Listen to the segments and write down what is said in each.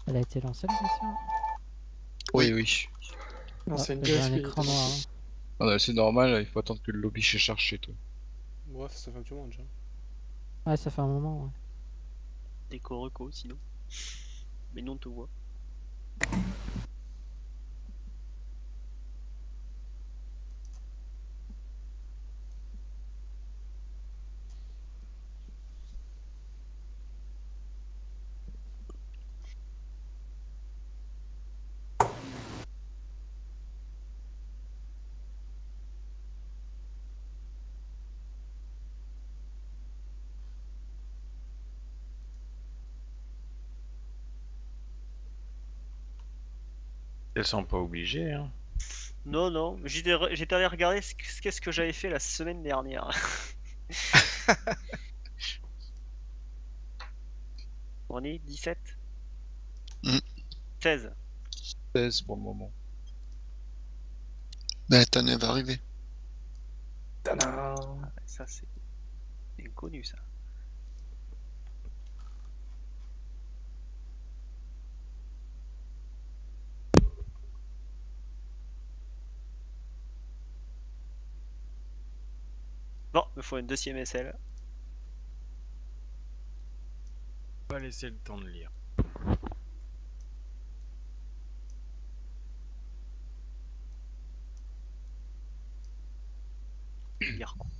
Elle a été lancée la question? Oui, oui. Non, c'est une J'ai gueule un qui écran était noir. lancée. C'est normal, il faut attendre que le lobby se charge chez toi. Bref, ça fait un petit moment déjà. Ouais, ça fait un moment, ouais. Des Coroco sinon. Mais non, on te voit. Elles sont pas obligées, hein. Non, non, j'étais allé regarder qu'est-ce que j'avais fait la semaine dernière. On est 17 Mm. 16. 16 pour le moment. Bah, Tane va arriver. Tadam. Ça, c'est inconnu, ça. Bon, il me faut une deuxième SL. Pas laisser le temps de lire. Lire quoi.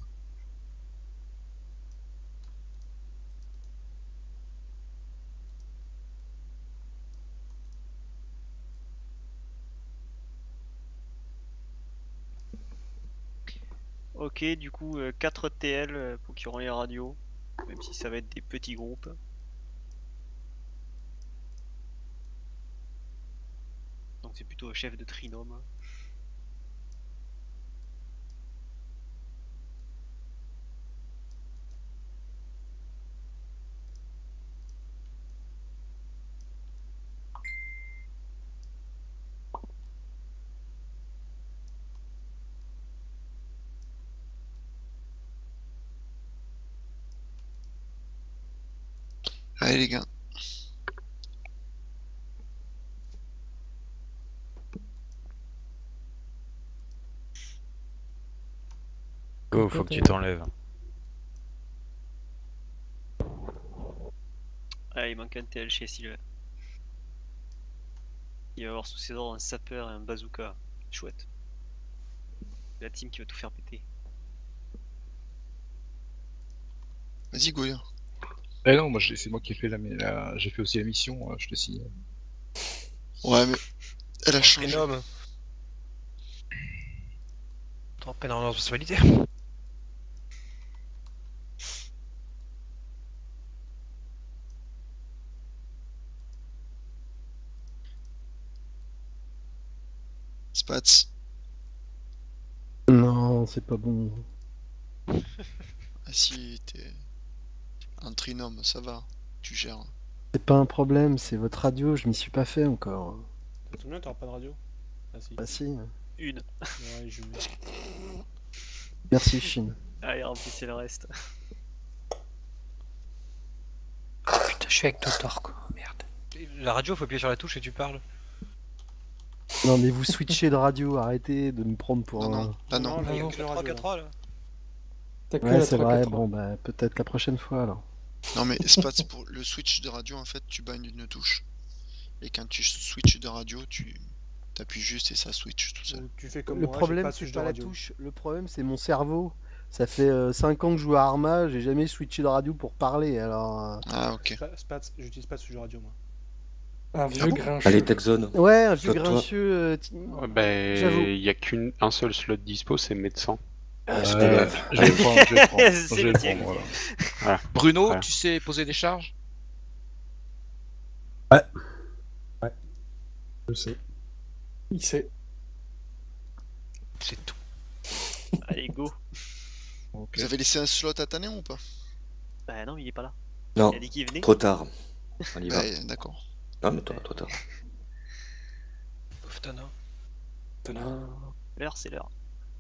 Ok, du coup, 4 TL pour qui auront les radios. Même si ça va être des petits groupes. Donc c'est plutôt chef de trinôme. Allez les gars. Go, Ok, faut que tu t'as- t'enlèves. Ah, il manque un TL chez Sylvain. Il va avoir sous ses ordres un sapeur et un bazooka. Chouette. La team qui va tout faire péter. Vas-y Goya. Eh non, moi c'est moi qui ai fait j'ai fait aussi la mission, je te signe. Ouais mais elle a changé. Trinôme. T'en prends énormément de responsabilité. Spats. Non, c'est pas bon. Ah si t'es un trinôme, ça va. Tu gères. C'est pas un problème, c'est votre radio, je m'y suis pas fait encore. Ça tombe bien, t'auras pas de radio. Ah si. Bah si. Une. Ouais, je mets. Merci Chine. Allez, remplissez le reste. Putain, je suis avec Totor quoi, merde. La radio, faut appuyer sur la touche et tu parles. Non mais vous switchez de radio, arrêtez de me prendre pour Non, non, un... bah non. là, Il il y y a a que que la le radio. 3-4-3 là. T'as que Ouais la c'est 3 vrai, 4 bon bah peut-être la prochaine fois alors. Non mais Spats, pour le switch de radio, en fait, tu bannes une touche. Et quand tu switches de radio, tu t'appuies juste et ça switch tout seul. Ou tu fais comme Le moi, j'ai problème pas de c'est switch de pas la radio. touche, le problème c'est mon cerveau. Ça fait 5 ans que je joue à Arma, j'ai jamais switché de radio pour parler, alors... Ah ok. Spats, j'utilise pas de switch de radio moi. Un Ah vieux bon grincheux. Allez, Techzone. Ouais, un vieux Toi. grincheux, Ouais, ben, j'avoue. il y a qu'un seul slot dispo, c'est médecin. C'est pas grave. Je vais le prendre, je vais le prendre. C'est Je vais le le tien. prendre, voilà. Voilà. Bruno, Voilà. tu sais poser des charges? Je sais. Il sait. C'est tout. Allez, go. Ok. Vous avez laissé un slot à Tané ou pas? Bah non, il est pas là. Non, Il a dit qu'il venait. trop tard. On y va. Bah d'accord. Non, mais toi, trop tard. Pauvre Tana. Tadam. L'heure, c'est l'heure.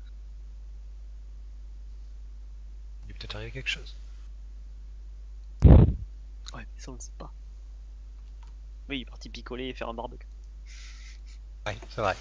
Il est peut-être arrivé quelque chose. Ouais, mais ça on le sait pas. Oui, il est parti picoler et faire un barbecue. Ouais, c'est vrai.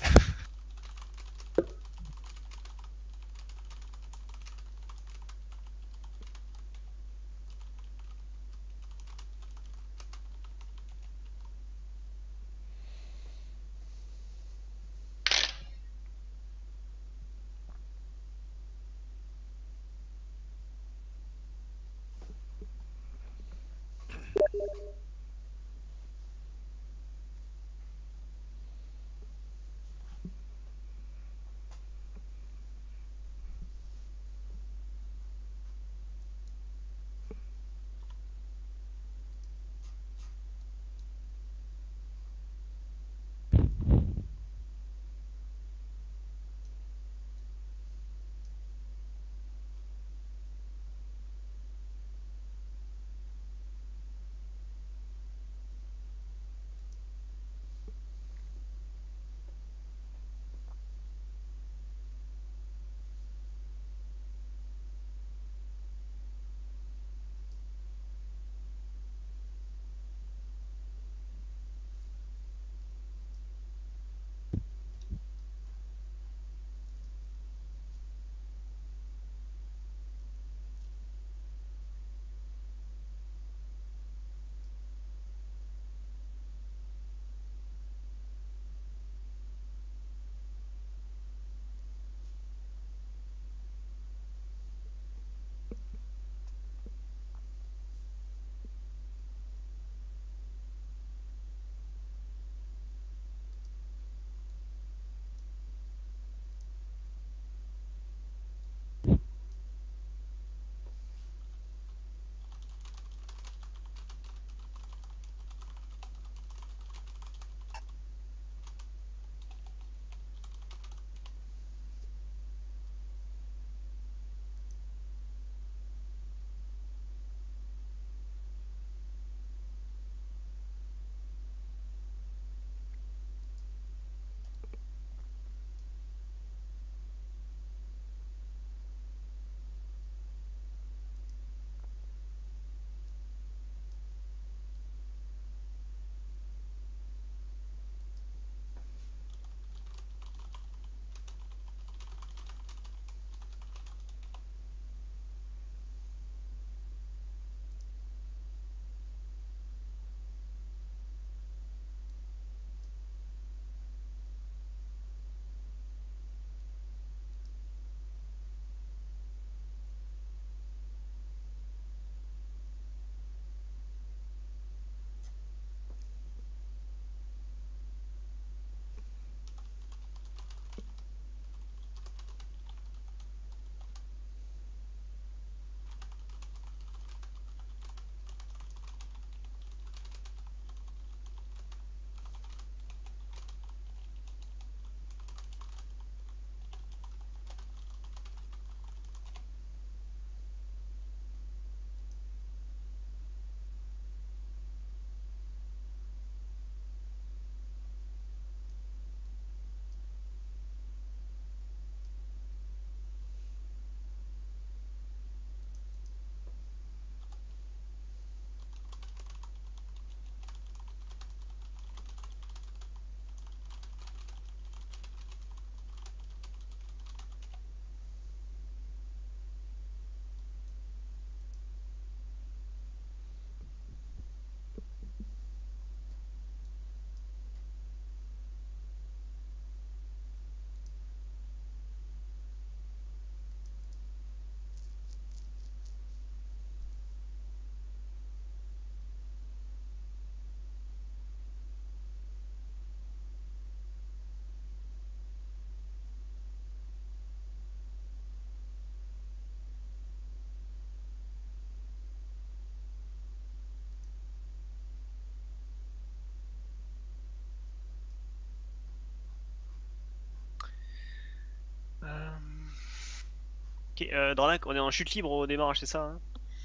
Ok, Dralac, on est en chute libre au démarrage, c'est ça hein?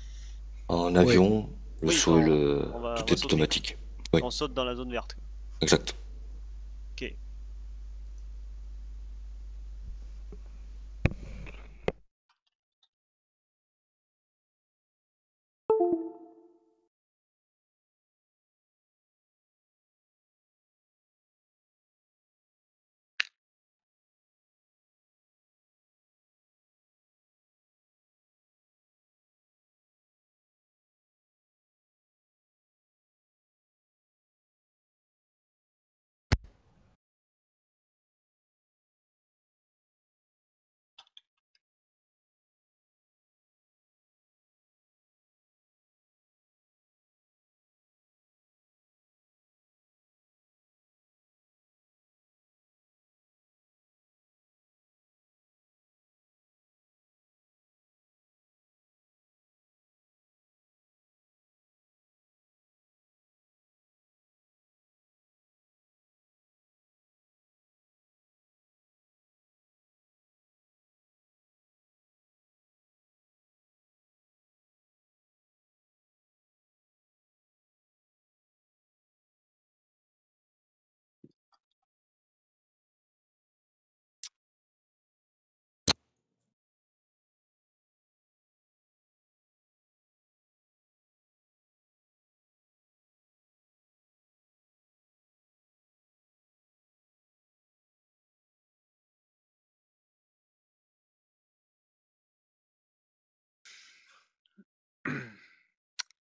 En Ouais. avion, le Oui, saut et enfin, le... on va tout est sauter. automatique. Oui, On saute dans la zone verte. exact. Ok.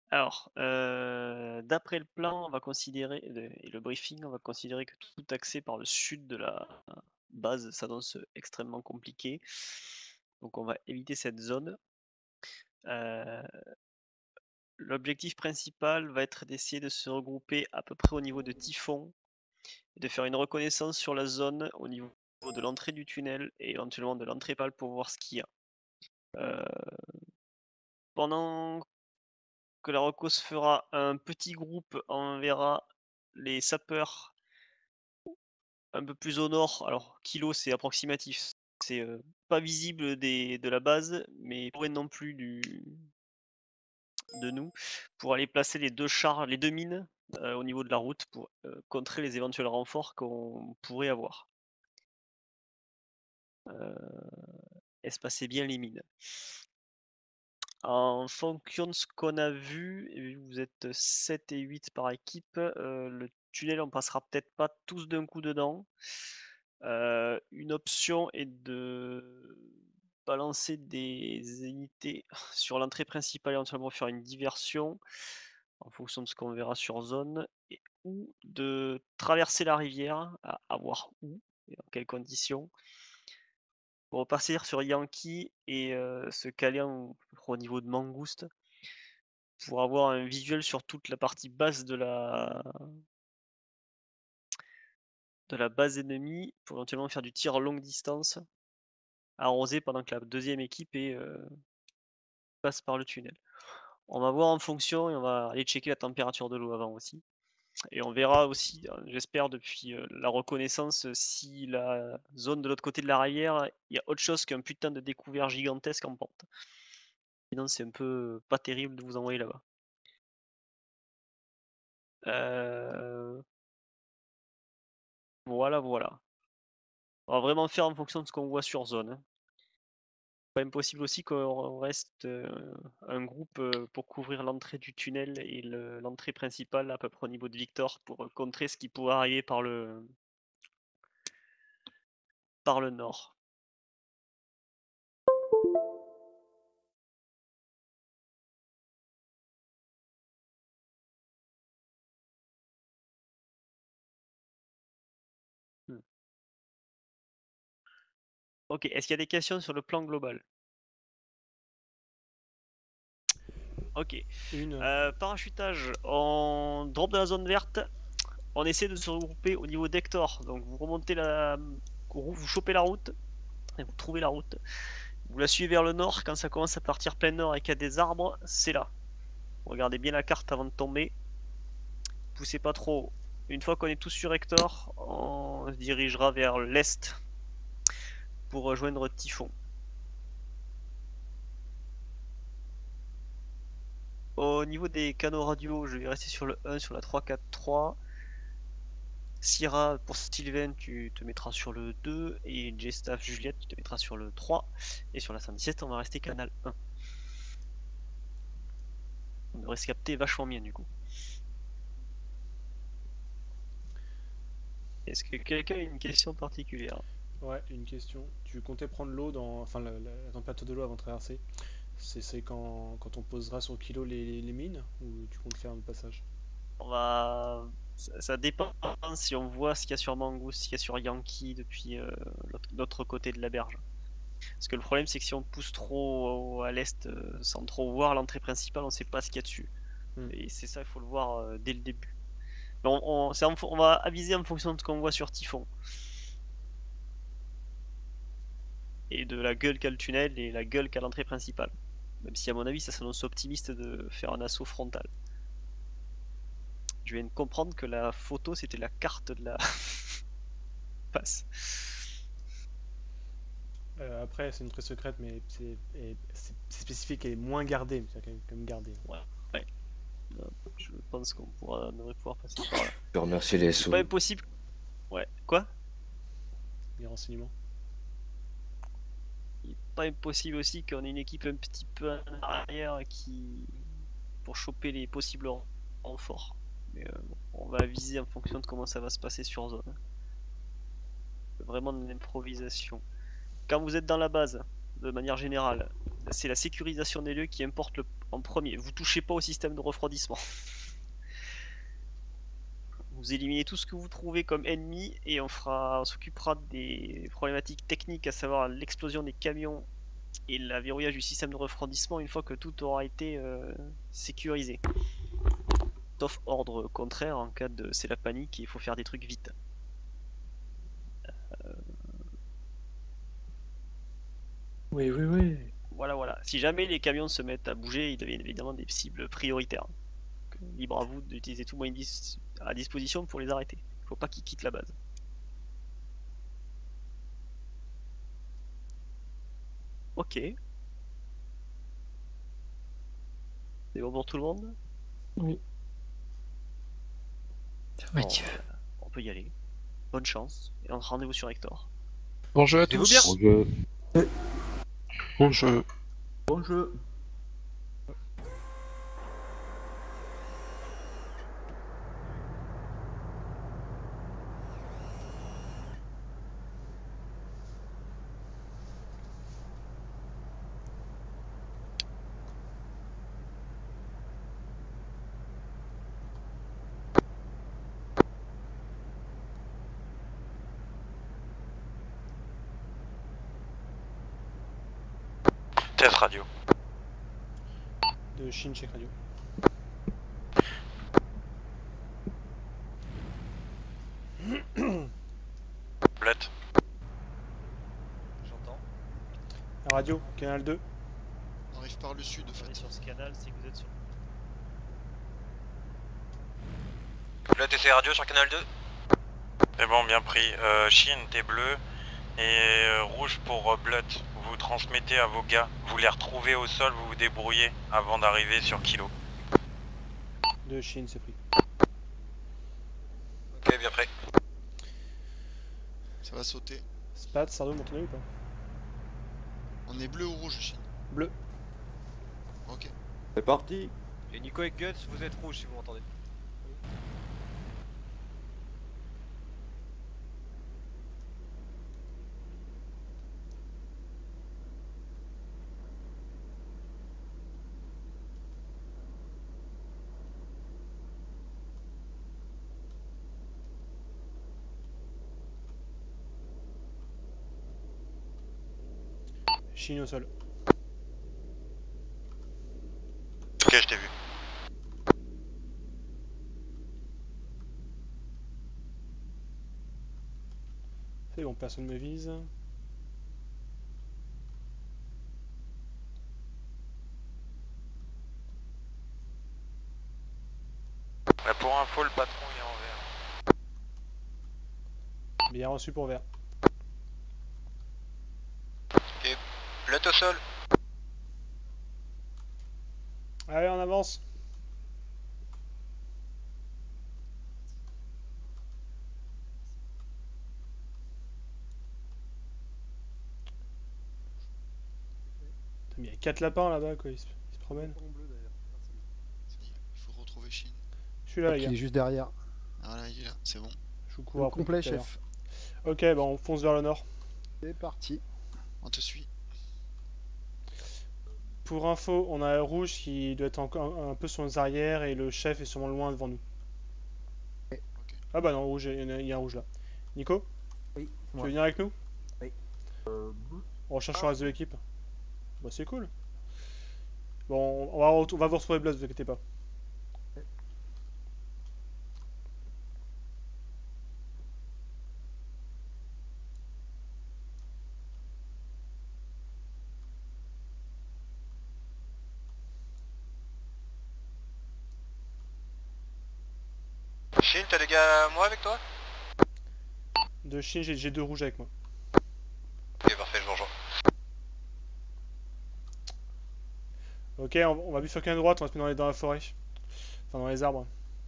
Alors, d'après le plan, on va considérer, et le briefing, on va considérer que tout accès par le sud de la base s'annonce extrêmement compliqué. Donc on va éviter cette zone. L'objectif principal va être d'essayer de se regrouper à peu près au niveau de Typhon, et de faire une reconnaissance sur la zone au niveau de l'entrée du tunnel et éventuellement de l'entrée pâle pour voir ce qu'il y a. Pendant que la reco se fera, un petit groupe enverra les sapeurs un peu plus au nord. Alors, kilo, c'est approximatif, c'est pas visible de la base, mais pas loin non plus de nous, pour aller placer les deux mines au niveau de la route pour contrer les éventuels renforts qu'on pourrait avoir. Espacer bien les mines. En fonction de ce qu'on a vu, et vu que vous êtes 7 et 8 par équipe, le tunnel on passera peut-être pas tous d'un coup dedans. Une option est de balancer des unités sur l'entrée principale et éventuellement faire une diversion en fonction de ce qu'on verra sur zone, ou de traverser la rivière, à voir où et dans quelles conditions, pour repartir sur Yankee et se caler au niveau de Mangouste pour avoir un visuel sur toute la partie basse de la base ennemie, pour éventuellement faire du tir à longue distance arrosé pendant que la deuxième équipe passe par le tunnel. On va voir en fonction et on va aller checker la température de l'eau avant aussi. Et on verra aussi, j'espère depuis la reconnaissance, si la zone de l'autre côté de la rivière, il y a autre chose qu'un putain de découvert gigantesque en pente. Sinon c'est un peu pas terrible de vous envoyer là-bas. Voilà, voilà. On va vraiment faire en fonction de ce qu'on voit sur zone, hein. Pas impossible aussi qu'on reste un groupe pour couvrir l'entrée du tunnel et l'entrée principale à peu près au niveau de Victor pour contrer ce qui pourrait arriver par le nord. Ok, est-ce qu'il y a des questions sur le plan global? Ok. Parachutage, on drop dans la zone verte, on essaie de se regrouper au niveau d'Hector. Donc vous remontez vous chopez la route, et vous trouvez la route. Vous la suivez vers le nord, quand ça commence à partir plein nord et qu'il y a des arbres, c'est là. Regardez bien la carte avant de tomber. Poussez pas trop haut. Une fois qu'on est tous sur Hector, on se dirigera vers l'est pour rejoindre Typhon. Au niveau des canaux radio, je vais rester sur le 1, sur la 343. Syrah, pour Sylvain, tu te mettras sur le 2. Et J-Staff Juliette, tu te mettras sur le 3. Et sur la 117, on va rester canal 1. On devrait se capter vachement bien du coup. Est-ce que quelqu'un a une question particulière? Ouais, une question. Tu comptais prendre l'eau dans. Enfin, la température de l'eau avant de traverser. C'est quand on posera sur kilo les mines, ou tu comptes faire un passage? On va. Ça dépend si on voit ce qu'il y a sur Mangouste, ce qu'il y a sur Yankee depuis l'autre côté de la berge. Parce que le problème, c'est que si on pousse trop à l'est sans trop voir l'entrée principale, on sait pas ce qu'il y a dessus. Et c'est ça, il faut le voir dès le début. Mais on va aviser en fonction de ce qu'on voit sur Typhon. Et de la gueule qu'a le tunnel et la gueule qu'a l'entrée principale. Même si à mon avis ça s'annonce optimiste de faire un assaut frontal. Je viens de comprendre que la photo c'était la carte de la passe. Après c'est une très secrète, mais c'est spécifique et moins gardée, mais c'est quand même gardé. Ouais. Je pense qu'on devrait pouvoir passer par là. Je remercie les C'est sous. pas impossible. Ouais, quoi? Les renseignements. Il est pas impossible aussi qu'on ait une équipe un petit peu en arrière pour choper les possibles renforts. Mais bon, on va aviser en fonction de comment ça va se passer sur zone. Vraiment de l'improvisation. Quand vous êtes dans la base, de manière générale, c'est la sécurisation des lieux qui importe en premier. Vous touchez pas au système de refroidissement. Vous éliminez tout ce que vous trouvez comme ennemi et on s'occupera des problématiques techniques, à savoir l'explosion des camions et le verrouillage du système de refroidissement une fois que tout aura été sécurisé. Sauf ordre contraire, en cas de c'est la panique et il faut faire des trucs vite. Oui, oui, oui. Voilà. Si jamais les camions se mettent à bouger, ils deviennent évidemment des cibles prioritaires. Donc, libre à vous d'utiliser tout moyen à disposition pour les arrêter. Il faut pas qu'ils quittent la base. Ok. C'est bon pour tout le monde? Oui. Bon, on peut y aller. Bonne chance. Et on rendez-vous sur Hector. Bonjour à Amusez-vous tous. bien. Bon jeu. Bon jeu. Test radio. De Shin check radio. Blette. J'entends. Radio, canal 2. On arrive par le sud, en Vous allez fait. sur ce canal, c'est que vous êtes sur. Blette et radio sur canal 2. C'est bon, bien pris. Shin, t'es bleu. Et rouge pour Blood. Vous transmettez à vos gars. Vous les retrouvez au sol, vous vous débrouillez avant d'arriver sur Kilo. De Shin, c'est pris. Ok, bien prêt. Ça va sauter. Spat, Sardo, m'entendez ou pas? On est bleu ou rouge, Chine? Bleu. Ok. C'est parti. Et Nico et Guts, vous êtes rouge si vous m'entendez. Shin au sol. Ok, je t'ai vu. C'est bon, personne me vise. Pour info, le patron il est en vert. Bien reçu pour vert. Ok, Blood au sol. Allez, on avance. Putain, mais il y a 4 lapins là-bas, quoi, ils se promènent. Ça y est, il faut retrouver Chine. Je suis là, les Qui gars. est juste derrière. Ah là, il est là, c'est bon. Je vous couvre Au après complet, tout à l'heure. chef. Ok, bah on fonce vers le nord. C'est parti. On te suit. Pour info, on a un rouge qui doit être encore un peu sur nos arrières et le chef est sûrement loin devant nous. Ok. Ah bah non, rouge, il y a un rouge là. Nico, Oui, tu veux venir avec nous? Oui. On recherche le reste de l'équipe. Bah c'est cool. Bon, on va vous retrouver Blood, vous inquiétez pas. Shin, t'as des gars moi avec toi? De Shin, j'ai 2 rouges avec moi. Ok, parfait, je vous rejoins. Ok, on va bifurquer à droite, on va se mettre dans la forêt. Enfin, dans les arbres.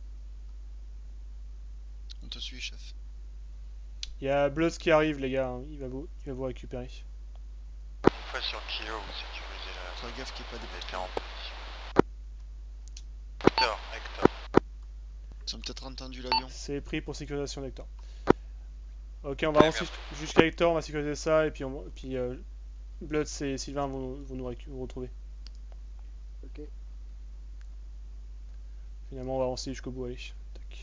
On te suit, chef. Il y a Blood qui arrive, les gars, hein. Il va vous récupérer. Une fois sur Kilo, vous sécurisez la... Fais gaffe qu'il n'y ait pas Mettez des en position. Hector. Ils ont peut-être entendu l'avion. C'est pris pour sécurisation d'Hector. Ok, on va avancer jusqu'à Hector, on va sécuriser ça, et puis, Blood et Sylvain vont nous retrouver. Ok. Finalement, on va avancer jusqu'au bout, allez. Tac.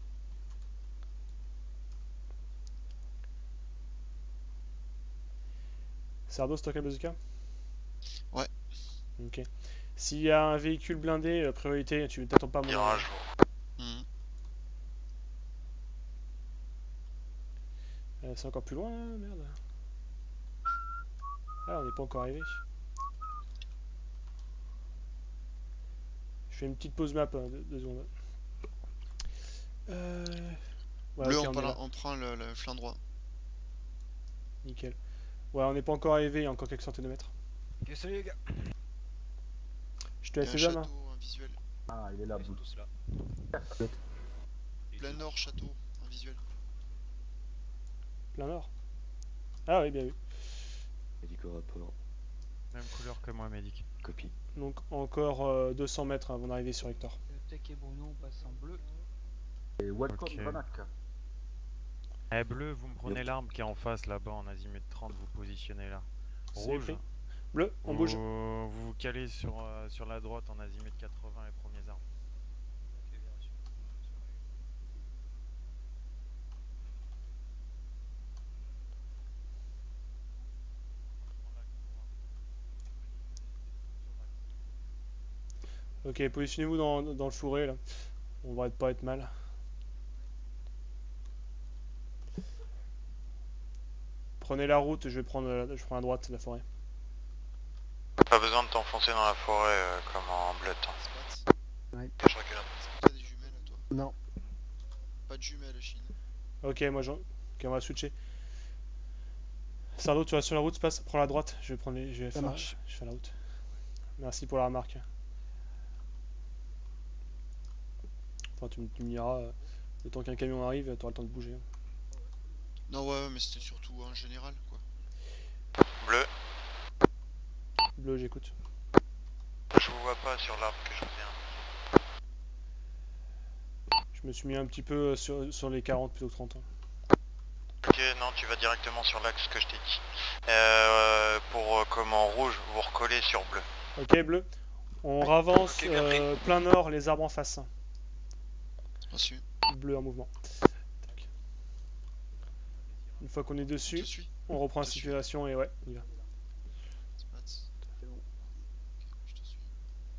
Sardos, t'as quel bazooka? Ouais. Ok. S'il y a un véhicule blindé, priorité, tu t'attends pas à mon Mirage. Mhm. C'est encore plus loin, là, merde. Ah, on n'est pas encore arrivé. Je fais une petite pause map, 2 secondes. Ouais, Bleu, ok, on, on est là. on prend le flanc droit. Nickel. Ouais, on n'est pas encore arrivé, il y a encore quelques centaines de mètres. Ok, salut les gars. Je te Il y a laisse un les hommes. château, un visuel. Ah, il est là, Ils sont bout. tous là. Plein nord, château, un visuel. Plein nord. Ah oui, bien vu. Médic au rapport. Même couleur que moi, Médic. Copie. Donc encore 200 mètres avant d'arriver sur Hector. Tech et Bruno, on passe en bleu. Et welcome, Ok. Granac. Eh, bleu, vous me prenez l'arme qui est en face là-bas en azimut 30, vous positionnez là. C'est Rouge, pris. Bleu, on bouge. vous vous calez sur la droite en azimut 80 les premières armes. Ok, bien reçu. Ok, positionnez-vous dans le fourré là. On va pas être mal. Prenez la route, je prends la droite de la forêt. Pas besoin de t'enfoncer dans la forêt comme en Blood. Spats. Ouais. Je recule un peu. Est-ce que t'as des jumelles à toi? Non. Pas de jumelles, Chine. Ok, ok, on va switcher. Sardo, tu vas sur la route, Space, prends la droite. Je vais prendre les. Je vais Ça faire, marche. je fais la route. Merci pour la remarque. Enfin, tu me diras, le temps qu'un camion arrive, tu auras le temps de bouger. Non, ouais, mais c'était surtout en général, quoi. Bleu, Bleu, j'écoute. je vous vois pas sur l'arbre que je viens. Je me suis mis un petit peu sur les 40 plutôt que 30. Hein. Ok, non, tu vas directement sur l'axe que je t'ai dit. Pour comment rouge, vous recollez sur bleu. Ok, bleu. On ravance ok, bien pris. plein nord, les arbres en face. Reçu. Bleu en mouvement. Tac. Une fois qu'on est Je dessus, te suis. on reprend la Je te suis. situation et ouais, on y va. Spats. C'est bon. Ok, je te suis.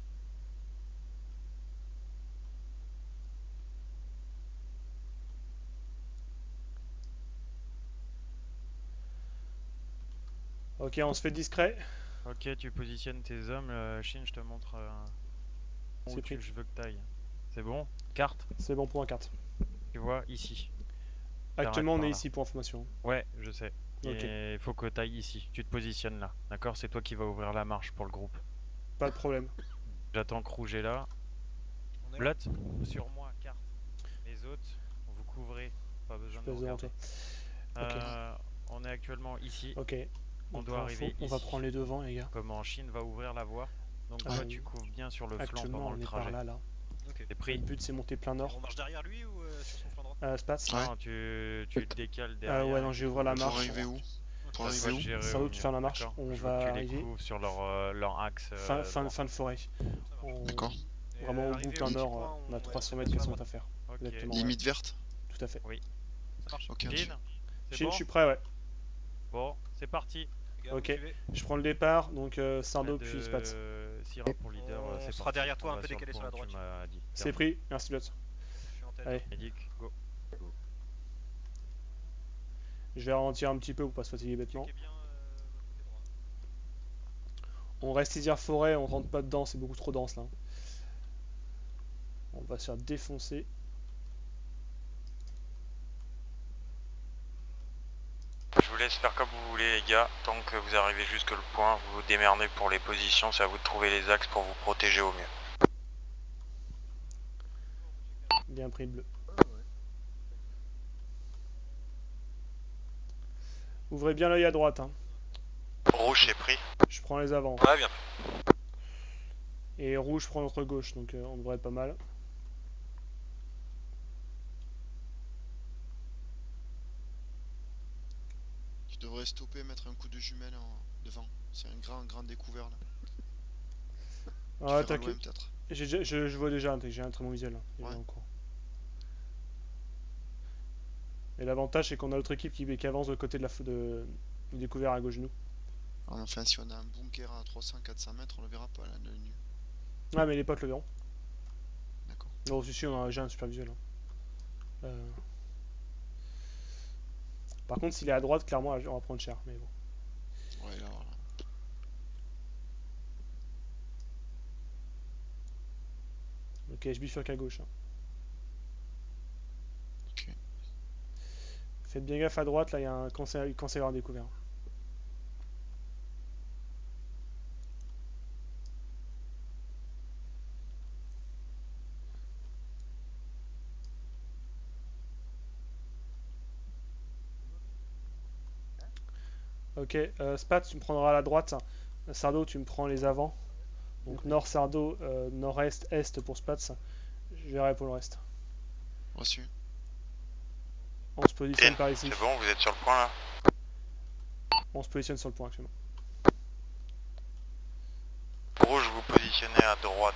Ok, on se fait discret. Ok, tu positionnes tes hommes. Chine, je te montre où C'est pris. je veux que t'ailles. C'est bon? Carte? C'est bon pour un carte. Tu vois, ici. Actuellement, on par est là. ici pour information. Ouais, je sais. Ok. Et il faut que t'ailles ici. Tu te positionnes là. D'accord? C'est toi qui vas ouvrir la marche pour le groupe. Pas de problème. J'attends que Rouge est là. On est là. Blood, sur moi, carte. Les autres, vous couvrez. Pas besoin de Passe nous devant regarder. toi. On est actuellement ici. Ok. On Donc, doit pour arriver info, on va ici. prendre les devants, les gars. Comment Chine va ouvrir la voie. Donc Ah, toi, oui. tu couvres bien sur le flanc Actuellement, pendant on le est par trajet. là. Ok. T'es Le pris? but, c'est monter plein nord. On marche derrière lui ou sur son flanc droit? Spats. Non, tu te décales derrière. Ouais, non, et je tu vais ouvrir la couvres Pour marche. arriver où? Pour Ça arriver va où? gérer Ça au va, tu mieux, fais la marche. d'accord. On Je va veux que tu les arriver. couvres sur leur axe. Fin droit. de forêt. Ça marche. On- D'accord. Et, Vraiment au bout arrivé plein au petit nord, point, on a ouais, 300 on mètres passe qui sur sont la à faire. Ok. Exactement. Ouais. Limite verte? Tout à fait. Ça marche. Ok, Chine, reçu. c'est Chine, bon? je suis prêt, ouais. Bon, c'est parti. Les gars, Ok. vous me suivez? Je prends le départ, donc Sardo De puis Spats. Syrah pour leader, On c'est sera parti. derrière toi, On un va peu sur le décalé sur la point, tu droite. m'as dit. C'est pris, merci Lot. Je suis en tête. Allez, Médic, go. je vais ralentir un petit peu pour pas se fatiguer bêtement. Checkez bien votre côté droit. On reste lisière forêt, on rentre pas dedans, c'est beaucoup trop dense là. On va se faire défoncer. Je vous laisse faire comme vous voulez les gars. Tant que vous arrivez jusque le point, vous vous démerdez pour les positions. C'est à vous de trouver les axes pour vous protéger au mieux. Bien pris le bleu. Ouvrez bien l'œil à droite. Hein. Rouge c'est pris. Je prends les avant. Ouais, bien. Et rouge prend notre gauche, donc on devrait être pas mal. Tu devrais stopper, mettre un coup de jumelle devant. C'est un grand découvert là. Ah, Tu verras loin, t'inquiète. peut-être. Je vois déjà, j'ai un très bon visuel là. Il est Ouais. en cours. Et l'avantage c'est qu'on a l'autre équipe qui avance de côté de du découvert à gauche de nous. Alors, enfin, si on a un bunker à 300-400 mètres, on le verra pas là, de nu. Ouais, mais les potes le verront. D'accord. Non, si, on a déjà un super visuel. Hein. Par contre, s'il est à droite, clairement, on va prendre cher. Mais bon. Ouais, là, voilà. Ok, je bifurque à gauche. Hein. Ok. Faites bien gaffe à droite, là, il y a un cancer en découvert. Ok, Spat, tu me prendras à la droite. Sardo, tu me prends les avants. Donc nord Sardo, nord-est, est pour Spats. Je verrai pour le reste. Reçu. On se positionne par ici. C'est bon, vous êtes sur le point là? On se positionne sur le point actuellement. Rouge, vous positionnez à droite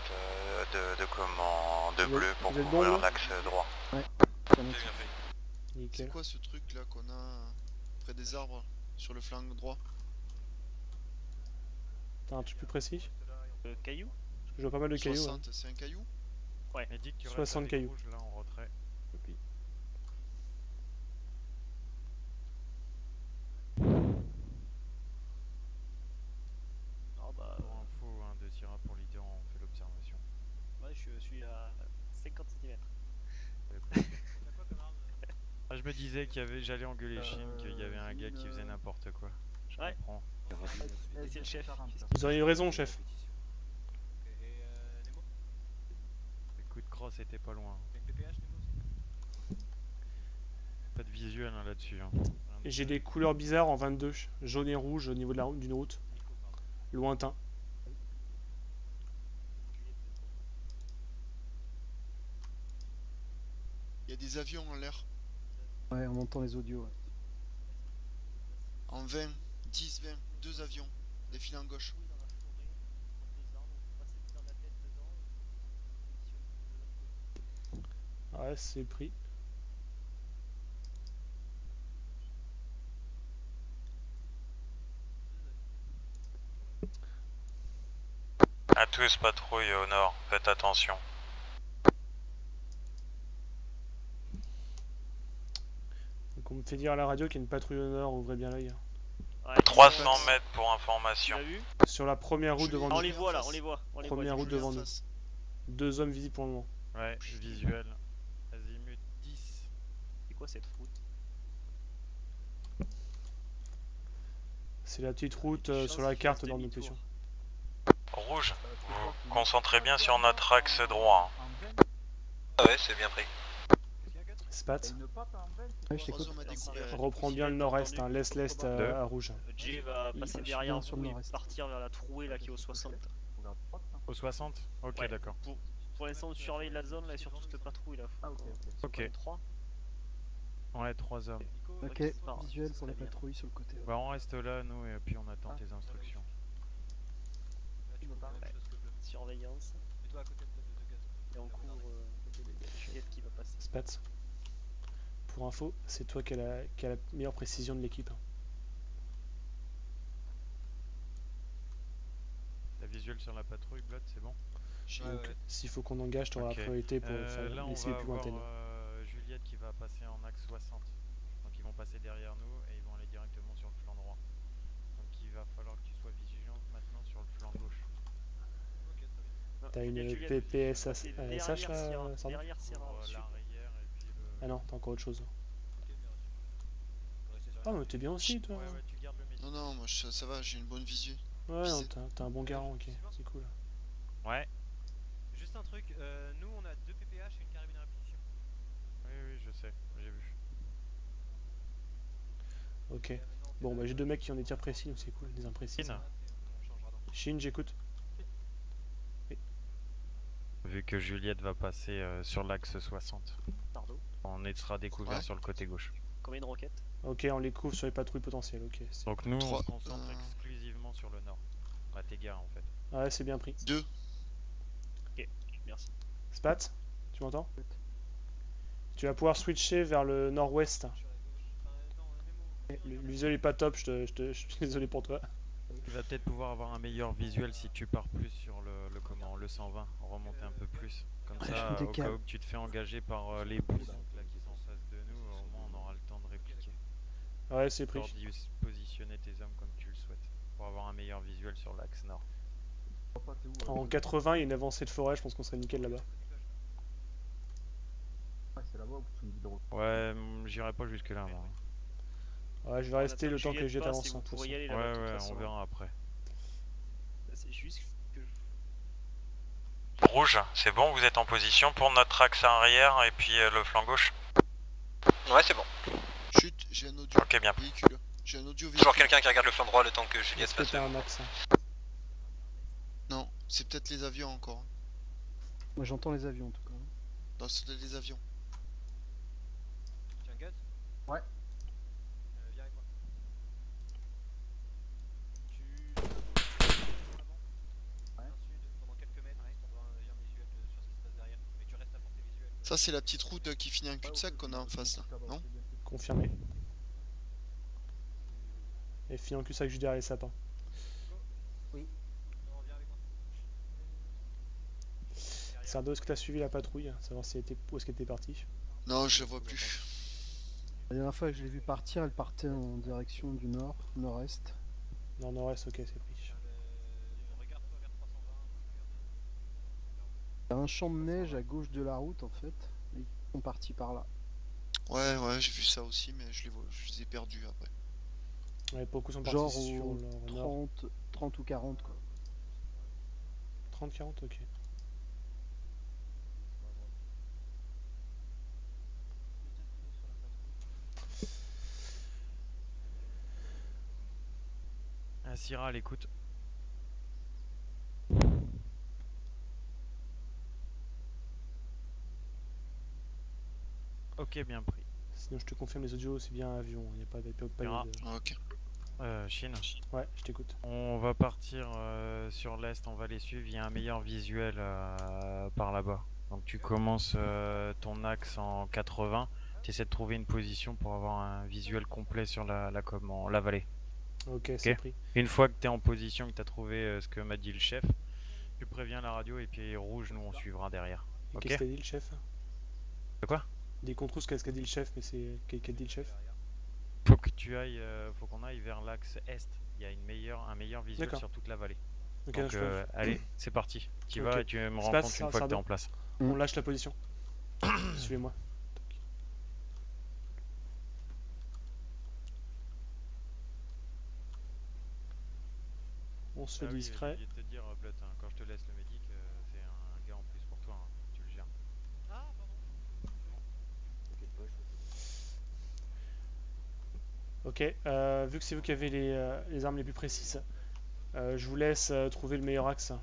de bleu pour vous êtes couvrir bon, là l'axe droit. Ouais. C'est bien fait. C'est Nickel. quoi ce truc là qu'on a près des arbres sur le flanc droit? T'as un truc plus précis? Caillou? Parce que je vois pas mal de cailloux. 60, c'est un caillou? Ouais. Et dis que tu 60 restes avec cailloux. rouge là en retrait. Copie. Ah bah, Pour info, de Syrah pour leader, on fait l'observation. ouais, je suis à 50 cm. Ah, je me disais j'allais engueuler Shin, qu'il y avait un gars qui faisait n'importe quoi. Je Ouais. comprends. C'est le chef. Vous auriez eu raison, chef. Nemo? Le coup de crosse était pas loin. T'as une PPH Nemo aussi? Pas de visuel là-dessus. Hein. Et j'ai des couleurs bizarres en 22, jaune et rouge au niveau de d'une route. Nico, pardon. Lointain. Il y a des avions en l'air. Ouais, on entend les audios. Ouais. En 20, 10, 20, deux avions. Défilent en gauche. Ouais, c'est pris. À tous, patrouille au nord, faites attention. Donc on me fait dire à la radio qu'il y a une patrouille au nord, ouvrez bien l'œil. Ouais, 300 mètres pour information. Tu l'as vu? Sur la première route devant Ah, on nous. les voit là, on les voit. Première route devant nous. 2 hommes visibles pour le moment. Ouais, visuel. Azimut 10. C'est quoi cette route? C'est la petite route sur la carte dans nos positions. Rouge, vous concentrez bien sur notre axe droit. Ah ouais, c'est bien pris. Spat, Ouais, je t'écoute. reprends bien le nord-est, hein. Laisse l'est à rouge. Jay va passer je derrière viens sur le vous et nord-est. partir vers la trouée là qui est au 60. Au 60? Ok, Ouais. d'accord. Pour l'instant, on surveille la zone là et surtout cette patrouille là. Ok. 3. Ouais, 3 hommes. Ok, visuel pour la patrouille sur le côté. Bah, on reste là, nous, et puis on attend tes instructions. Là, tu fais la même chose que bleu. Surveillance. Mets-toi à côté de gaz. Et on court Juliette qui va passer. Spat, pour info, c'est toi qui a la meilleure précision de l'équipe. Hein. T'as visuel sur la patrouille, Blood, c'est bon? Donc, s'il faut qu'on engage, tu auras Ok. la priorité pour faire Là, on les va cibles plus avoir lointaines. Juliette qui va passer en axe 60. Donc ils vont passer derrière nous et ils vont aller directement sur le flanc droit. Donc il va falloir que tu sois vigilant maintenant sur le flanc gauche. Ok, très bien. T'as une Juliette, PPSH là, derrière Sardo derrière Sierra. Pour l'arrière et puis le... Ah non, t'as encore autre chose. Ok, bien reçu. On peut rester sur la Ah, mais t'es bien aussi, toi. Ouais, ouais, tu gardes le métier. Non, non, moi ça va, j'ai une bonne visu. Ouais, non, t'as un bon garant, ok, c'est cool. Ouais. Juste un truc, nous on a 2 PPH et une carabine à répétition. Oui, oui, je sais, j'ai vu. Ok. Bon, bah j'ai 2 mecs qui ont des tirs précis, donc c'est cool, des imprécis. Shin. On changera dans. Shin, j'écoute. Vu que Juliette va passer sur l'axe 60, Sardo. on sera découvert Ouais. sur le côté gauche. Combien de roquettes? Ok, on les couvre sur les patrouilles potentielles, ok. Donc nous, on Trois, se concentre exclusivement sur le nord. Bah, tes gars, en fait. Ouais, c'est bien pris. 2. merci. Spat, tu m'entends? Tu vas pouvoir switcher vers le nord-ouest. Le visuel est pas top, je suis désolé pour toi. Tu vas peut-être pouvoir avoir un meilleur visuel si tu pars plus sur le 120, remonter un peu plus. Comme Ouais, je ça, me au cas décale. où que tu te fais engager par les bus là, qui sont en face de nous, au moins on aura le temps de répliquer. Ouais, c'est pris. Histoire d'y positionner tes hommes comme tu le souhaites, pour avoir un meilleur visuel sur l'axe nord. En 80, il y a une avancée de forêt, je pense qu'on serait nickel là-bas. Ouais, c'est là-bas où tu me dis de retour. Ouais, j'irai pas jusque là moi. Ouais, je vais On rester attend le temps que Juliette Juliette passe avance. et hein, vous de toute pourrez y façon. aller là-bas de toute Ouais, façon. on verra après. Bah, c'est juste que Rouge, c'est bon, vous êtes en position pour notre axe arrière et puis le flanc gauche? Ouais, c'est bon. Chut, j'ai un audio. Ok, bien. Véhicule. J'ai un audio véhicule. Toujours quelqu'un qui regarde le flanc droit le temps que Juliette Est-ce que fasse t'as le un mouvement. axe? Non, c'est peut-être les avions encore. Moi j'entends les avions en tout cas. Non, c'est peut-être les avions. Tiens, Guts, Ouais. viens avec moi. Tu avant, Ouais. sud, pendant quelques mètres, on va un visuel sur ce qui se passe derrière. Mais tu restes à portée visuelle. Ça, c'est la petite route qui finit en cul-de-sac qu'on a en face là, non? Confirmé. Et finit en cul-sac juste derrière les sapins. Non, viens avec moi. Sardo, est-ce que t'as suivi la patrouille? Savoir si elle était... où est-ce qu'elle était partie? Non, je la vois plus. La dernière fois que je l'ai vue partir, elle partait en direction du nord, nord-est. Non, nord-est, ok, c'est pris. Regarde-toi vers 320. Il y a un champ de neige à gauche de la route en fait, et ils sont partis par là. Ouais, j'ai vu ça aussi, mais je les ai perdus après. Ouais, beaucoup sont partis Genre sur au le nord. 30 ou 40 quoi. 30-40, ok. Ah, Syrah à l'écoute. Ok, bien pris. Sinon, je te confirme les audios, c'est bien avion, il n'y a pas de... Mira. Ah, ok. Chine. Ouais, je t'écoute. On va partir sur l'est, on va les suivre, il y a un meilleur visuel par là-bas. Donc tu commences ton axe en 80, tu essaies de trouver une position pour avoir un visuel complet sur la vallée. Ok, c'est pris. Une fois que tu es en position, que tu as trouvé ce que m'a dit le chef, tu préviens la radio et puis rouge, nous on suivra derrière. Et Ok. qu'est-ce qu'a dit le chef? De quoi? Dis qu'on trouve ce qu'a dit le chef, mais c'est... Qu'a dit le chef? Faut que tu ailles, faut qu'on aille vers l'axe est. Il y a un meilleur visuel D'accord. sur toute la vallée. Ok, Donc je allez, c'est parti. Tu Ok. vas et tu me rends Space, compte une fois que tu es Sardo. en place. On lâche la position. Suivez-moi. On se fait Ah oui, discret. j'ai oublié de te dire, Blut, hein, quand je te laisse le médic, c'est un gars en plus pour toi, hein, tu le gères. Ah, pardon. T'inquiète pas, je Ok, vu que c'est vous qui avez les armes les plus précises, je vous laisse trouver le meilleur axe.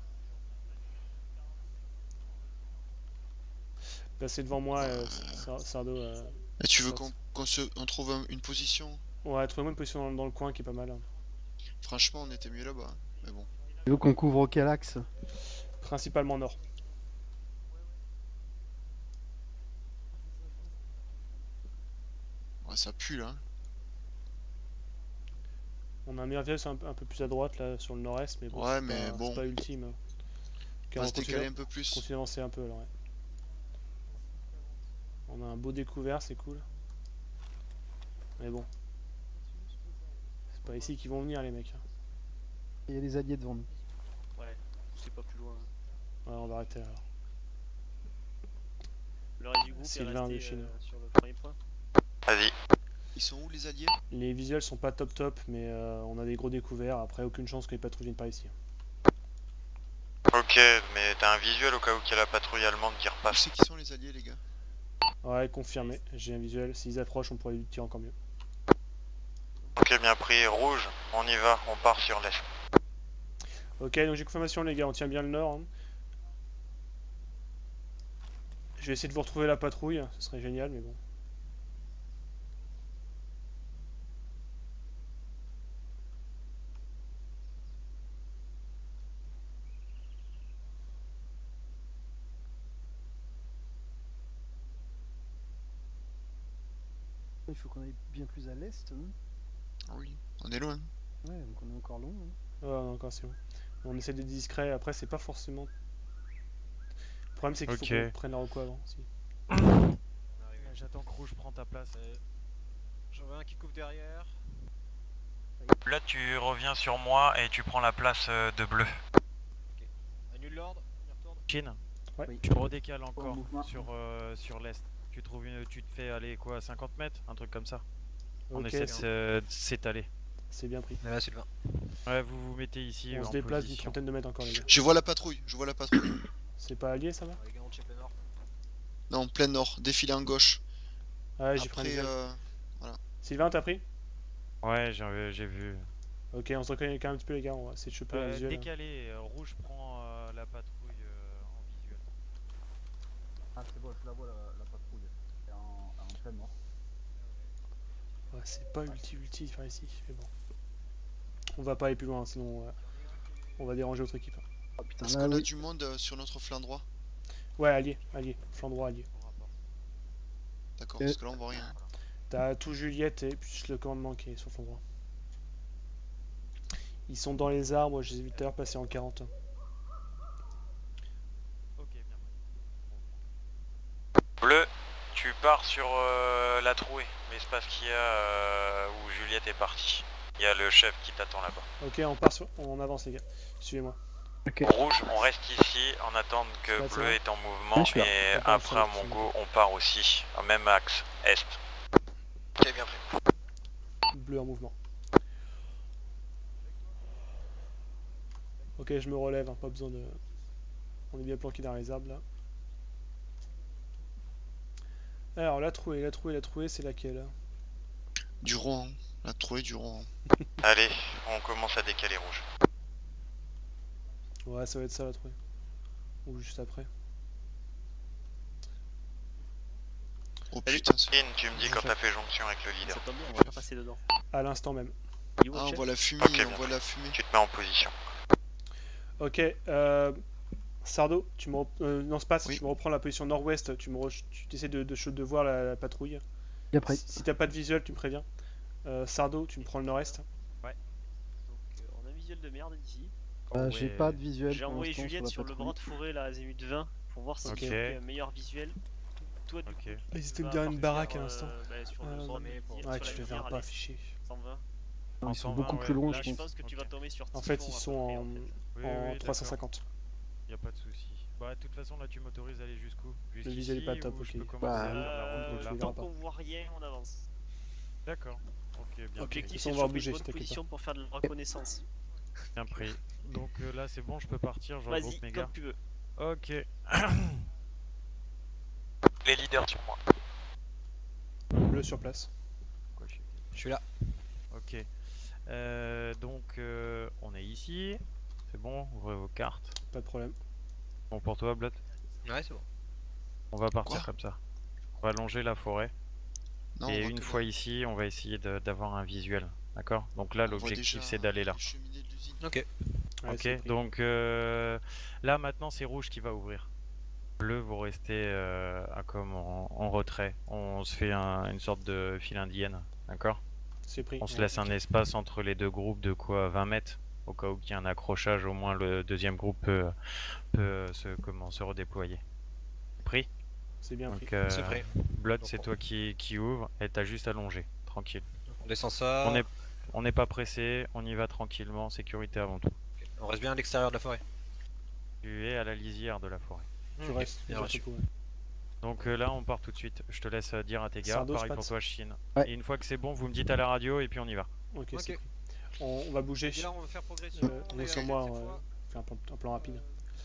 Passez devant moi, Sardo. Et tu veux Pat. qu'on trouve une position? Ouais, trouvez-moi une position dans le coin qui est pas mal. Franchement, on était mieux là-bas, hein, mais bon. Tu veux qu'on couvre quel axe? Principalement nord. Ouais, ça pue là. On a un meilleur virage un peu plus à droite là sur le nord-est, mais bon, Ouais, c'est mais pas, bon. c'est pas ultime. Ok, On va se décaler un peu plus. Continue d'avancer un peu alors. Ouais. On a un beau découvert, c'est cool. Mais bon. C'est pas ici qu'ils vont venir les mecs. Il y a les alliés devant nous. ouais, c'est pas plus loin. Ouais, on va arrêter alors. Le reste du groupe est Sylvain de resté Chine. sur le premier point. Vas-y. Ils sont où les alliés? Les visuels sont pas top, mais on a des gros découverts. Après, aucune chance que les patrouilles viennent par ici. Ok, mais t'as un visuel au cas où qu'il y a la patrouille allemande qui Où repasse. c'est qui sont les alliés, les gars? Ouais, confirmé. J'ai un visuel. S'ils approchent, on pourrait les tirer encore mieux. Ok, bien pris. Rouge, on y va, on part sur l'est. Ok, donc j'ai confirmation les gars, on tient bien le nord. Hein. Je vais essayer de vous retrouver la patrouille, ce serait génial, mais bon. Il faut qu'on aille bien plus à l'est. Oui, on est loin. Ouais, donc on est encore long. Ouais, encore c'est bon. On essaie d'être discret, après c'est pas forcément... Le problème c'est qu'il faut qu'on prenne la reco avant. Si. J'attends que Rouge prend ta place. J'en veux un qui coupe derrière. Là, tu reviens sur moi et tu prends la place de bleu. Ok. Annule l'ordre, on y retourne. Chine, Ouais. tu redécales encore mouvement. sur l'est. Tu trouves tu te fais aller quoi, 50 mètres, un truc comme ça. On Ok, essaie de s'étaler. c'est bien pris. Là, Sylvain. Ouais, vous vous mettez ici On en se déplace d'une position. trentaine de mètres encore les gars. Je vois la patrouille, C'est pas allié ça va? Les gars, on check le nord. Non, plein nord, défilé en gauche. Ouais, j'ai pris un Après, visuel. voilà. Sylvain, t'as pris? Ouais, j'ai vu. Ok, on se reconnaît quand même un petit peu les gars, on va essayer de choper un visuel. Décalé, Rouge prend la patrouille en visuel. Ah, c'est bon, je la vois la patrouille. Elle est en plein nord. Ouais, c'est pas ulti faire ici, mais bon. On va pas aller plus loin, sinon on va déranger notre équipe. Oh putain, Est-ce là, qu'on a oui. du monde sur notre flanc droit? Ouais, allié, flanc droit allié. D'accord, parce que là on voit rien. T'as tout Juliette et puis le commandement qui est sur flanc droit. Ils sont dans les arbres, je les ai vus tout à l'heure passer en 40. Ok, bien. Bleu, tu pars sur la trouée, l'espace qu'il y a où Juliette est partie. Il y a le chef qui t'attend là-bas. Ok, on avance les gars. Suivez-moi. Rouge, on reste ici en attendant que Ça, bleu ça. est en mouvement je suis là. et Attends, après à mon c'est go on part aussi, au même axe, est. Ok, bien pris. Bleu en mouvement. Ok, je me relève, hein, pas besoin de... On est bien planqué dans les arbres là. Alors la trouée, c'est laquelle? Du Rohan, la trouée du Rohan. Allez, on commence à décaler Rouge. Ouais, ça va être ça la trouée. Ou juste après. Oh putain, In, tu me dis quand t'as fait jonction avec le leader. Ça tombe bien, on va pas passer dedans. À l'instant même. Il est où, Ah, le on chef voit la fumée, Ok, bien on voit pris. la fumée. Tu te mets en position. Ok, Sardo, tu me non, Space, Oui. tu me reprends la position nord-ouest, tu essaies de voir la patrouille. Bien pris. Si t'as pas de visuel, tu me préviens. Sardo, tu me prends le nord-est. Donc on a un visuel de merde ici. J'ai pas de visuel. J'ai pour envoyé l'instant Juliette sur la le patrouille. bras de forêt là, Azimut 20 pour voir si Ok. tu as un meilleur visuel. Toi du coup, Ils étaient tu vas derrière une partir, baraque à l'instant. sur le sommet, Ouais, tu les verras pas affichés. 120. Non, ils sont beaucoup plus longs, je Là, je pense. pense que tu vas tomber sur En fait, Typhon ils à sont peu près, en, Oui, en oui, 350. Y a pas de souci. Bah, de toute façon, là, tu m'autorises à aller jusqu'où? Le visuel est pas top, ou je ok. peux commencer à faire la ronde tu là? les verras Tant pas. qu'on voit rien, on avance. D'accord. Ok, bien pris. L'objectif Ils c'est sont de voir choper bouger, une si bonne t'inquiète position pour faire de la reconnaissance. Bien pris. Donc là, c'est bon, je peux partir, je Vas-y, regroupe mes comme gars. tu veux. Ok. Les leaders sur moi. Bleu sur place. Je suis là. Ok. Donc, on est ici. C'est bon, ouvrez vos cartes. Pas de problème. Bon pour toi, Blood? Ouais, c'est bon. On va partir Quoi comme ça. On va longer la forêt. Non, on Et voit une que fois dalle. ici, on va essayer d'avoir un visuel. D'accord? Donc là, On voit l'objectif, déjà c'est d'aller là. les cheminées de l'usine. Ok. Ouais, Ok, c'est pris. donc là maintenant c'est rouge qui va ouvrir. Bleu, vous restez comme en retrait. On se fait une sorte de file indienne, d'accord? C'est pris. On se Ouais. laisse un espace entre les deux groupes de quoi 20 mètres. Au cas où il y a un accrochage, au moins le deuxième groupe peut se redéployer. Pris? C'est bien pris. Donc C'est prêt. Blood, Donc, c'est toi qui ouvre et t'as juste à longer, tranquille. On descend ça. On n'est pas pressé, on y va tranquillement, sécurité avant tout. On reste bien à l'extérieur de la forêt. Tu es à la lisière de la forêt. Tu restes. bien sur reçu. ce coup, ouais. Donc là, on part tout de suite. Je te laisse dire à tes gars. Sardo, Pareil Spatz. pour toi, Chine. Ouais. Et une fois que c'est bon, vous me dites à la radio et puis on y va. Ok, Ok. c'est pris. On va bouger. Et là, on va faire progression. On est sur moi, on fait un plan rapide.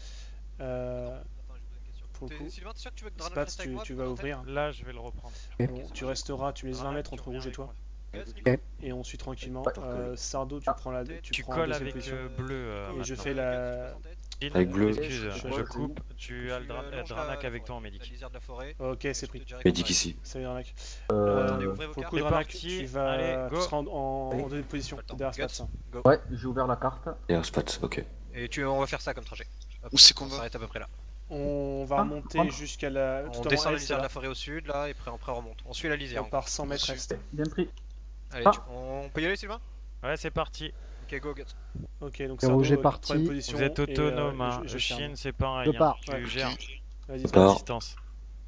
Pour le coup, Sylvain, t'es sûr que tu veux que Dranak Spatz, reste avec moi tu pour vas l'antenne? ouvrir. Là, je vais le reprendre. Bon, tu resteras, tu laisses 20 mètres entre rouge et toi. Et on suit tranquillement. Sardo, tu prends la. Tu prends colles la deuxième avec position. bleu. Et je maintenant. fais la. Chine, Avec bleu. Excuse, Je je coupe. Tu as le Dranak avec toi en La médic. lisière de la forêt. Ok, c'est pris. Médic ici. Salut Dranak. Attendez, ouvrez vos Pour le cartes. coup, C'est Dranak, parti. tu vas. Allez, go. Tu seras en deuxième position. Attends, Derrière Guts. Spatz. Go. Ouais, j'ai ouvert la carte. Et un spot, ok. Et on va faire ça comme trajet. Hop, Où c'est qu'on on va? s'arrête à peu près là. On va remonter jusqu'à la. On tout en descend la est, lisière là. de la forêt au sud, là, et après on remonte. On suit la lisière. On part 100 mètres est. Bien pris. Allez, on peut y aller, Sylvain? Ouais, c'est parti. Ok, go, get. Ok, donc Le rouge est Sardo, parti. prends une position. Vous êtes et, autonome, et hein. je ferme. Chine, c'est pareil. Je pars. Tu Ouais. gères Vas-y, la Spats. distance.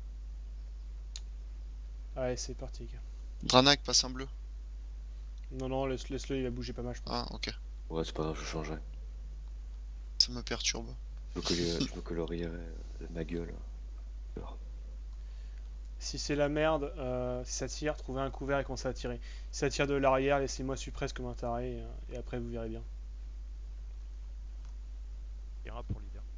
Allez, c'est parti, les gars. Dranak passe en bleu. Non, laisse-le, il va bouger pas mal, je pense. Ah, ok. Ouais, c'est pas grave, je changerai. Ça me perturbe. Je veux colorer ma gueule. Si c'est la merde, si ça tire, trouvez un couvert et commencez à tirer. Si ça tire de l'arrière, laissez-moi suppresse comme un taré, et après vous verrez bien. Il ira pour leader.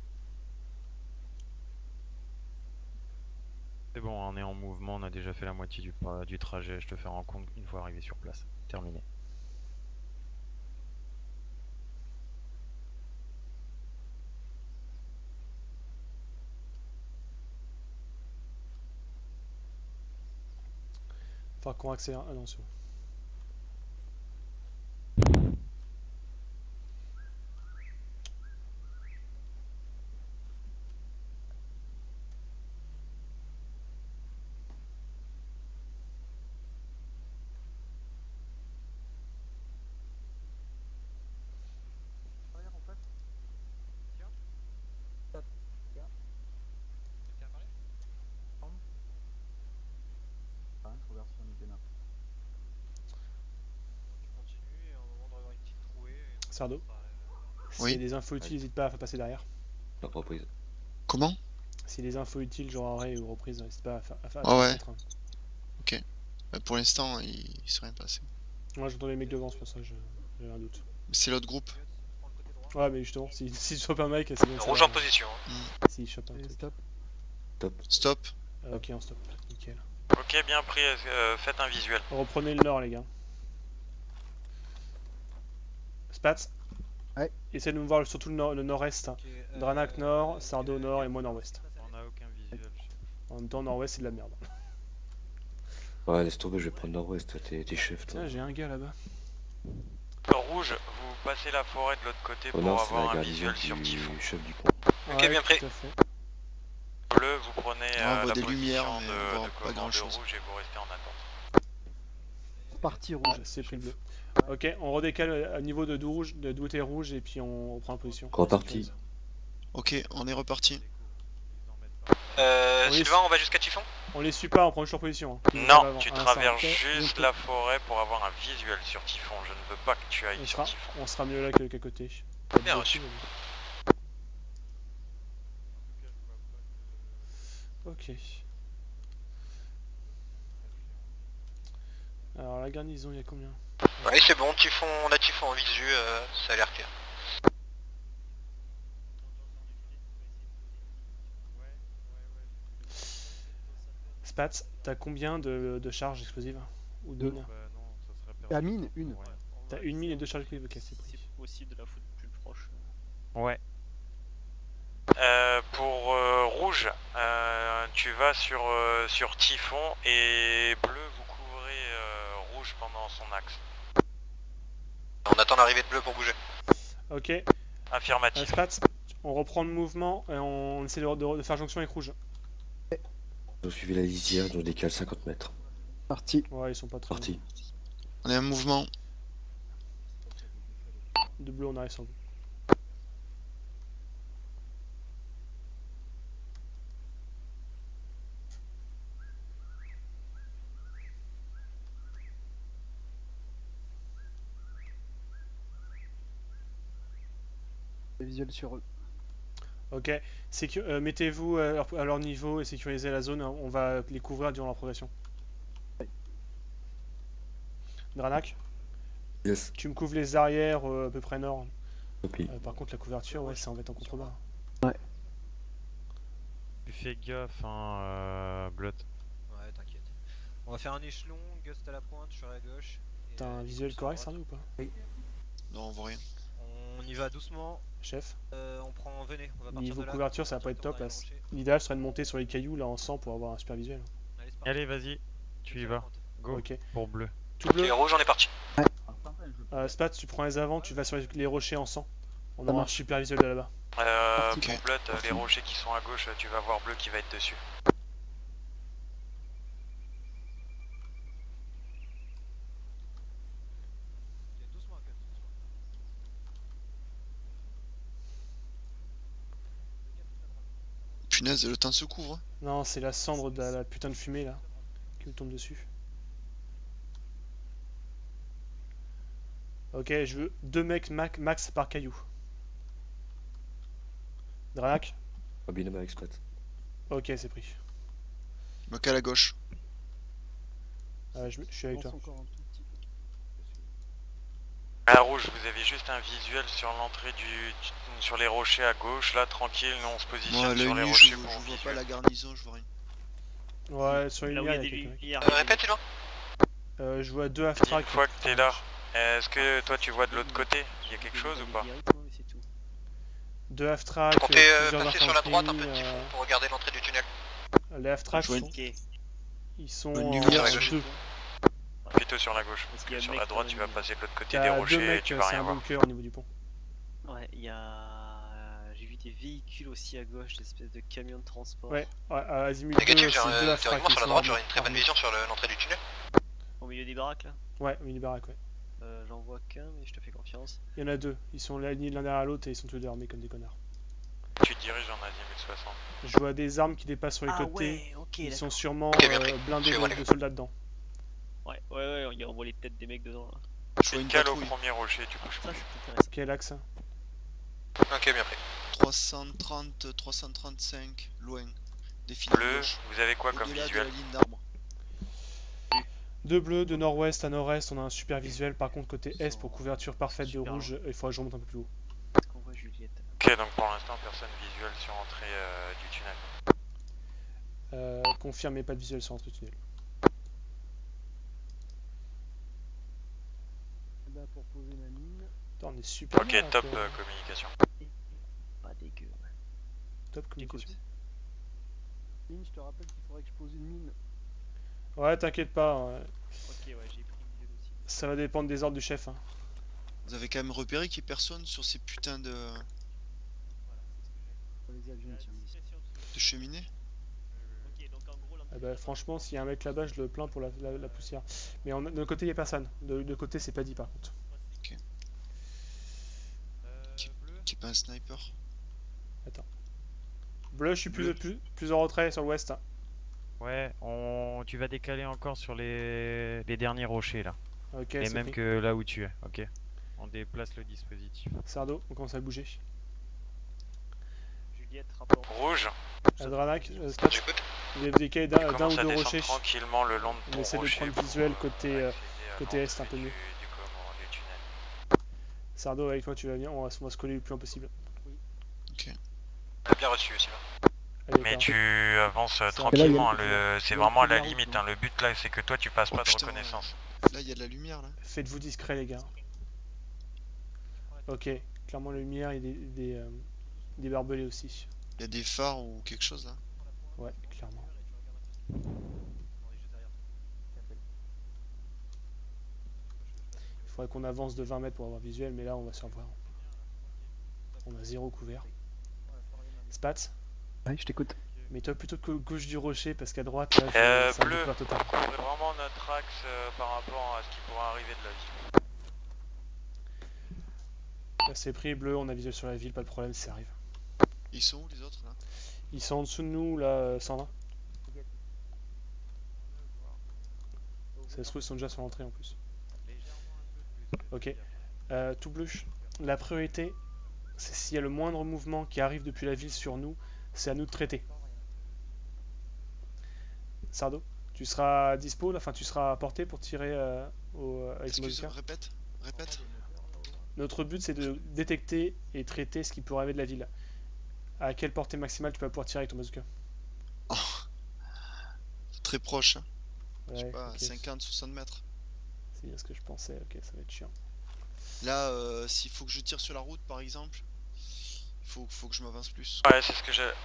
C'est bon, on est en mouvement, on a déjà fait la moitié du trajet. Je te fais en compte une fois arrivé sur place. Terminé. Enfin, qu'on accélère. Ah non, c'est bon. Arrière, en fait. Ah, je regarde sur une map. Tu continues, et à un moment, on doit avoir une petite trouée. Sardo. S'il Oui. y a des infos utiles, n'hésite pas à faire passer derrière. La reprise. Comment? Si les infos utiles, genre arrêt ou reprise, n'hésite pas à faire Ah ouais. passer. Ok. Pour l'instant, il s'est rien passé. Moi, j'entends les mecs devant, c'est pour ça que j'avais un doute. C'est l'autre groupe. Ouais, mais justement, si je chope un mec, c'est bon. Rouge en position. Si je chope un truc. Stop. Stop. Ok, on stop. Nickel. Ok, bien pris, faites un visuel. Reprenez le nord, les gars. Spats. Ouais. Essayez de me voir surtout le nord-est. Dranak nord, Sardo nord et moi nord-ouest. On a aucun visuel. En même temps, nord-ouest, c'est de la merde. Ouais, laisse tomber, je vais prendre nord-ouest, t'es chef, toi. Tiens, j'ai un gars là-bas. Rouge, vous passez la forêt de l'autre côté Au pour nord, c'est la avoir un garnison visuel sur Typhon. du chef du camp. Ok, bien pris. Tout à fait. Bleu, vous prenez On voit la des position lumières, mais on de voit pas commande grand-chose. rouge et vous restez en attente. Parti rouge. C'est pris le bleu. Ok, on redécale à niveau de d'où était rouge et puis on reprend la position. Reparti. Ok, on est reparti. On les- Sylvain, on va jusqu'à Typhon? On les suit pas, on prend juste leur position. Hein. Non, tu Ah, ça, traverses ok. juste la forêt pour avoir un visuel sur Typhon. Je ne veux pas que tu ailles sur Typhon. On sera mieux là qu'à côté. Bien reçu. Ok. Alors la garnison, il y a combien? Ouais, c'est bon, Typhon, on a Typhon en visu, ça a l'air clair. Spats, t'as combien de charges explosives? Ou de Deux. mines? La mine, une. T'as une mine et deux charges explosives, ok, c'est pris. C'est possible de la foutre plus proche. Ouais. Pour rouge, tu vas sur Typhon et bleu, vous couvrez rouge pendant son axe. On attend l'arrivée de bleu pour bouger. Ok. Affirmatif. Spats, on reprend le mouvement et on essaie de faire jonction avec rouge. Ils ont suivi la lisière, ils ont décalé 50 mètres. Parti. Ouais, ils sont pas très Parti. On est en mouvement. De bleu, on arrive sur vous. Visuel sur eux. Ok, mettez-vous à leur niveau et sécurisez la zone, on va les couvrir durant leur progression. Dranak, Yes. tu me couvres les arrières à peu près nord. Copie. Par contre la couverture, ouais, ça en va être en contrebas. Tu fais gaffe, hein, Blood. Ouais, t'inquiète. On va faire un échelon, Gust à la pointe, je serai à gauche. T'as un visuel correct, Sardo, ou pas? Non, on voit rien. On y va doucement. Chef, On prend, venez, on va partir niveau de là. couverture, ça va pas être top là. L'idéal serait de monter sur les cailloux là en sang pour avoir un super visuel. Allez, c'est parti. Allez, vas-y. Tu y vas. Go. Ok. Pour bleu. Tout bleu. Et rouge, on est parti. Spats, tu prends les avant, tu vas sur les rochers en sang. On Ça aura un marche. super visuel de là-bas. Pour Blood, les rochers qui sont à gauche, tu vas voir bleu qui va être dessus. Punaise, le temps se couvre. Hein. Non, c'est la cendre de la putain de fumée là qui me tombe dessus. Ok, je veux 2 mecs max par caillou. Dranak. Binôme avec Splat. Ok, c'est pris. Mock à la gauche. Je suis avec toi. À rouge, vous avez juste un visuel sur l'entrée sur les rochers à gauche, là tranquille, nous on se positionne Moi, sur les l'œil nu, rochers je pour vois visuel. pas la garnison, je vois rien. Ouais, sur une Là où il y a lumière, des il y a quelques mecs. lumières. Répète, Sylvain. Je vois 2 Une half-track. fois que t'es là, est-ce que toi tu vois de l'autre côté? Il y a quelque chose ou pas? 2 half-track, Je comptais plusieurs passer sur la droite un infanteries, petit peu pour regarder l'entrée du tunnel. les half-tracks Je vois sont... Ils sont une en lumière à 2. Plutôt sur la gauche, parce que sur la droite tu vas passer de l'autre côté des T'as 2 rochers et mecs, tu vas c'est rien un voir. bunker au niveau du pont. Ouais, il y a. J'ai vu des véhicules aussi à gauche, des espèces de camions de transport. Ouais, à Azimut 2, Négatif, c'est 2 half-track. théoriquement sur la ils droite sont j'aurai une très bonne armés. vision sur l'entrée du tunnel. Au milieu des baraques là. Ouais, au milieu des baraques, ouais. J'en vois qu'un, mais je te fais confiance. Il y en a 2, ils sont alignés l'un derrière l'autre et ils sont tous deux armés comme des connards. Tu te diriges en Azimut 60. Je vois des armes qui dépassent sur les côtés. Ouais, ok, Ils sont d'accord. sûrement Ok, bien pris. blindés Suivez-moi, de les gars. soldats dedans. Ouais, on voit les têtes des mecs dedans là. Je vois une Cale au patrouille. premier rocher, tu bouges Ça, plus. c'est intéressant. Quel axe? Ok, bien pris. 330, 335, loin. Défilé à Bleu, gauche. vous avez quoi comme Au-delà de visuel? la ligne d'arbre. 2 bleus, de nord-ouest à nord-est, on a un super visuel. Par contre, côté est, pour couverture parfaite de Super rouge, il faudrait que je remonte un peu plus haut. Est-ce qu'on voit Juliette? Ok, donc pour l'instant personne visuel sur entrée du tunnel. Confirmez pas de visuel sur l'entrée du tunnel. Là pour poser ma mine. Putain, on est super. Ok, bien, là, top quoi. Pas communication. dégueu. Ouais. Top communication. Mine, je te rappelle qu'il faudrait que je pose une mine. Ouais, t'inquiète pas, ouais. Ok, ouais, j'ai pris une visuel aussi. Ça va dépendre des ordres du chef. Hein. Vous avez quand même repéré qu'il y ait personne sur ces putains de Les avions, tiens. cheminées? Ok, donc en gros, Ah bah, franchement, s'il y a un mec là-bas, je le plains pour la poussière. Mais de notre côté, il n'y a personne. De côté, c'est pas dit par contre. Qui est pas un sniper? Attends. Bleu, je suis Bleu. plus en retrait sur l'ouest. Hein. Ouais, tu vas décaler encore sur les derniers rochers là. Ok, Et c'est même pris. que là où tu es, ok. On déplace le dispositif. Sardo, on commence à bouger. Juliette, rapport. Rouge, Dranak, Spatz, j'écoute. vous avez décalé d'un Tu ou commences à deux descendre rochers. tranquillement le long de On ton essaie de rocher prendre pour visuel côté, accéder à côté est un peu l'entrée mieux. du tunnel. Sardo, avec toi, tu vas venir, on va se coller le plus loin possible. Bien reçu aussi. Allez, Mais d'accord. tu avances là, tranquillement, il y a c'est une vraiment à la première limite, route, hein. Le but là c'est que toi tu passes Oh, pas de putain, reconnaissance. Là, il y a de la lumière là. Faites-vous discret, les gars. Ok, clairement, la lumière et des barbelés aussi. Il y a des phares ou quelque chose là. Ouais, clairement. Il faudrait qu'on avance de 20 mètres pour avoir visuel, mais là, on va se revoir. On a 0 couvert. Spatz, Ouais, je t'écoute. mets-toi plutôt gauche du rocher, parce qu'à droite, là, c'est un Bleu, découvert total. couvrez vraiment notre axe par rapport à ce qui pourrait arriver de la ville. Là, c'est pris, bleu, on a visuel sur la ville, pas de problème, ça arrive. Ils sont où les autres là? Ils sont en dessous de nous, là, 120. Ça se trouve, ils sont déjà sur l'entrée en plus. Ok. Tout bleu. La priorité, c'est s'il y a le moindre mouvement qui arrive depuis la ville sur nous, c'est à nous de traiter. Sardo, tu seras dispo, là, enfin tu seras à portée pour tirer avec le Excuse, Mosca. répète. Notre but c'est de détecter et traiter ce qui pourrait arriver de la ville. À quelle portée maximale tu vas pouvoir tirer avec ton bazooka? Oh. Très proche, hein. Je sais Ouais, pas, ok. 50-60 mètres. C'est bien ce que je pensais, ok, ça va être chiant. Là, s'il faut que je tire sur la route par exemple, faut que je m'avance plus. Ouais, c'est ce que j'ai.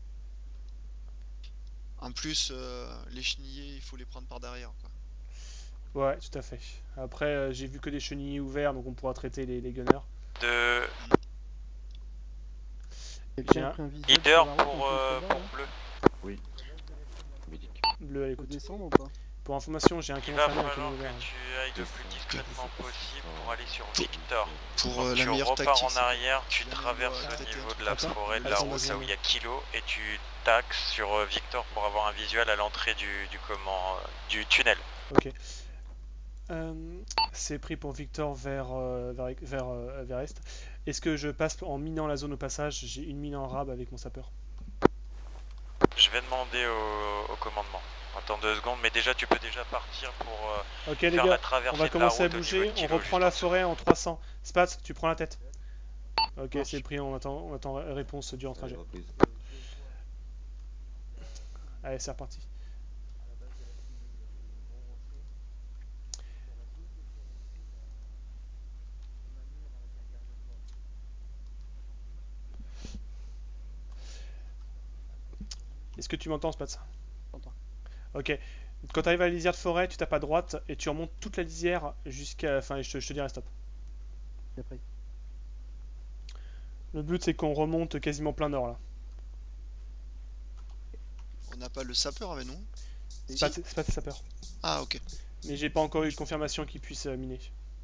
En plus, les chenillés, il faut les prendre par derrière quoi. Ouais, tout à fait. Après, j'ai vu que des chenilles ouverts, donc on pourra traiter les gunners. Quelqu'un a pris un visuel Leader sur la route pour, en contrebas, pour là bleu. Oui. Médic. Bleu à Faut l'écoute. descendre ou pas? Pour information, j'ai un Il canon va infernal et un falloir canon ouvert. que tu ailles le plus discrètement possible pour aller sur Pour- Victor. Pour Donc la tu meilleure repars tactique, en c'est arrière, tu jamais traverses voir le traiter niveau un de la truc. forêt de la Attends, rousse vas-y, là où il y a Kilo et tu taxes sur Victor pour avoir un visuel à l'entrée du tunnel. Ok. C'est pris pour Victor vers est. Est-ce que je passe en minant la zone au passage? J'ai une mine en rab avec mon sapeur. Je vais demander au commandement. Attends 2 secondes, mais déjà tu peux déjà partir pour Ok les faire gars, la traversée on va de la commencer à route au niveau bouger, de on Kilo, reprend juste la en dessous. forêt en 300. Spatz, tu prends la tête. Ok, Marche. c'est pris, on attend réponse durant le trajet. Reprise. Allez, c'est reparti. Est-ce que tu m'entends, Spatz? J'entends. Ok. Quand tu arrives à la lisière de forêt, tu tapes à droite et tu remontes toute la lisière jusqu'à... Enfin, je te dirai stop. C'est pris. Le but, c'est qu'on remonte quasiment plein nord, là. On n'a pas le sapeur avec nous? Spatz, c'est sapeur. Ah, ok. Mais j'ai pas encore eu de confirmation qu'il puisse miner.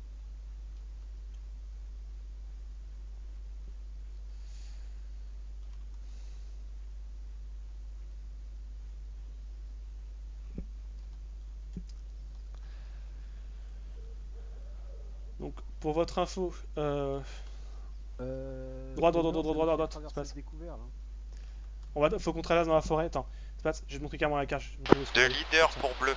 Donc, pour votre info, droite, Ça Spatz. découvert là. Faut qu'on traverse dans la forêt. Attends, Spatz, je vais te montrer carrément la carte. Je vais te montrer où est-ce qu'on De est. leader pour bleu.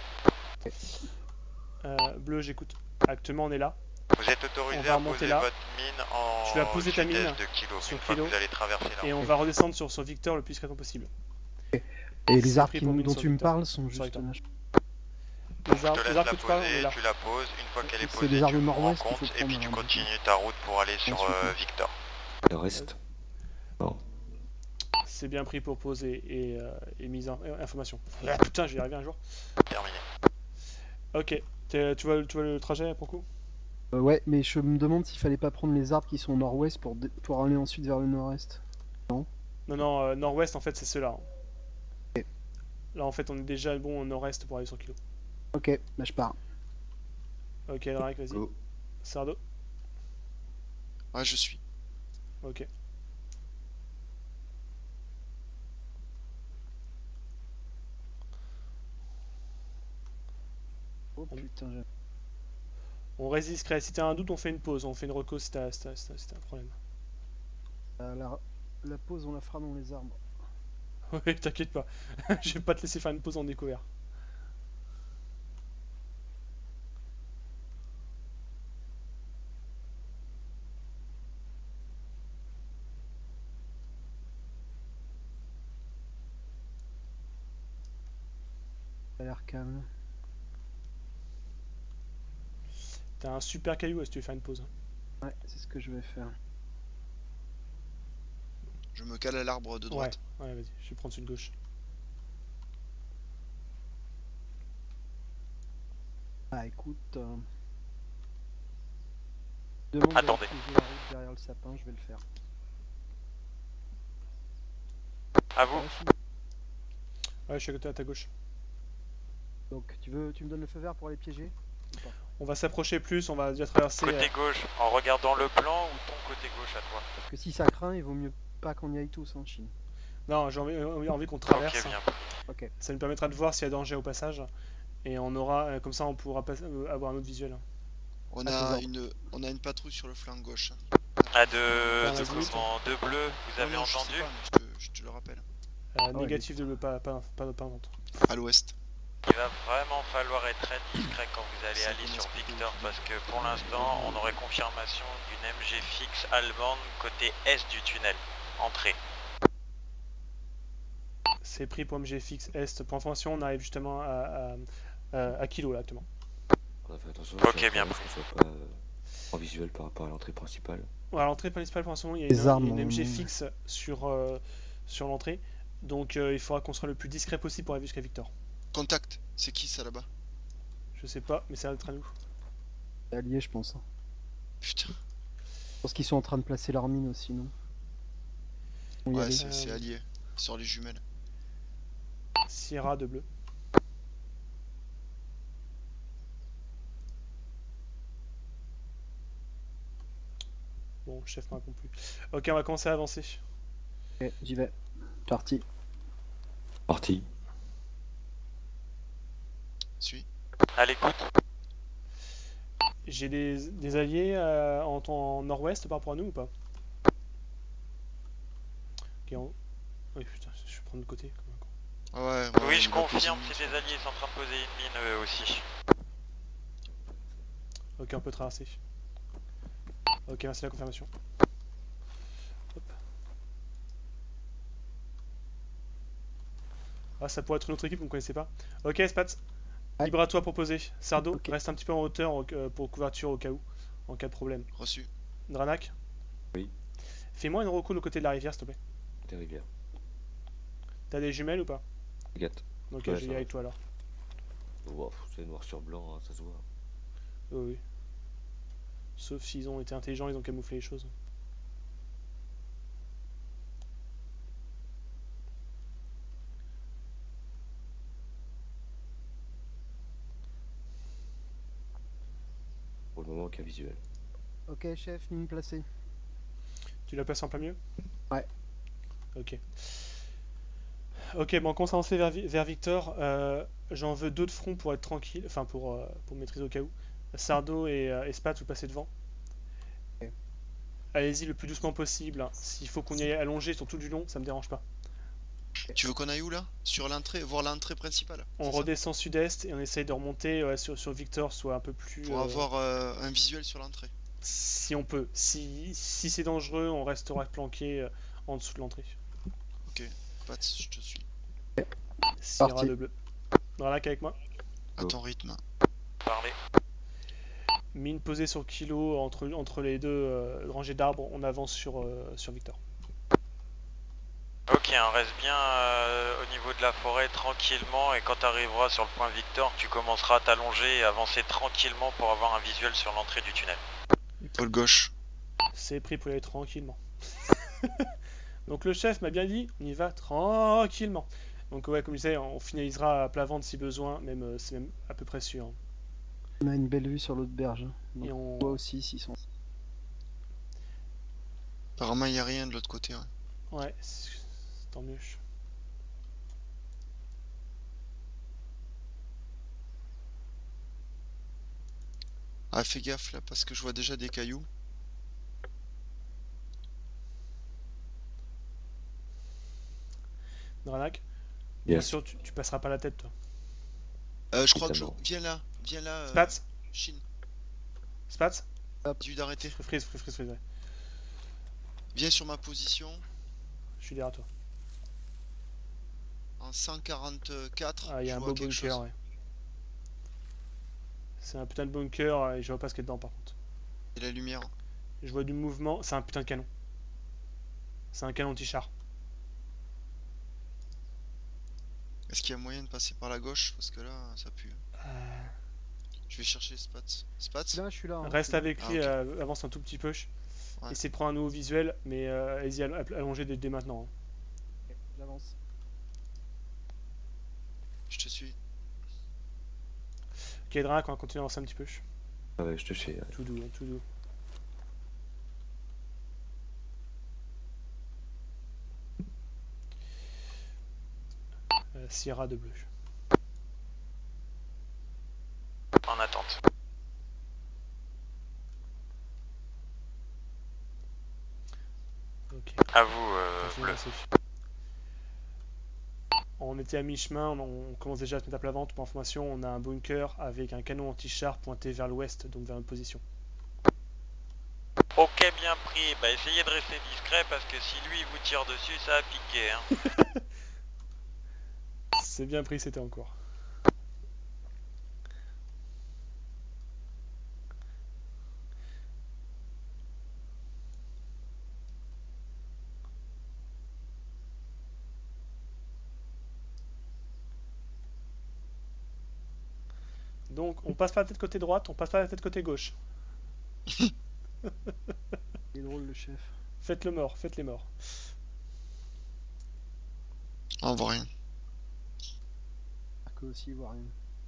Bleu, j'écoute. Actuellement, on est là. Vous êtes autorisé On va à remonter poser là. votre mine en Tu vas poser ta vitesse mine de Kilo sur une fois que Kilo. vous allez traverser la Et on route. va redescendre sur Victor le plus discrètement possible. Et les C'est arbres pris pour mine dont sur tu me Victor. parles sont Sur juste Victor. là. Les Je te arbres, laisse les arbres la que tu parles, on est poser, là. tu la poses. Une fois qu'elle est C'est posée, les tu arbres me rends nord-ouest qu'il compte faut et puis prendre, tu hein, continues ta route pour aller sur Ensuite, Victor. Le reste. Non. C'est bien pris pour poser et mise en information. Ah, putain, je vais y arriver un jour. Terminé. Ok, tu vois le trajet pour coup? Ouais, mais je me demande s'il fallait pas prendre les arbres qui sont au nord-ouest pour aller ensuite vers le nord-est. Non, nord-ouest en fait c'est ceux-là. Là en fait on est déjà bon au nord-est pour aller sur Kilo. Ok, bah je pars. Ok, Drake, vas-y. Go. Sardo. Ouais, je suis. Ok. Oh putain, On reste discret. Si t'as un doute, on fait une pause. On fait une reco si t'as un problème. la pause, on la fera dans les arbres. Oui, t'inquiète pas. Je vais pas te laisser faire une pause en découvert. Ça a l'air calme. T'as un super caillou si tu veux faire une pause. Ouais, c'est ce que je vais faire. Je me cale à l'arbre de droite. Ouais, vas-y. Je vais prendre celui de gauche. Ah, écoute. Demande Attendez. de la route derrière le sapin, je vais le faire. À vous. Ouais, je suis à côté à ta gauche. Donc, tu me donnes le feu vert pour aller piéger ou pas? On va s'approcher plus, on va déjà traverser. Côté gauche, en regardant le plan ou ton côté gauche à toi? Parce que si ça craint, il vaut mieux pas qu'on y aille tous en Chine. Non, j'ai envie qu'on traverse. Ok, bien. Ok. Ça nous permettra de voir s'il y a danger au passage. Et on aura, comme ça, on pourra avoir un autre visuel. On Ah, a une patrouille sur le flanc gauche. Ah, de bleu, vous avez Non, je sais entendu? pas, mais je te le rappelle. ouais, Négatif de pas d'entente. À l'ouest. Il va vraiment falloir être très discret quand vous allez aller sur Victor parce que pour l'instant on aurait confirmation d'une MG fixe allemande côté est du tunnel. Entrée. C'est pris pour MG fixe Est. Pour information, on arrive justement à Kilo là actuellement. On a fait attention Ok, bien qu'on soit pas en visuel par rapport à l'entrée principale. Ouais, à l'entrée principale, pour l'instant, il y a Les armes, une MG on- fixe sur l'entrée. Donc il faudra qu'on soit le plus discret possible pour arriver jusqu'à Victor. Contact, c'est qui ça là-bas? Je sais pas, mais ça va être à nous. C'est allié, je pense. Putain. Je pense qu'ils sont en train de placer leur mine aussi, non? On y Ouais, allait. c'est allié. Sur les jumelles. Sierra de bleu. Bon, le chef me répond plus. Ok, on va commencer à avancer. Ok, j'y vais. Parti. Parti. Suis. À l'écoute. J'ai des alliés en nord-ouest par rapport à nous ou pas? Ok, oui, putain, je vais prendre le côté. Comme un con. Ah ouais, Oui, je on va poser confirme, une c'est des alliés, ils sont en train de poser une mine eux aussi. Ok, on peut traverser. Ok, merci la confirmation. Hop. Ah, ça pourrait être une autre équipe, vous ne connaissez pas. Ok, Spats, Ouais. libre à toi pour poser. Sardo, Ok. reste un petit peu en hauteur pour couverture au cas où, en cas de problème. Reçu. Dranak, Oui. fais-moi une reco de côté de la rivière, s'il te plaît. Des rivières. T'as des jumelles ou pas? Regarde. Ok, Ouais, je vais y ça aller va. avec toi alors. Wow, c'est noir sur blanc, hein, ça se voit. Oui, oui. Sauf s'ils ont été intelligents, ils ont camouflé les choses. Pour le moment, aucun visuel. Ok, chef, ligne placée. Tu la places en plein milieu? Ouais. Ok. Ok, bon, on commence à avancer vers Victor. J'en veux deux de front pour être tranquille, enfin pour maîtriser au cas où. Sardo et Spat, vous passez devant. Ok. Allez-y le plus doucement possible. S'il faut qu'on y aille allongé sur tout du long, ça me dérange pas. Tu veux qu'on aille où là? Sur l'entrée, voir l'entrée principale. On c'est ça redescend sud-est et on essaye de remonter sur Victor, soit un peu plus. Pour avoir un visuel sur l'entrée. Si on peut. Si c'est dangereux, on restera planqué en dessous de l'entrée. Ok, Pat, je te suis. Sierra Parti. de bleu. Dranak avec moi. À ton rythme. Parlez. Mine posée sur kilo entre les deux rangées d'arbres, on avance sur Victor. Ok, on reste bien au niveau de la forêt tranquillement et quand tu arriveras sur le point Victor, tu commenceras à t'allonger et avancer tranquillement pour avoir un visuel sur l'entrée du tunnel. Épaule gauche. C'est pris pour y aller tranquillement. Donc le chef m'a bien dit, on y va tranquillement. Donc ouais, comme je disais, on finalisera à plat ventre si besoin, c'est même à peu près sûr. On a une belle vue sur l'autre berge. Donc, Et on... voit aussi s'ils sont. Apparemment, il n'y a rien de l'autre côté. Ouais. Ouais, tant mieux. Ah, fais gaffe là, parce que je vois déjà des cailloux. Dranak, Yes. bien sûr, tu passeras pas la tête, toi. Je crois que je. Évidemment. Viens là. Spats, Shin. Spats, Dis-lui d'arrêter. freeze, ouais. Viens sur ma position. Je suis derrière toi. En 144. Ah, il y a je un vois beau quelque bunker, chose. ouais. C'est un putain de bunker et je vois pas ce qu'il y a dedans par contre. Et la lumière. Je vois du mouvement, c'est un putain de canon. C'est un canon anti-char. Est-ce qu'il y a moyen de passer par la gauche? Parce que là, ça pue. Je vais chercher Spats. Spats? Là, je suis là. hein, Reste je suis là. avec lui, ok. avance un tout petit peu. Ouais. Essaye de prendre un nouveau visuel, mais allez-y, allongez dès maintenant. hein. Ok, j'avance. Je te suis. Ok, Drac, on va continuer à avancer un petit peu. Ah ouais, je te sais. Tout doux, tout doux. Sierra de bleu. En attente. Ok. À vous, Continue bleu. à avancer. On était à mi-chemin, on commence déjà à se mettre à plat ventre. Pour information, on a un bunker avec un canon anti-char pointé vers l'ouest, donc vers notre position. Ok, bien pris. Bah essayez de rester discret parce que si lui il vous tire dessus, ça va piquer. Hein. C'est bien pris, c'était en cours. Donc, on passe pas la tête côté droite, on passe pas la tête côté gauche. Il est drôle le chef. Faites le mort, faites les morts. Ah, on voit rien. Que aussi, il voit rien.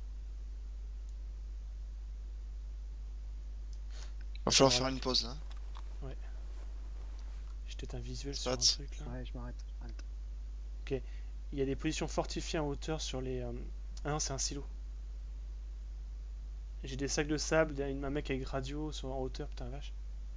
Va falloir faire une pause là. Ouais. J'ai peut-être un visuel sur un Spats. truc là. Ouais, je m'arrête. Ok. Il y a des positions fortifiées en hauteur sur les. Ah non, c'est un silo. J'ai des sacs de sable, il y a un mec avec radio en hauteur, putain la vache.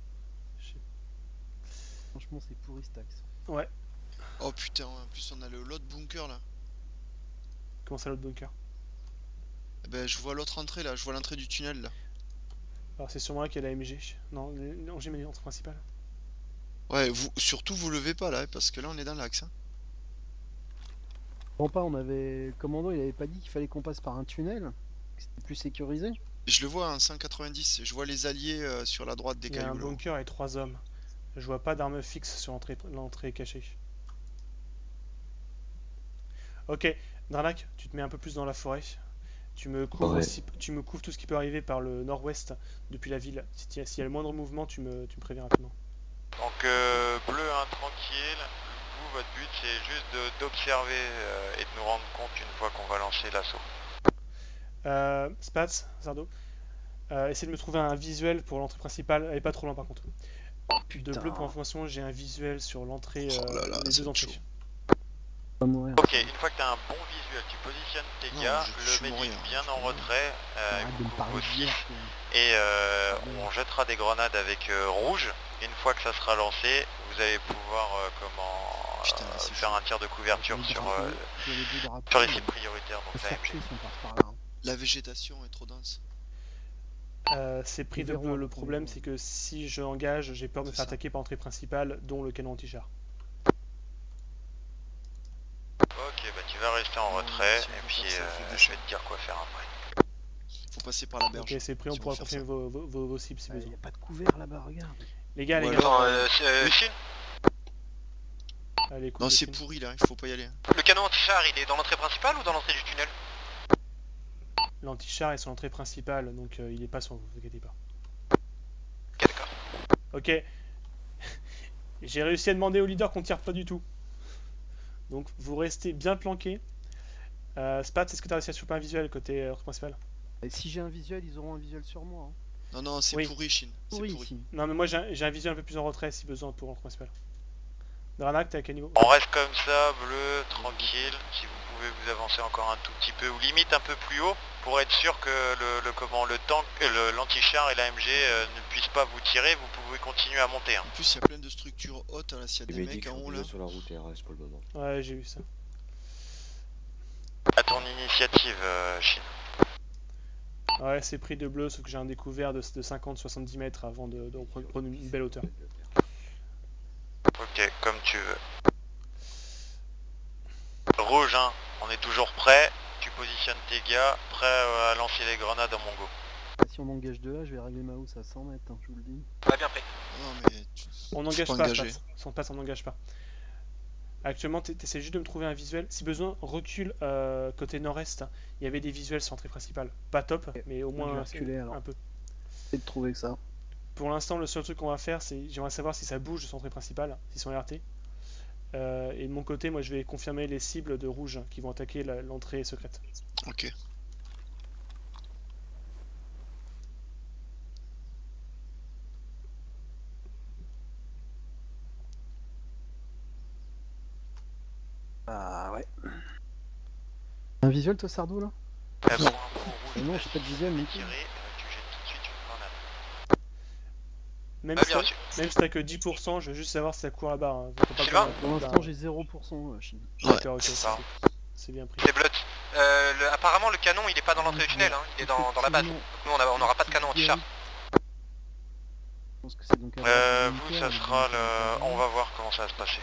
Franchement, c'est pourri cet axe. Ouais. Oh putain, en plus on a l'autre bunker là. Comment ça l'autre bunker? Eh ben, je vois l'autre entrée là, je vois l'entrée du tunnel là. Alors c'est sûrement là qu'il y a la MG. Non, j'ai mis l'entrée principale. Ouais, surtout vous levez pas là, parce que là on est dans l'axe. Hein. Bon, pas, on avait. Le commando, il avait pas dit qu'il fallait qu'on passe par un tunnel? Que c'était plus sécurisé? Je le vois en 190, je vois les alliés sur la droite des Il y a un cailloux. bunker et 3 hommes. Je vois pas d'armes fixes sur l'entrée cachée. Ok, Dranak, tu te mets un peu plus dans la forêt. Tu me couvres, tu me couvres tout ce qui peut arriver par le nord-ouest depuis la ville. S'il y a le moindre mouvement, tu me préviens rapidement. Donc bleu, hein, tranquille. Vous, votre but c'est juste d'observer et de nous rendre compte une fois qu'on va lancer l'assaut. Spats, Zardo, essayez de me trouver un visuel pour l'entrée principale. Elle est pas trop loin par contre. De bleu pour information, j'ai un visuel sur l'entrée, les deux entrées. Ok, une fois que tu as un bon visuel, tu positionnes tes gars, le médic bien en retrait, il couvre aussi, et on jettera des grenades avec rouge. Une fois que ça sera lancé, vous allez pouvoir faire un tir de couverture sur les sites prioritaires, donc la MG. La végétation est trop dense. C'est pris de bleu. Le problème c'est que si je engage, j'ai peur de me faire attaquer par l'entrée principale, dont le canon anti-char. Ok, bah tu vas rester en retrait, et puis je vais te dire quoi faire après. Faut passer par la berge. Ok, c'est pris, on pourra confirmer vos cibles si besoin. Y'a pas de couvert là-bas, regarde. Les gars, les gars. Attends, Chine. Allez, non, c'est pourri là, il faut pas y aller. Le canon anti-char, il est dans l'entrée principale ou dans l'entrée du tunnel? L'anti-char est sur l'entrée principale, donc il est pas sur vous, vous inquiétez pas. Ok, d'accord. Ok. J'ai réussi à demander au leader qu'on tire pas du tout. Donc vous restez bien planqué. Spats, est-ce que tu as réussi à choper un visuel côté principal? Et si j'ai un visuel, ils auront un visuel sur moi. Hein. Non, non, c'est pourri, Chine. C'est pourri. Non, mais moi j'ai un visuel un peu plus en retrait si besoin pour l'entrée principale. Dranak, t'es à quel niveau? On reste comme ça, bleu, tranquille. Si vous pouvez vous avancer encore un tout petit peu, ou limite un peu plus haut, pour être sûr que le tank, l'anti-char et l'AMG ne puissent pas vous tirer, vous pouvez continuer à monter. Hein. En plus, il y a plein de structures hautes, là, s'il y a des mecs en haut là. Sur la route et reste pour le moment. Ouais, j'ai vu ça. À ton initiative, Chine. Ouais, c'est pris de bleu, sauf que j'ai un découvert de 50-70 mètres avant de prendre une belle hauteur. Ok, comme tu veux. Rouge, hein, on est toujours prêt. Tu positionnes tes gars, prêts à lancer les grenades en mon go. Si on engage de là, je vais régler ma hausse à 100 mètres, hein, je vous le dis. Ouais, bien prêt. Non, mais on n'engage pas, on n'engage pas. Actuellement, t'essaies juste de me trouver un visuel. Si besoin, recule côté nord-est. Il y avait des visuels sur l'entrée principale. Pas top, mais au moins un peu. Essaye de trouver ça. Pour l'instant, le seul truc qu'on va faire, c'est j'aimerais savoir si ça bouge de son entrée principale, s'ils sont RT. Et de mon côté, moi je vais confirmer les cibles de rouge qui vont attaquer l'entrée secrète. Ok. Ah ouais. Un visuel toi Sardo là? Non, j'ai pas de visuel mais même si t'as que 10%, je veux juste savoir si ça court là-bas. Hein. Pour l'instant j'ai 0% Chine. D'accord, ok. C'est bien pris. C'est Blood. Apparemment le canon il est pas dans l'entrée du tunnel, hein. Il est dans la base. Donc, nous on n'aura pas de canon anti-char. Vous ça sera le... On va voir comment ça va se passer.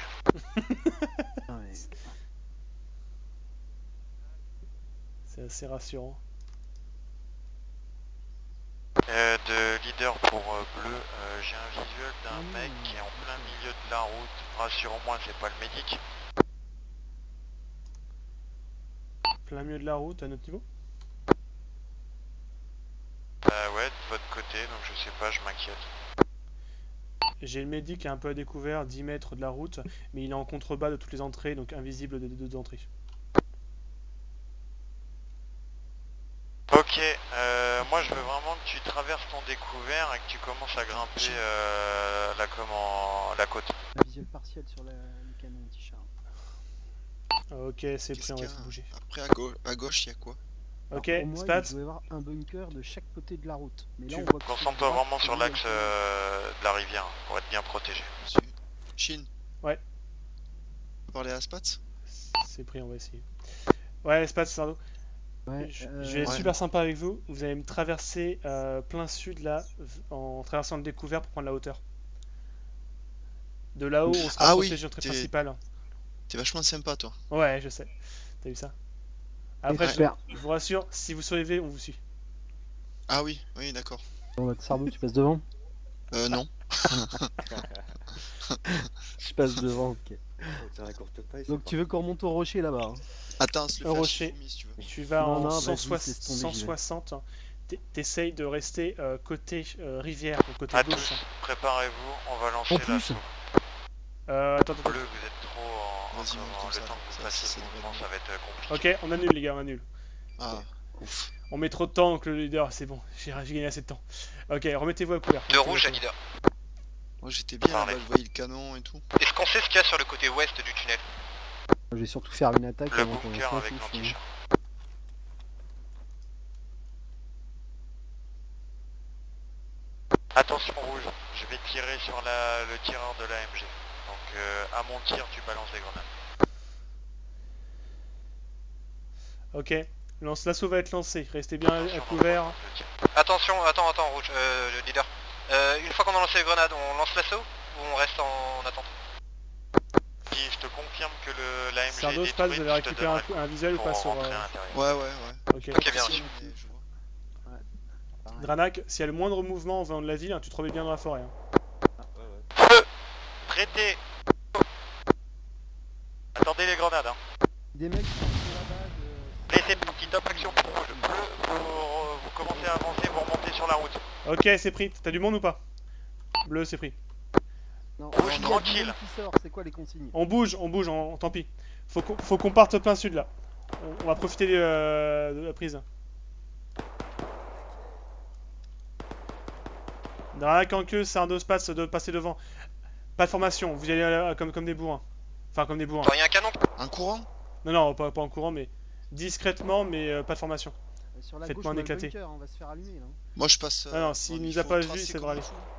C'est assez rassurant. De leader pour bleu, j'ai un visuel d'un mec qui est en plein milieu de la route. Rassure-moi, c'est pas le médic. Plein milieu de la route à notre niveau? Ouais, de votre côté, donc je sais pas, je m'inquiète. J'ai le médic qui est un peu à découvert, 10 mètres de la route, mais il est en contrebas de toutes les entrées, donc invisible des deux entrées. Ok, moi je veux vraiment que tu traverses ton découvert et que tu commences à grimper la côte. La visuel partielle sur le canon anti-char. Ok, c'est pris, on va se bouger. Après, à gauche, il y a quoi? Ok, Alors, pour moi, Spats. il doit y avoir un bunker de chaque côté de la route. Mais là, Tu- on voit que Concentre-toi vraiment sur l'axe de la rivière pour être bien protégé. Shin. Ouais. Tu peux parler à Spats? C'est pris, on va essayer. Ouais, Spats, Sardo. Ouais, Je vais être super sympa avec vous. Vous allez me traverser plein sud là, en traversant le découvert pour prendre la hauteur. De là-haut, on sera protégé l'entrée principale. T'es vachement sympa, toi. Ouais, je sais. T'as vu ça? Après, je vous rassure, si vous survivez, on vous suit. Ah oui, oui, d'accord. Bon, bah, Sardo, tu passes devant? Non. Je passe devant, ok. Donc tu veux qu'on remonte au rocher là-bas hein? Attends, un rocher, si tu veux. Tu vas Non, en non, 160, t'essayes de rester côté rivière, donc côté À gauche. tous, préparez-vous, on va lancer l'assaut. Attends. Bleu, vous êtes trop en le temps que vous passez le mouvement, ça va être compliqué. Ok, on annule les gars, on annule. Ah, ouf. On met trop de temps, donc le leader, c'est bon, j'ai gagné assez de temps. Ok, remettez-vous à couvert. De rouge à leader. Moi j'étais bien là-bas, je voyais le canon et tout. Est-ce qu'on sait ce qu'il y a sur le côté ouest du tunnel? Je vais surtout faire une attaque. Le bunker avec l'anti-char. Attention rouge, je vais tirer sur le tireur de l'AMG. Donc à mon tir, tu balances des grenades. Ok, l'assaut va être lancé, restez bien à couvert. Attention, attends rouge, le leader. Une fois qu'on a lancé les grenades, on lance l'assaut ou on reste en attente? Si je te confirme que l'AMG est Sardo, détruite, vous avez récupéré un visuel ou pas sur... Ouais. Ok, bien reçu. Dranak, s'il y a le moindre mouvement en venant de la ville, hein, tu te remets bien dans la forêt. Hein. Feu! Prêtez! Attendez les grenades, hein. Des mecs qui sont sur la base. Laissez parti, top action pour rouge. Bleu, vous commencez à avancer, vous remontez sur la route. Ok, c'est pris. T'as du monde ou pas? Bleu, c'est pris. Non, rouge, tranquille. Qui sort, c'est quoi les consignes? On bouge, tant pis. Faut qu'on parte plein sud là. On va profiter de la prise. Dranak en queue, Sardo Spats de passer devant. Pas de formation, vous y allez comme des bourrins. Enfin, comme des bourrins. Il y a un canon. Un courant? Non, pas en courant, mais discrètement, mais pas de formation. Sur la Faites-moi un éclaté. bunker, on va se faire allumer là. Moi je passe. Non, s'il nous a pas vu, c'est vrai.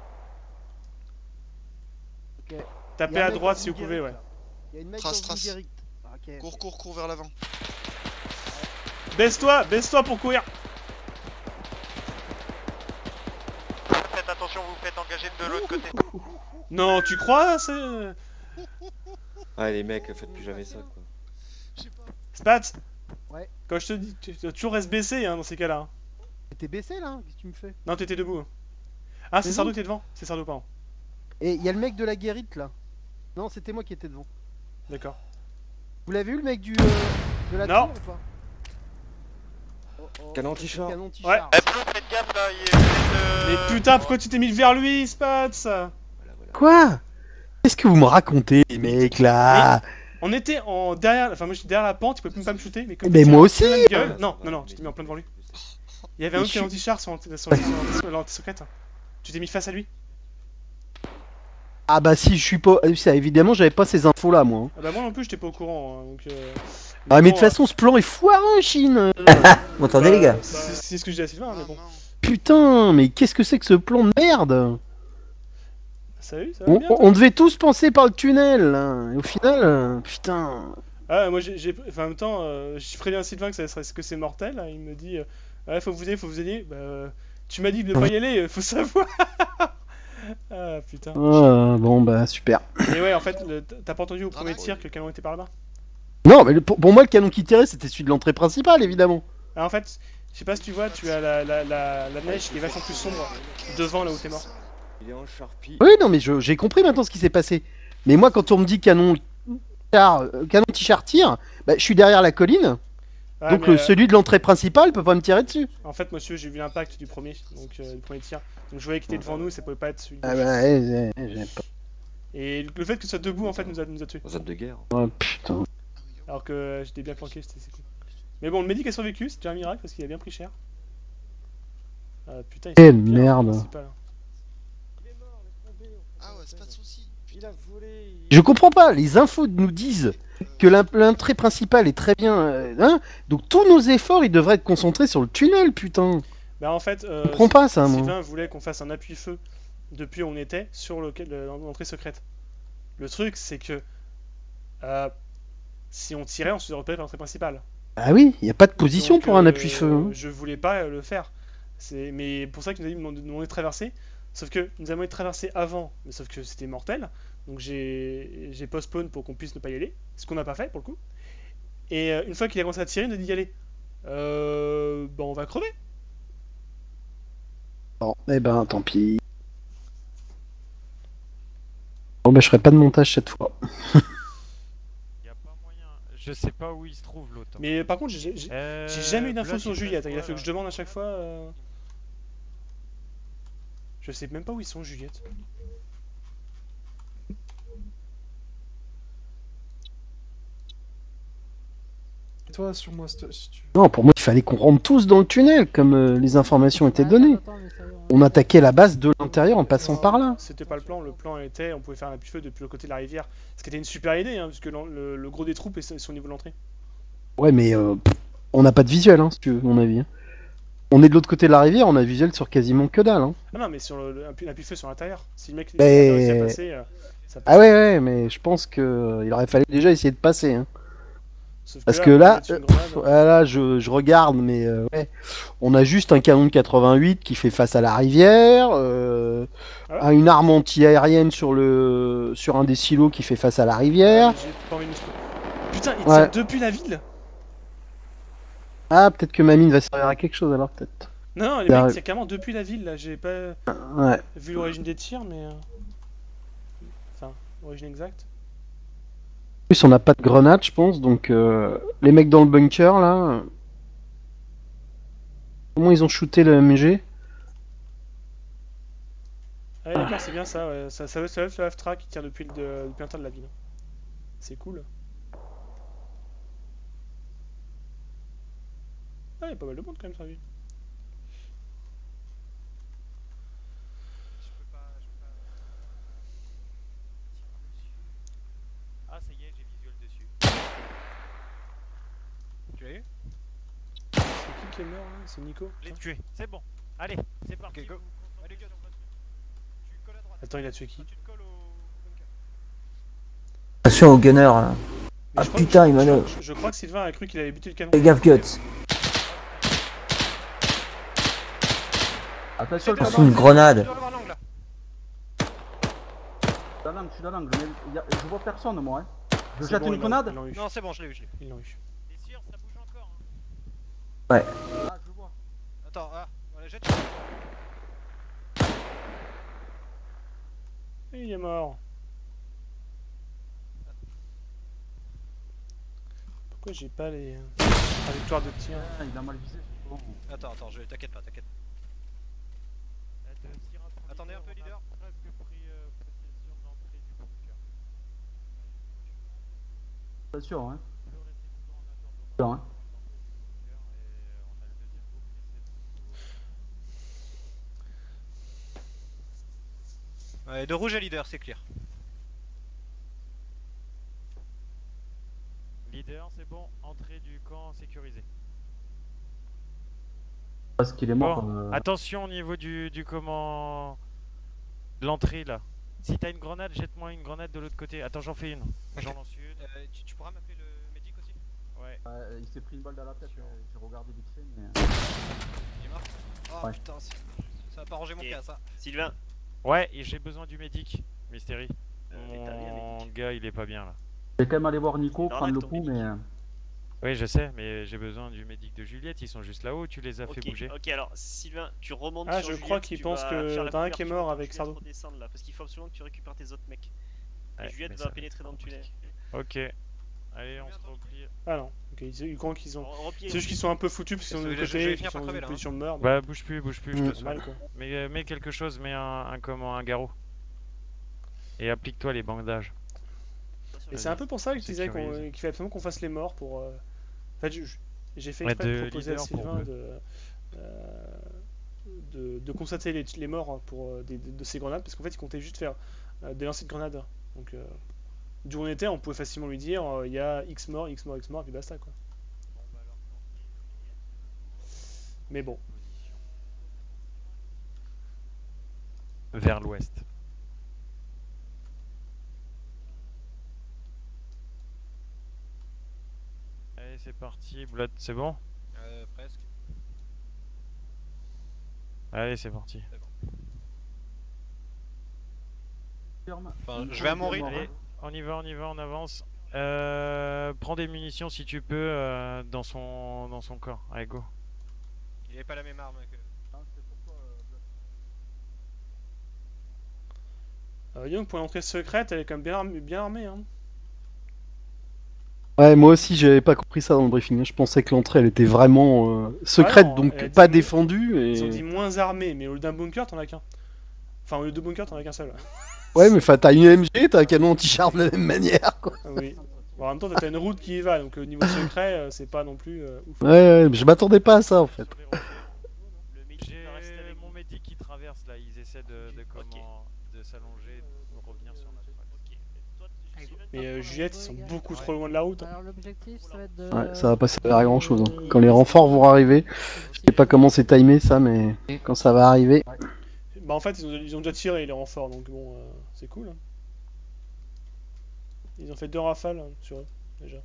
Ok. Tapez à droite si vous pouvez, ouais. Il y a une mec Trace. Okay. Cours vers l'avant. Baisse-toi pour courir. Faites attention, vous faites engager de l'autre côté. Non, tu crois, Ah les mecs, faites plus jamais ça quoi. Spats. Ouais. Quand je te dis, tu dois toujours rester baissé dans ces cas-là. T'es baissé là? Qu'est-ce que tu me fais? Non, t'étais debout. Ah, c'est Sardo qui est devant. C'est Sardo, pardon. Et il y a le mec de la guérite là. Non, c'était moi qui étais devant. D'accord. Vous l'avez vu le mec de la tour ou pas? Canon anti-char. Ouais. Faites gaffe là, Mais putain, pourquoi tu t'es mis vers lui, Spats? Quoi? Qu'est-ce que vous me racontez, les mecs là? On était derrière, enfin moi j'étais derrière la pente, il pouvait même pas me shooter, mais comme Mais moi aussi. Non, tu t'es mis en plein devant lui. Il y avait un autre qui est anti-char sur l'anti-secrète. Tu t'es mis face à lui. Ah bah si je suis pas... Ça, évidemment j'avais pas ces infos là moi. Ah bah moi non plus j'étais pas au courant, donc... Ah mais de toute façon ce plan est foireux Chine. Vous m'entendez les gars? C'est ce que je dis à Sylvain, mais bon. Putain, mais qu'est-ce que c'est que ce plan de merde? Salut, ça va bien? On devait tous penser par le tunnel, là. Et au final, putain... Ah moi enfin, en même temps, je préviens Sylvain que c'est mortel, hein. Il me dit, ouais faut vous aider, bah... Tu m'as dit de ne pas y aller, faut savoir. Ah putain. Bon bah super. Et ouais en fait, t'as pas entendu au premier tir que le canon était par là-bas? Non mais pour moi le canon qui tirait c'était celui de l'entrée principale évidemment. Alors en fait, je sais pas si tu vois, tu as la neige qui est vachement plus sombre devant là où t'es mort. Il est en Sharpie. Oui non mais j'ai compris maintenant ce qui s'est passé. Mais moi quand on me dit canon t-shirt tire, bah je suis derrière la colline. Ouais, Donc mais, celui de l'entrée principale peut pas me tirer dessus. En fait, monsieur, j'ai vu l'impact du premier, donc du premier tir. Donc je voyais qu'il était devant nous et ça pouvait pas être celui de Ah gauche. bah, j'ai pas. Et le fait que ce soit debout, en fait, nous a tués. Zone de guerre. Oh putain. Alors que j'étais bien planqué, c'est cool. Mais bon, le médic a survécu, c'est déjà un miracle parce qu'il a bien pris cher. Putain, il Quelle s'est bien merde. principal. Ah ouais, c'est pas de soucis. Je comprends pas, les infos nous disent que l'entrée principale est très bien, hein, donc tous nos efforts ils devraient être concentrés sur le tunnel, putain. Bah en fait, Je comprends pas ça, moi. Sylvain voulait qu'on fasse un appui-feu depuis où on était sur l'entrée secrète. Le truc, c'est que si on tirait, on se repérait par l'entrée principale. Ah oui, il y a pas de position Donc, pour un appui-feu. Hein. Je voulais pas le faire. Mais pour ça qu'il nous a dit de demander de traverser. Sauf que nous avons été traversé avant, mais sauf que c'était mortel. Donc j'ai postpone pour qu'on puisse ne pas y aller. Ce qu'on n'a pas fait pour le coup. Et une fois qu'il a commencé à tirer, il nous a dit d'y aller. Bah on va crever. Bon, eh ben tant pis. Bon bah je ferai pas de montage cette fois. Je sais pas où il se trouve l'autre. Mais par contre, j'ai jamais eu d'infos Blood, sur il Juliette. reste Il a quoi, fallu que là je demande à chaque fois. Je sais même pas où ils sont, Juliette. Toi, sur moi, si tu veux. Non, pour moi il fallait qu'on rentre tous dans le tunnel comme les informations étaient données. On attaquait la base de l'intérieur en passant par là. C'était pas le plan. Le plan était, on pouvait faire un appui-feu depuis le côté de la rivière. Ce qui était une super idée, hein, puisque le gros des troupes est au niveau de l'entrée. Ouais mais on n'a pas de visuel, hein, si tu veux, mon avis. Hein. On est de l'autre côté de la rivière, on a visuel sur quasiment que dalle. Hein. Ah non, mais sur l'appui-feu sur l'intérieur. Si le mec a Mais... réussi à passer, ça passe. Ah ouais, mais je pense que il aurait fallu déjà essayer de passer. Hein. Parce que là, je regarde, mais ouais, on a juste un canon de 88 qui fait face à la rivière, une arme anti-aérienne sur un des silos qui fait face à la rivière. Putain, il tire depuis la ville. Ah, peut-être que ma mine va servir à quelque chose alors, peut-être. Non, les mecs tirent carrément depuis la ville, là, j'ai pas vu l'origine des tirs, mais... Enfin, l'origine exacte. En plus, on n'a pas de grenade, je pense, donc les mecs dans le bunker, là... Comment ils ont shooté le MG? Ah ouais, d'accord, c'est bien ça, ouais. Ça veut le F-Track qui tire depuis l'intérieur de la ville. C'est cool. Ah, il y a pas mal de monde quand même sur la ville. Ah, ça y est, j'ai visuel dessus. Tu l'as eu? C'est qui est mort là? C'est Nico? Je l'ai tué, c'est bon. Allez, c'est parti. Ok, go. Allez, go. Tu colles à droite. Attends, il a tué qui? Attention au gunner. Hein. Mais ah putain, il m'a... Je crois que Sylvain a cru qu'il avait buté le canon. Fais gaffe, Guts. Attention, le C'est une grenade. Je suis dans l'angle, je vois personne moi. Hein. Je jette une grenade. Non, c'est bon, je l'ai eu. Ils l'ont eu. T'es sûr, ça bouge encore Ouais. Ah, je vois. Attends, voilà, jette. Il est mort. Pourquoi j'ai pas les trajectoires de tir? Il a mal visé. Bon. Attends, t'inquiète pas, t'inquiète. Attendez un peu, leader. Presque pris possession de l'entrée du bunker. Attention, hein. On Hein. a le deuxième groupe qui essaie de... Ouais, de rouge à leader, c'est clair. Leader, c'est bon. Entrée du camp sécurisée. Parce qu'il est mort. Bon, attention au niveau du comment... de l'entrée là. Si t'as une grenade, jette-moi une grenade de l'autre côté. Attends, j'en fais une. J'en lance une. Tu pourras m'appeler le médic aussi? Ouais. Il s'est pris une balle dans la tête, j'ai regardé vite fait, mais... Il est mort? Oh Ouais. putain, ça va pas arranger mon cas ça. Sylvain. Ouais, et j'ai besoin du médic, Mystery. Mais t'as mis un Mon médic. gars, il est pas bien là. Je vais quand même aller voir Nico, prendre le ton coup, médic. mais... Oui, je sais, mais j'ai besoin du médic de Juliette. Ils sont juste là-haut. Tu les as fait bouger. Ok, alors Sylvain, tu remontes Ah, sur je crois Juliette, qu'il tu pense vas que faire la t'en as un qui est couverture mort quand avec Juliette Sardo. redescende, là, parce qu'il faut absolument que tu récupères tes autres mecs. Ouais, Et Juliette mais va ça pénétrer dans le tunnel. Ok. Allez, on se replie. Ah non, ok, ils croient qu'ils ont. Repliez. C'est juste qu'ils sont un peu foutus parce qu'ils sont de l'autre côté, ils sont dans une position de mort. Bah bouge plus, je te soigne. Mal, quoi. Mets quelque chose, mets un garrot. Et applique-toi les bandages. Et c'est un peu pour ça que je disais qu'il fallait absolument qu'on fasse les morts pour... En fait, j'ai fait exprès de proposer à Sylvain de constater les morts pour de ces grenades, parce qu'en fait il comptait juste faire des lancers de grenades. Donc d'où on était, on pouvait facilement lui dire il y a X morts, X morts, X morts, et puis basta quoi. Mais bon. Vers l'ouest. Allez, c'est parti. Blood, c'est bon? Presque. Allez, c'est parti. Enfin, je vais à mon rythme. Allez, on y va, on avance. Prends des munitions si tu peux dans son corps. Allez, go. Il avait pas la même arme que... Young, pour l'entrée secrète, elle est quand même bien armée. Hein. Ouais, moi aussi, j'avais pas compris ça dans le briefing. Je pensais que l'entrée, elle était vraiment secrète, donc pas défendue. Et... Ils ont dit moins armée, mais au lieu d'un bunker, t'en as qu'un. Enfin, au lieu de deux bunkers, t'en as qu'un seul. Ouais, mais t'as une MG, t'as un canon anti-char de la même manière, quoi. Oui. Bon, en même temps, t'as une route qui y va, donc au niveau secret, c'est pas non plus ouf. Ouais, je m'attendais pas à ça, en fait. J'ai mon médic qui traverse, là. Ils essaient de s'allonger, de revenir sur notre axe. Mais Juliette, ils sont beaucoup trop loin de la route. Alors l'objectif, ça va être de... Ouais, ça va pas servir à grand chose. Hein. Quand les renforts vont arriver, je sais pas comment c'est timé ça, mais quand ça va arriver... Bah en fait, ils ont déjà tiré les renforts, donc bon, c'est cool. Hein. Ils ont fait 2 rafales hein, sur eux, déjà.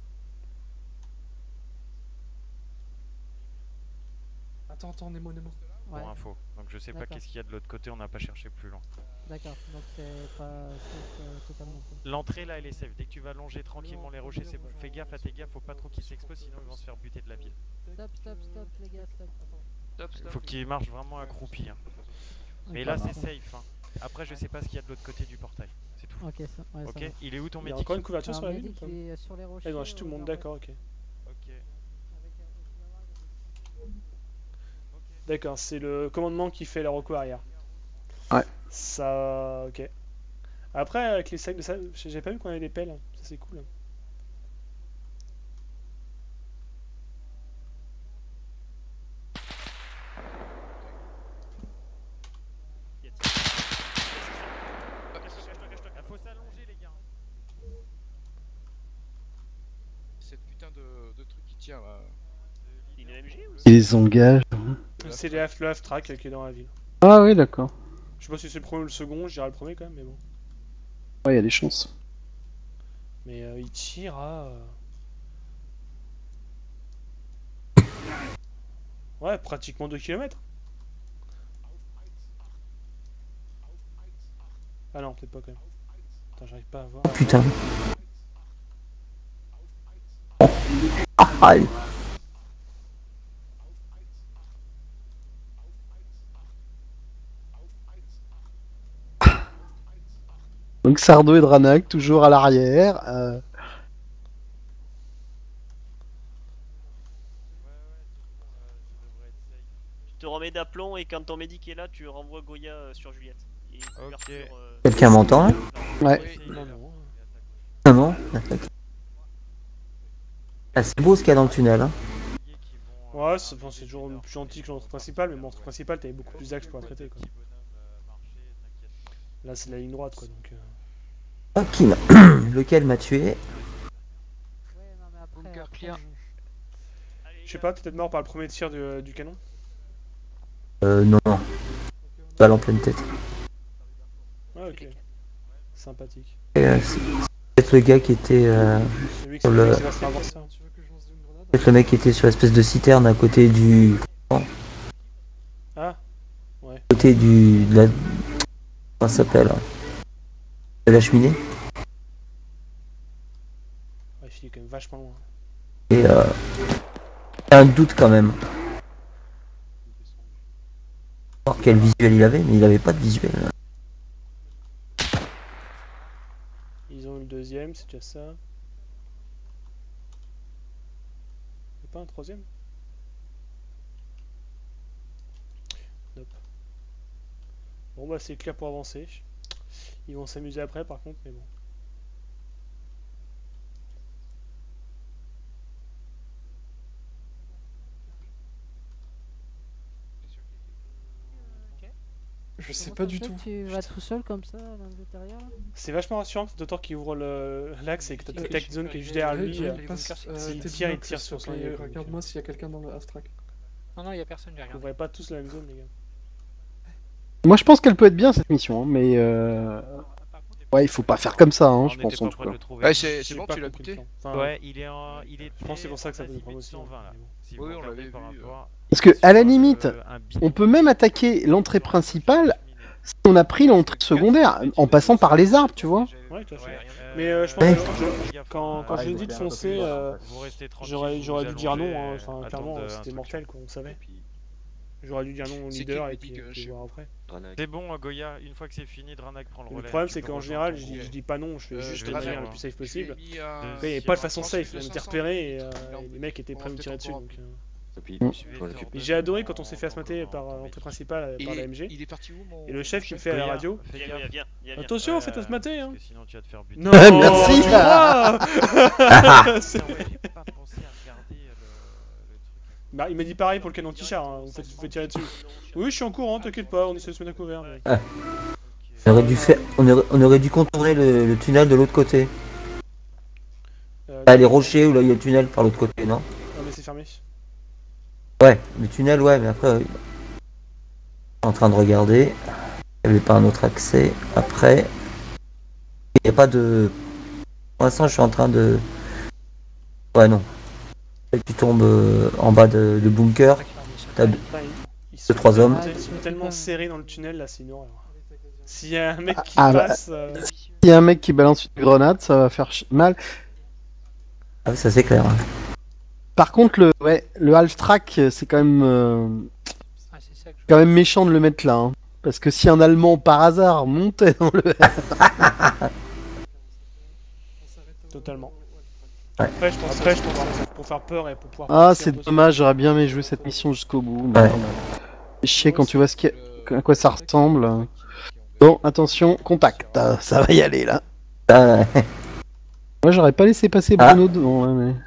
Attends, Nemo. Pour info. Donc je sais pas qu'est-ce qu'il y a de l'autre côté, on n'a pas cherché plus loin. D'accord, donc c'est pas safe totalement. L'entrée là elle est safe, dès que tu vas longer tranquillement les rochers c'est bon. Fais gaffe à tes gars, faut pas trop qu'ils s'exposent sinon ils vont se faire buter de la ville. Stop les gars, stop. Faut qu'ils marchent vraiment accroupis. Hein. Mais là c'est safe. Hein. Après je sais pas ce qu'il y a de l'autre côté du portail, c'est tout. Ok, ok, il est où ton médic? Il y a médic? encore une couverture sur la ville. Il est sur les rochers. Ils ont acheté tout le monde, d'accord, ok. D'accord, c'est le commandement qui fait la reco arrière. Ouais. Ça, ok. Après, avec les sacs de ça, j'ai pas vu qu'on avait des pelles, ça c'est cool. Faut s'allonger les gars. Cette putain de truc qui tient là. Ils les engagent. C'est le half-track qui est dans la ville. Ah oui, d'accord. Je sais pas si c'est le premier ou le second, je dirais le premier quand même, mais bon. Ouais, il y a des chances. Mais il tire à... Ouais, pratiquement 2 km. Ah non, peut-être pas quand même. Attends, j'arrive pas à voir. Putain. Allez. Donc Sardo et Dranak toujours à l'arrière. Tu te remets d'aplomb et quand ton médic est là, tu renvoies Goya sur Juliette. Ok. Quelqu'un m'entend là? Ouais. Ah bon? Ah, c'est beau ce qu'il y a dans le tunnel. Hein. Ouais, c'est toujours plus gentil que l'entrée principale, mais l'entrée principale, t'avais beaucoup plus d'axes pour la traiter. Quoi. Là, c'est la ligne droite, quoi. Donc, Tranquille. Lequel m'a tué? Je sais pas, peut-être mort par le premier tir du canon. Non. Balle en pleine tête. Ah, ok. Sympathique. C'est peut-être le gars qui était sur le... Peut-être le mec qui était sur l'espèce de citerne à côté du... Ah ouais. À côté de la... Comment ça s'appelle? De la cheminée. Ouais, il est quand même vachement loin. Et un doute quand même. Alors quel visuel il avait, mais il avait pas de visuel. Ils ont eu le deuxième, c'est déjà ça. pas un troisième? Nope. Bon bah c'est clair pour avancer. Ils vont s'amuser après par contre, mais bon. Je sais pas du tout. Tu vas tout seul comme ça à l'intérieur? C'est vachement rassurant, d'autant qu'il ouvre l'axe et que t'as toute la zone qui est juste derrière lui. S'il tire, il tire sur son. Regarde-moi s'il y a quelqu'un dans le half-track. Non, il y a personne, j'ai Vous regardé. ouvrez pas tous la même zone, les gars. Moi, je pense qu'elle peut être bien cette mission, hein, mais ouais, il faut pas faire comme ça, hein, je pense en tout cas. Ouais, c'est bon, tu l'as buté? Ouais, il est en. Il est Je pense que c'est pour ça que ça peut prendre aussi. 120 là. Si Oui, vous on regardez l'avait par vu. rapport Parce que, à la limite, un binôme. on peut même attaquer l'entrée principale si on a pris l'entrée secondaire, en passant par les arbres, tu vois. Ouais, tout à fait. Mais je pense que quand je l'ai dit de foncer, j'aurais dû dire non, hein. Enfin, clairement, c'était mortel, quoi, on savait. J'aurais dû dire non au leader et puis voir après. C'est bon, Goya, une fois que c'est fini, Dranak prend le relais. Le problème, c'est qu'en général, je dis pas non, je fais juste de manière la plus safe possible. Après, il n'y avait pas de façon safe, on était repérés et les mecs étaient prêts à me tirer dessus. Donc, et j'ai adoré quand on s'est fait asmater par l'entrée principale par la MG. Il est parti où, mon... Et le chef qui me fait à la radio. Viens. Attention, faites asmater, hein. Sinon, tu vas te faire buter. Non, merci. tu crois. Bah, il m'a dit pareil pour le canon Tichar, hein. Vous faites tirer dessus. Oui, je suis en courant, t'inquiète pas, on essaie de se mettre à couvert. Mais... On aurait dû contourner le tunnel de l'autre côté. Les rochers où là il y a le tunnel par l'autre côté, non? Non, mais c'est fermé. Ouais, le tunnel, ouais, mais après. En train de regarder. Il n'y avait pas un autre accès. Après. Il n'y a pas de. Pour l'instant, je suis en train de. Ouais, non. Tu tombes en bas de bunker. T'as deux, trois hommes. Ils sont tellement serrés dans le tunnel là, c'est une horreur. S'il y a un mec qui bah, passe. S'il y a un mec qui balance une grenade, ça va faire mal. Ah, ça c'est clair. Par contre, le half-track, c'est quand même méchant de le mettre là. Hein. Parce que si un Allemand par hasard montait dans le. Totalement. Ouais. Après, je pense pour faire peur et pour pouvoir. Ah, c'est dommage, j'aurais bien aimé jouer cette mission jusqu'au bout. Ouais. C'est chier quand tu vois à quoi ça ressemble. Bon, attention, contact. Ça va y aller là. Moi, j'aurais pas laissé passer Bruno devant. Hein, mais...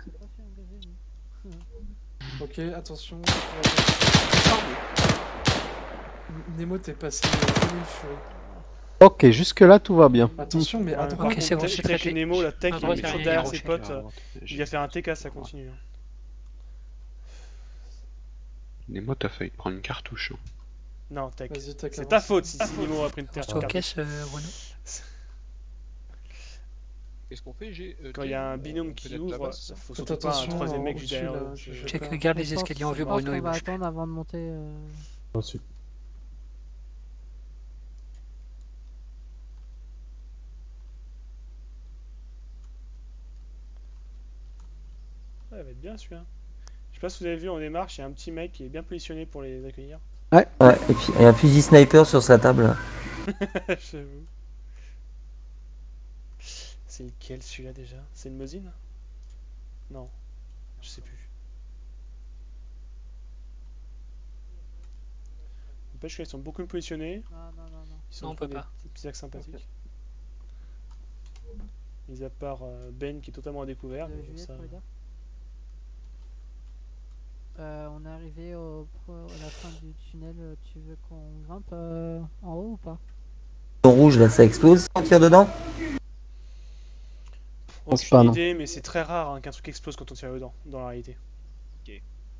Ok, attention. Nemo, t'es passé comme une furie. Ok, jusque là tout va bien. Attention, mais à droite. Ok, c'est bon, c'est traité. Nemo, la tech, il est toujours derrière ses potes. Il va faire un TK, ça continue. Nemo, t'as failli prendre une cartouche. Hein. Non, tech. C'est ta faute si Nemo a pris une cartouche. Ok, Renaud. Qu'est-ce qu'on fait? Quand il y a un binôme qui ouvre, il faut surtout pas un troisième mec juste derrière. Regarde les escaliers en vue, Bruno. On va attendre avant de monter. Ensuite. Ça va être bien celui-là. Je sais pas si vous avez vu en démarche, il y a un petit mec qui est bien positionné pour les accueillir. Ouais, et puis il y a un fusil sniper sur sa table. J'avoue. C'est lequel celui-là déjà? C'est une Mosin? Non, je sais plus. N'empêche qu'ils sont beaucoup positionnés. Ils sont on peut pas. Des petits axes sympathiques. Mis à part Ben qui est totalement à découvert. On est arrivé à la fin du tunnel, tu veux qu'on grimpe en haut ou pas? En rouge là ça explose, on tire dedans? Aucune idée, mais c'est très rare qu'un truc explose quand on tire dedans, dans la réalité. Ok.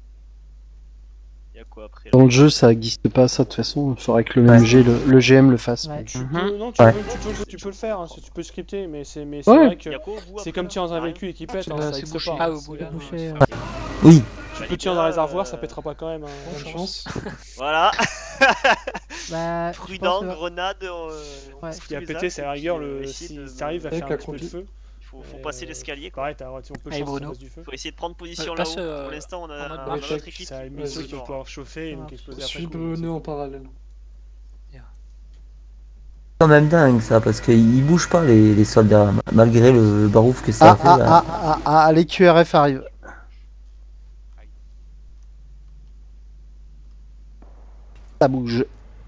Y'a quoi après? Dans le jeu ça n'existe pas ça de toute façon, il faudrait que le GM le fasse. Ouais. Non, tu peux le faire, hein, tu peux le scripter, mais c'est vrai que c'est comme tirer dans un véhicule et qui pète, ça existe pas. Ah, au bout là. Oui. Tu peux tirer dans un réservoir, ça pètera pas quand même. Bonne chance. Voilà. Bah, prudent, grenade. Ce qui a pété, c'est à la rigueur, si t'arrives à faire un petit peu de feu. Faut passer l'escalier. Pareil, on peut chancer du feu. Faut essayer de prendre position là-haut. Pour l'instant, on a notre équipe. Ça a une mission qui va pouvoir chauffer et donc exploser après. Je suis Bruno en parallèle. C'est quand même dingue ça, parce qu'ils bougent pas les soldats, malgré le barouf que ça a fait. Les QRF arrivent. Ça bouge.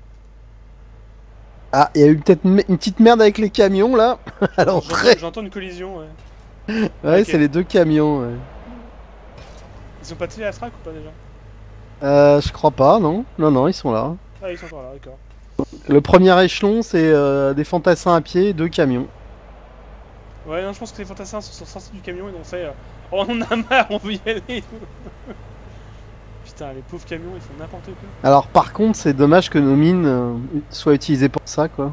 Ah, il y a eu peut-être une petite merde avec les camions là. À l'entrée. J'entends une collision, ouais. Ouais, Ok. c'est les deux camions. Ouais. Ils sont pas tirés à frac ou pas déjà? Je crois pas, non. Non, ils sont là. Ah, ils sont encore là, d'accord. Le premier échelon, c'est des fantassins à pied et 2 camions. Ouais, non, je pense que les fantassins sont sortis du camion et ont fait oh, on en a marre, on veut y aller. Putain, les pauvres camions, ils font n'importe quoi. Alors, par contre, c'est dommage que nos mines soient utilisées pour ça, quoi.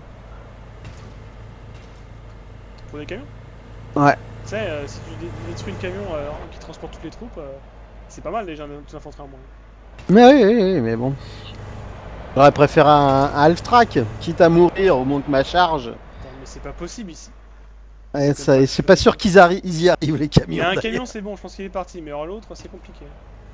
Pour les camions? Ouais. Tu sais, si tu détruis le camion qui transporte toutes les troupes, c'est pas mal déjà, toute l'infanterie en moins. Mais oui, mais bon. J'aurais préféré un half-track, quitte à mourir au moins que ma charge. Putain, mais c'est pas possible ici. Ouais, ça, c'est pas sûr qu'ils y arrivent, les camions. Il y a un d'ailleurs. camion, c'est bon, je pense qu'il est parti, mais alors l'autre, c'est compliqué.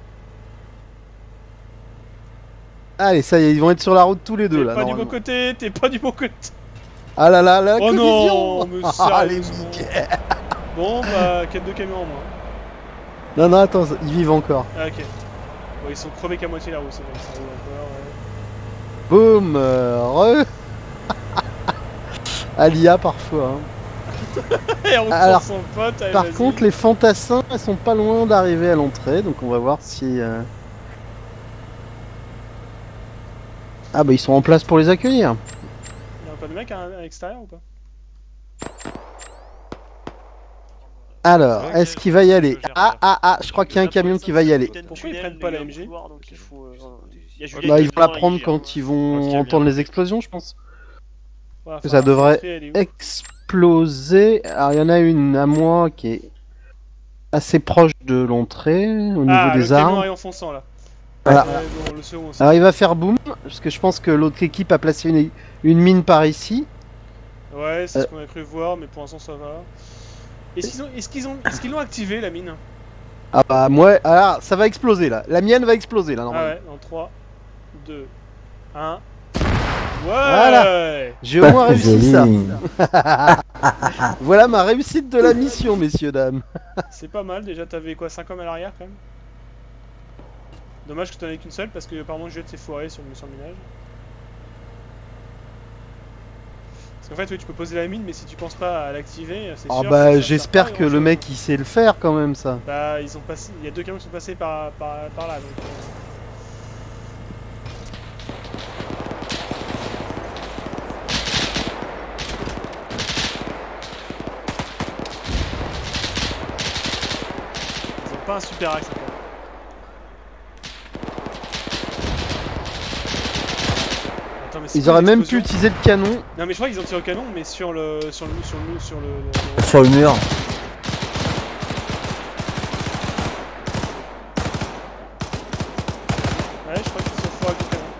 Allez, ça y est, ils vont être sur la route tous les deux, là. T'es pas du bon normalement. côté, t'es pas du bon côté. Ah là là, la Oh collision. non, mais Ah, les sérieusement. Mickey. Bon, bah, 4 camions en moins. Non, attends, ils vivent encore. Ah, ok. Bon, ils sont crevés qu'à moitié la roue, c'est bon, ça roule encore. Boum, re. Alia parfois. Hein. Et on Alors, son pote, allez, par vas-y. contre, les fantassins, ils sont pas loin d'arriver à l'entrée, donc on va voir si. Ah bah ils sont en place pour les accueillir. Il y a pas de mec à l'extérieur ou pas? Alors, est-ce qu'il va y aller? Ah, je crois qu'il y a un camion qui va y aller. Pourquoi ils prennent pas la MG? Bah ils vont la prendre quand ils vont entendre les explosions, je pense. Ouais, Que ça devrait elle est où? exploser. Alors il y en a une à moi qui est assez proche de l'entrée, au niveau des le camion armes. arrive en fonçant là. Voilà. Bon, le second aussi. Alors il va faire boum, parce que je pense que l'autre équipe a placé une mine par ici. Ouais, c'est ce qu'on a cru voir, mais pour l'instant ça va. Est-ce qu'ils l'ont activé la mine? Ah bah moi, alors ça va exploser là. La mienne va exploser là Ah normalement. ouais, dans 3, 2, 1. Ouais. Voilà. J'ai au moins réussi ça. Voilà ma réussite de la mission, messieurs, dames. C'est pas mal, déjà t'avais quoi, 5 hommes à l'arrière quand même? Dommage que t'en aies qu'une seule parce que apparemment le jet s'est foiré sur le minage. Parce qu'en fait, oui, tu peux poser la mine, mais si tu penses pas à l'activer, c'est sûr. Oh bah j'espère que le mec il sait le faire quand même ça. Bah ils ont passé, il y a 2 camions qui sont passés par là donc. Ils ont pas un super axe encore. Attends, mais c'est Ils quoi auraient même l'explosion? pu utiliser le canon. Non mais je crois qu'ils ont tiré au canon, mais sur le Sur le mur. Ouais, je crois qu'ils sont forts avec le canon.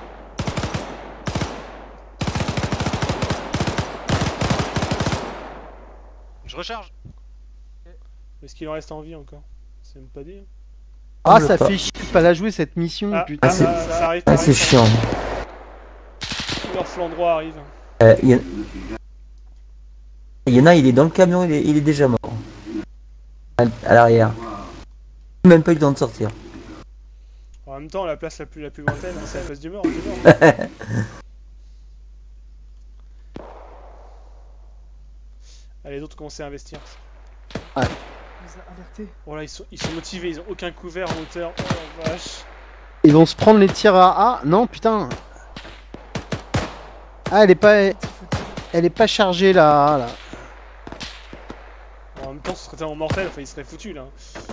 Je recharge. Est-ce qu'il en reste en vie encore? C'est même pas dit. Hein. Ah ça fait chier de pas la jouer cette mission, putain. ça arrive. C'est chiant. Leur flanc droit arrive. Il y en a, il est dans le camion, il est déjà mort. À l'arrière. Même pas eu le temps de sortir. En même temps, la place la plus lointaine, c'est la place du mort. Du mort. Allez, les autres commencent à investir. Ouais. Oh là, ils sont motivés, ils ont aucun couvert en hauteur. Oh la vache. Ils vont se prendre les tirs à... Ah non putain. Ah elle est pas chargée là. En même temps, ce serait tellement mortel, enfin, ils seraient foutus là.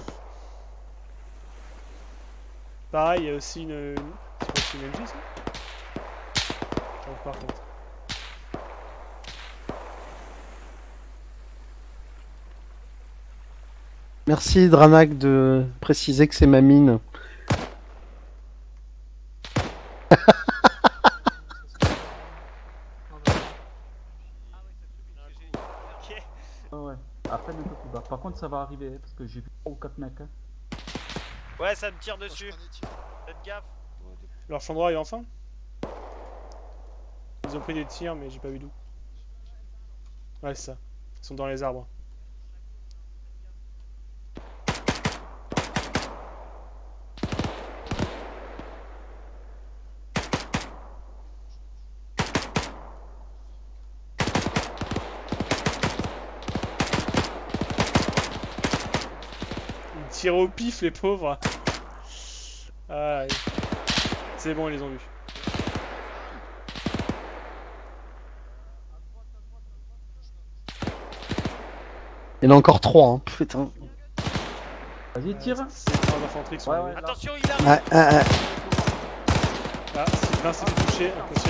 Pareil, il y a aussi une... C'est pas une MG ça? J'en par contre. Merci Dranak de préciser que c'est ma mine. Ouais. Après, le coup bas. Par contre, ça va arriver parce que j'ai vu 3 ou 4 mecs. Hein. Ouais, ça me tire dessus. Faites gaffe. Leur champ droit est enfin. Ils ont pris des tirs, mais j'ai pas vu d'où. Ouais, c'est ça. Ils sont dans les arbres. tiré au pif, les pauvres. Ah, ouais. C'est bon, ils les ont vus. Il y en a encore 3, hein. Putain. Vas-y, tire. C'est les trains d'infanterie qui sont venus. Attention, il a. Ouais. Ah, Sylvain s'est fait toucher, inconscient.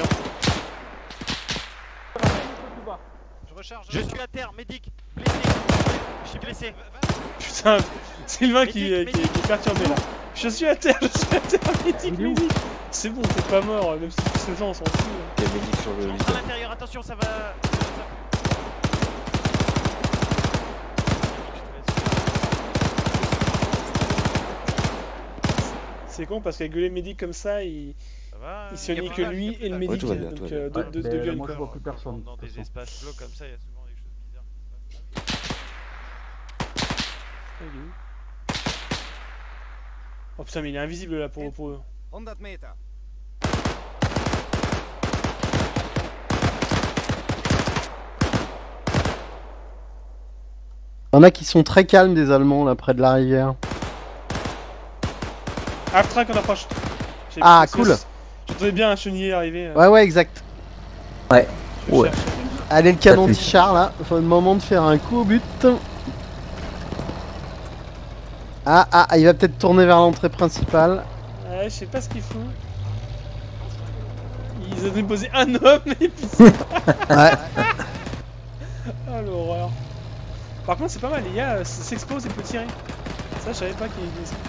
Je suis à terre, médic. Blessé. Je suis blessé. Putain, Sylvain qui est perturbé là. Je suis à terre, médic. C'est bon, t'es pas mort, même si tu sais ça, on s'en fout. Il y a médic sur le À l'intérieur, attention, ça va. C'est con parce qu'à gueuler médic comme ça, il se nie que lui et le médic. Donc deux gueules moi, quoi. je vois plus personne. Dans des espaces clos comme ça, il y a souvent des choses bizarres qui se passent. Oh putain, mais il est invisible là pour eux. Il y en a qui sont très calmes des Allemands là près de la rivière. Half-track on approche. Ah cool. J'entendais bien un chenille arriver. Ouais exact. Ouais. Ouais. Allez le canon Tichard là, faut le moment de faire un coup au but. Ah, il va peut-être tourner vers l'entrée principale. Ouais, je sais pas ce qu'il fout. Ils ont déposé un homme et puis ouais. Ah l'horreur. Par contre c'est pas mal, les gars s'expose et peut tirer. Ça je savais pas qu'il faisait ça.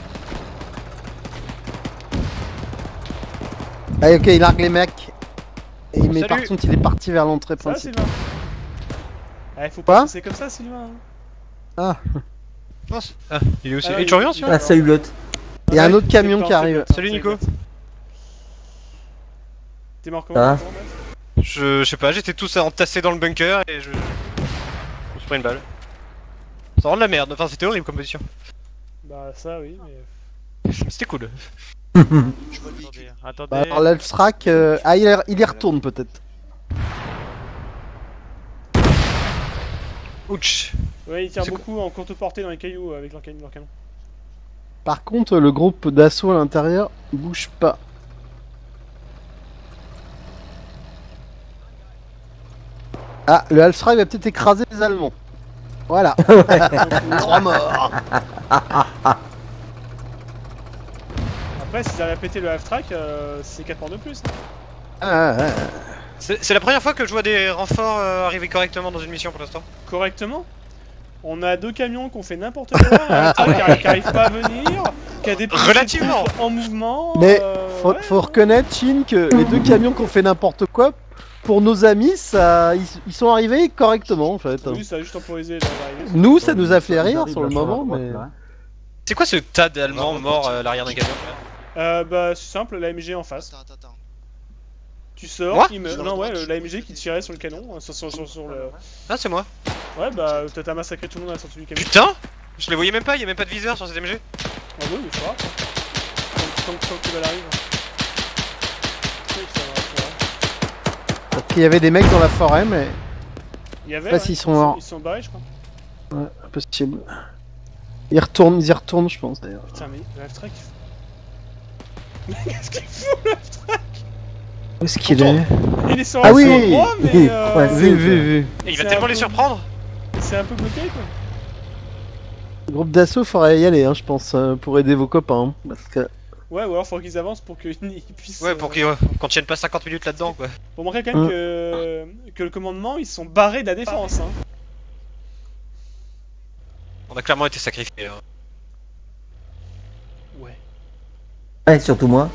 Allez ok, il largue les mecs. Mais par contre il est parti vers l'entrée Ça principale. Sylvain. Ouais, faut pas c'est comme ça Sylvain. Ah. Il est aussi. Alors, Et tu reviens celui-là? Ah, salut l'autre. Il y a un autre camion qui arrive. Salut Nico. T'es mort comment? Ah. Je sais pas, j'étais tous entassés dans le bunker et je me suis pris une balle. Ça rend de la merde, enfin c'était horrible comme position. Bah ça oui mais... C'était cool. Attendez. Bah, alors l'Elfstrack, il y retourne peut-être. Ouch. Ouais, ils tirent beaucoup en courte portée dans les cailloux avec leur canon. Par contre, le groupe d'assaut à l'intérieur bouge pas. Ah, le Halfstrike va peut-être écraser les Allemands. Voilà. 3 morts. Après, s'ils arrivent à péter le half-track, c'est 4 morts de plus. C'est la première fois que je vois des renforts arriver correctement dans une mission pour l'instant. Correctement? On a 2 camions qui ont fait n'importe quoi, un track qui arrive pas à venir, qui a des relativement en mouvement. Mais faut reconnaître, Shin, que les 2 camions qui ont fait n'importe quoi, pour nos amis, ça, ils sont arrivés correctement en fait. Oui, ça a juste temporisé l'arrivée. Nous, ça nous a fait rire sur le moment, mais... C'est quoi ce tas d'Allemands morts à l'arrière d'un camion? Bah c'est simple, l'AMG en face. Tu sors, il me... Non ouais, l'AMG qui tirait sur le canon, sur le... Ah c'est moi. Ouais bah t'as massacré tout le monde à la sortie du camion. Putain! Je les voyais même pas, y'a même pas de viseur sur cette MG. Ah oui, mais ça va. Tant que tu vas l'arriver. Parce qu'il y avait des mecs dans la forêt, mais... Il y avait, je sais pas s'ils sont morts. Ils sont barrés je crois. Ouais, impossible. Ils y retournent je pense d'ailleurs. Putain mais le half-track... Mais qu'est-ce qu'il fout le half-track? Où est-ce qu'il est? Il est sur ah un oui endroit mais vu. Et il va tellement les surprendre. C'est un peu bloqué quoi. Le groupe d'assaut, faudrait y aller, hein, je pense, pour aider vos copains. Hein, parce que... Ouais, ou alors faut qu'ils avancent pour qu'ils puissent... Ouais, pour qu'on tienne pas 50 minutes là-dedans quoi. Faut montrer quand même que le commandement, ils sont barrés de la défense. Hein. On a clairement été sacrifiés. Hein. Ouais. Ouais, surtout moi.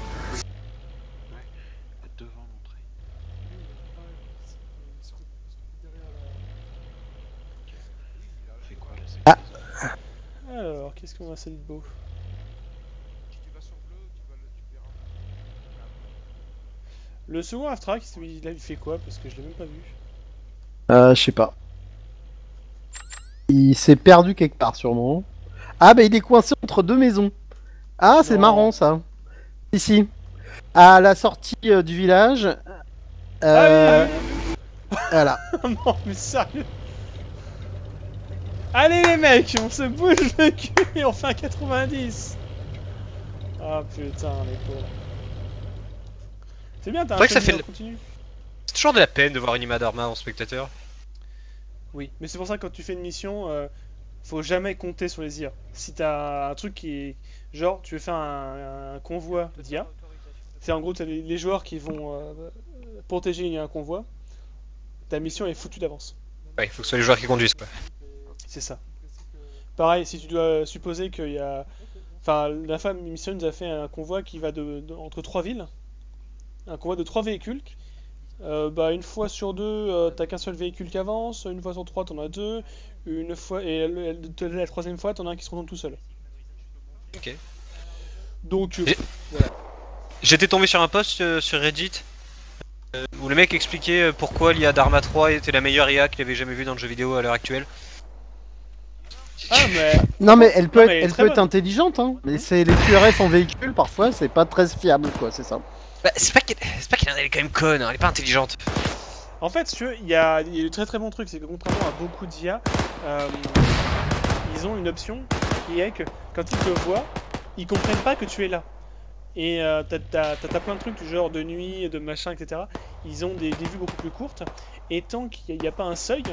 Ah. Alors, qu'est-ce qu'on a salué de beau? Le second half-track, il fait quoi? Parce que je l'ai même pas vu. Je sais pas. Il s'est perdu quelque part sûrement. Ah bah il est coincé entre 2 maisons. Ah c'est marrant ça. Ici. À la sortie du village. Ah oui. Voilà. Non mais sérieux. Allez les mecs, on se bouge le cul et on fait un 90. Ah putain, les pauvres. C'est bien, t'as un vrai que ça chef fait continu. C'est toujours de la peine de voir une image d'Arma en spectateur. Oui, mais c'est pour ça que quand tu fais une mission, faut jamais compter sur les IA. Si t'as un truc qui est... Genre, tu veux faire un convoi d'IA, c'est en gros t'as les joueurs qui vont protéger un convoi, ta mission est foutue d'avance. Ouais, il faut que ce soit les joueurs qui conduisent quoi. C'est ça. Pareil, si tu dois supposer qu'il y a... Enfin, la femme mission nous a fait un convoi qui va entre 3 villes. Un convoi de 3 véhicules. Bah, une fois sur 2, t'as qu'un seul véhicule qui avance. Une fois sur 3, t'en as 2. Une fois... Et la troisième fois, t'en as un qui se retourne tout seul. Ok. Donc, voilà. J'étais tombé sur un post sur Reddit où le mec expliquait pourquoi l'IA d'Arma 3 était la meilleure IA qu'il avait jamais vue dans le jeu vidéo à l'heure actuelle. Ah, mais... Non mais elle peut, Non, mais elle est elle très peut être bonne. intelligente, hein. Mais c'est les QRF en véhicule, parfois, c'est pas très fiable, quoi, c'est ça. Bah, c'est pas qu'elle est quand même conne, hein, elle est pas intelligente. En fait, si tu veux, il y a le très très bon truc, c'est que contrairement à beaucoup d'IA, ils ont une option qui est que quand ils te voient, ils comprennent pas que tu es là. Et t'as plein de trucs du genre de nuit, de machin, etc. Ils ont des vues beaucoup plus courtes. Et tant qu'il n'y a pas un seuil,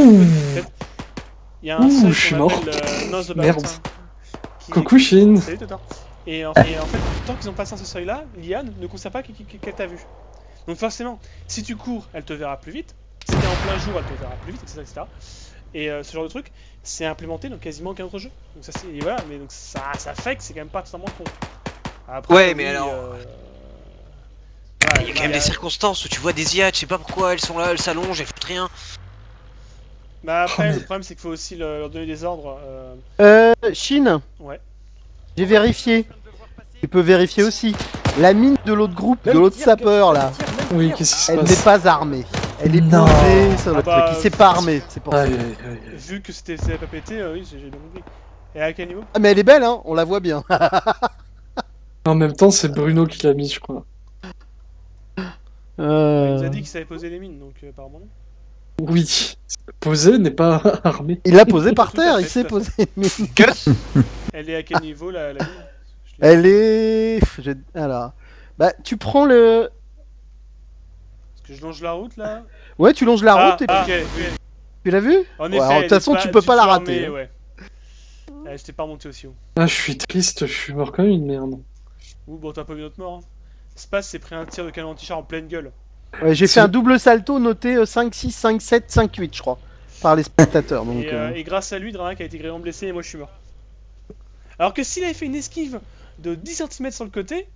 il y a un seuil je suis qu'on mort. appelle Nose About. Merde. Qui- Coucou, Shin. Salut Totor. Et en fait, tant qu'ils n'ont pas atteint ce seuil-là, l'IA ne considère pas qu'elle t'a vu. Donc forcément, si tu cours, elle te verra plus vite. Si t'es en plein jour, elle te verra plus vite, etc. etc. Et ce genre de truc, c'est implémenté dans quasiment aucun autre jeu. Donc ça, et voilà, mais donc ça fait que c'est quand même pas totalement con. Après, Ouais, oui, mais alors... voilà, Il y a quand même des circonstances où tu vois des IA, tu sais pas pourquoi elles sont là, elles s'allongent, elles foutent rien. Bah après, le problème c'est qu'il faut aussi leur donner des ordres. Chine, Ouais. j'ai vérifié. Tu peux vérifier aussi. La mine de l'autre groupe, de l'autre sapeur, là, Oui, qu'est-ce qui se elle passe n'est pas armée. Elle est Non. posée sur le Ah bah, truc. Il s'est pas armé, c'est pour ça. Aïe, aïe, aïe. Vu que c'était pas pété, oui, j'ai bien compris. Et à quel niveau? Ah mais elle est belle, hein, on la voit bien. En même temps, c'est Bruno qui l'a mis, je crois. Il nous a dit qu'il savait poser les mines, donc apparemment non. Oui. Posé n'est pas armé. Il l'a posé par Tout à terre, fait, il sait tout à poser. Elle est à quel niveau la mine? Elle est... Alors... Bah, tu prends le... Parce que je longe la route là. Ouais, tu longes la route et ok, puis... oui. Tu l'as vu? En Ouais, effet, alors, de toute façon, tu peux pas la rater. Hein. Ouais. J'étais pas remonté aussi haut. Ah, je suis triste, je suis mort comme une merde. Ouh, bon, t'as pas vu notre mort. Hein. Space s'est pris un tir de canon anti-char en pleine gueule. Ouais, j'ai fait un double salto noté 5, 6, 5, 7, 5, 8, je crois. Par les spectateurs, donc... Et grâce à lui, Dranak a été grièvement blessé et moi je suis mort. Alors que s'il avait fait une esquive de 10 cm sur le côté,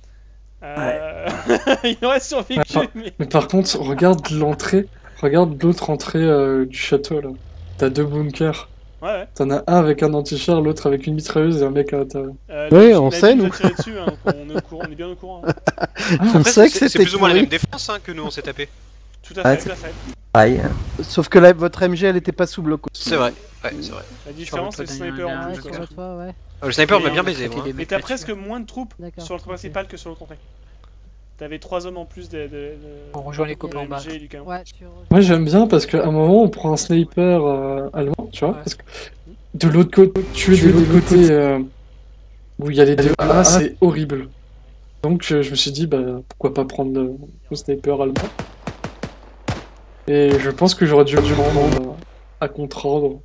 il aurait survécu. Mais par contre, regarde l'entrée, regarde l'autre entrée du château là. T'as deux bunkers. Ouais. T'en as un avec un anti-char, l'autre avec une mitrailleuse et un mec à l'intérieur. Oui, on sait, nous. Dessus, hein, on est au courant, on est bien au courant. Hein. On sait que c'est c'était plus ou moins la pourri. même défense hein, que nous on s'est tapé. Tout à fait, tout à fait. Aïe. Sauf que là, votre MG, elle était pas sous bloc. C'est vrai, ouais, c'est vrai. La différence, c'est le sniper en plus. sur toi, ouais. Le sniper m'a bien baisé, moi. Mais t'as presque moins de troupes D'accord, sur l'entrée principale que sur l'autre entrée. T'avais 3 hommes en plus On rejoint les copains en bas. MG et du canon. Ouais, Moi j'aime bien parce qu'à un moment on prend un sniper allemand, tu vois, parce que de l'autre côté, tuer de l'autre côté où il y a les deux A, c'est horrible. Donc je me suis dit, bah pourquoi pas prendre le sniper allemand. Et je pense que j'aurais dû prendre à contre-ordre.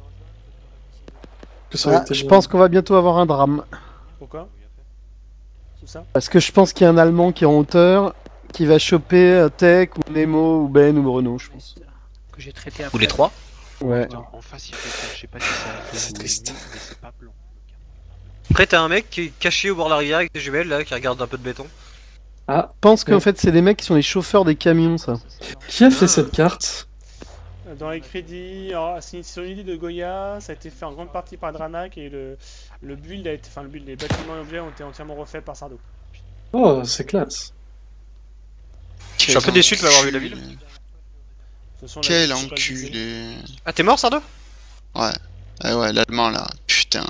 Que ça aurait été je bien. pense qu'on va bientôt avoir un drame. Pourquoi? Tout ça? Parce que je pense qu'il y a un Allemand qui est en hauteur, qui va choper Tech, ou Nemo, ou Ben, ou Bruno, je pense. Que j'ai traité Ou les trois. Ouais. En face, il y a quelqu'un, je sais pas si c'est C'est triste. mais c'est pas blanc. Après t'as un mec qui est caché au bord de la rivière avec des jumelles là, qui regarde un peu de béton. Ah, Je pense qu'en fait, c'est les mecs qui sont les chauffeurs des camions, ça. qui a fait cette carte? Dans les crédits, c'est sur une idée de Goya, ça a été fait en grande partie par Dranak et le build a été, enfin le build, les bâtiments et objets ont été entièrement refaits par Sardo. Oh, c'est classe. Je suis un peu déçu de pas avoir vu la ville. Quel enculé. Ah t'es mort Sardo? Ouais. Ah ouais, l'allemand là, putain.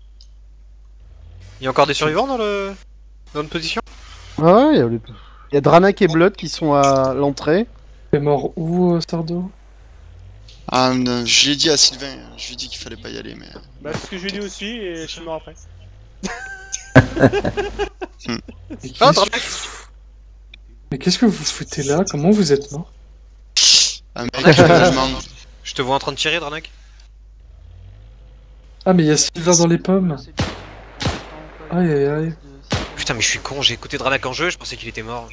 Il y a encore des survivants dans notre position? Ah ouais, il y a Dranak et Blood qui sont à l'entrée. T'es mort où, Sardo? Ah, non, je l'ai dit à Sylvain, je lui ai dit qu'il fallait pas y aller, mais... Bah, c'est ce que je lui ai dit aussi, et je suis mort après. Mais qu'est-ce que vous foutez là? Comment vous êtes mort? Je te vois en train de tirer, Dranak. Ah, mais il y a Sylvain dans les pommes. Aïe aïe aïe. Putain, mais je suis con, j'ai écouté Dranak en jeu, je pensais qu'il était mort.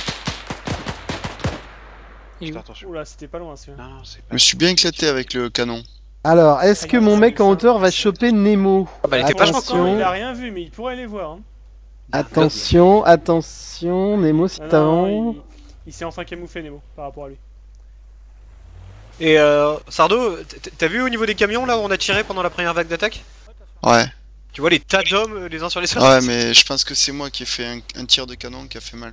Oula, c'était pas loin, celui-là. Je me suis bien éclaté avec le canon. Alors, est-ce que mon mec en hauteur va choper Nemo? Bah, il était pas Il a rien vu, mais il pourrait les voir. Hein. Attention, attention, Nemo, si t'avance. Il s'est enfin camouflé, Nemo, par rapport à lui. Et Sardo, t'as vu au niveau des camions là où on a tiré pendant la première vague d'attaque? Ouais. Tu vois les tas d'hommes les uns sur les autres? Ouais, mais je pense que c'est moi qui ai fait un tir de canon qui a fait mal.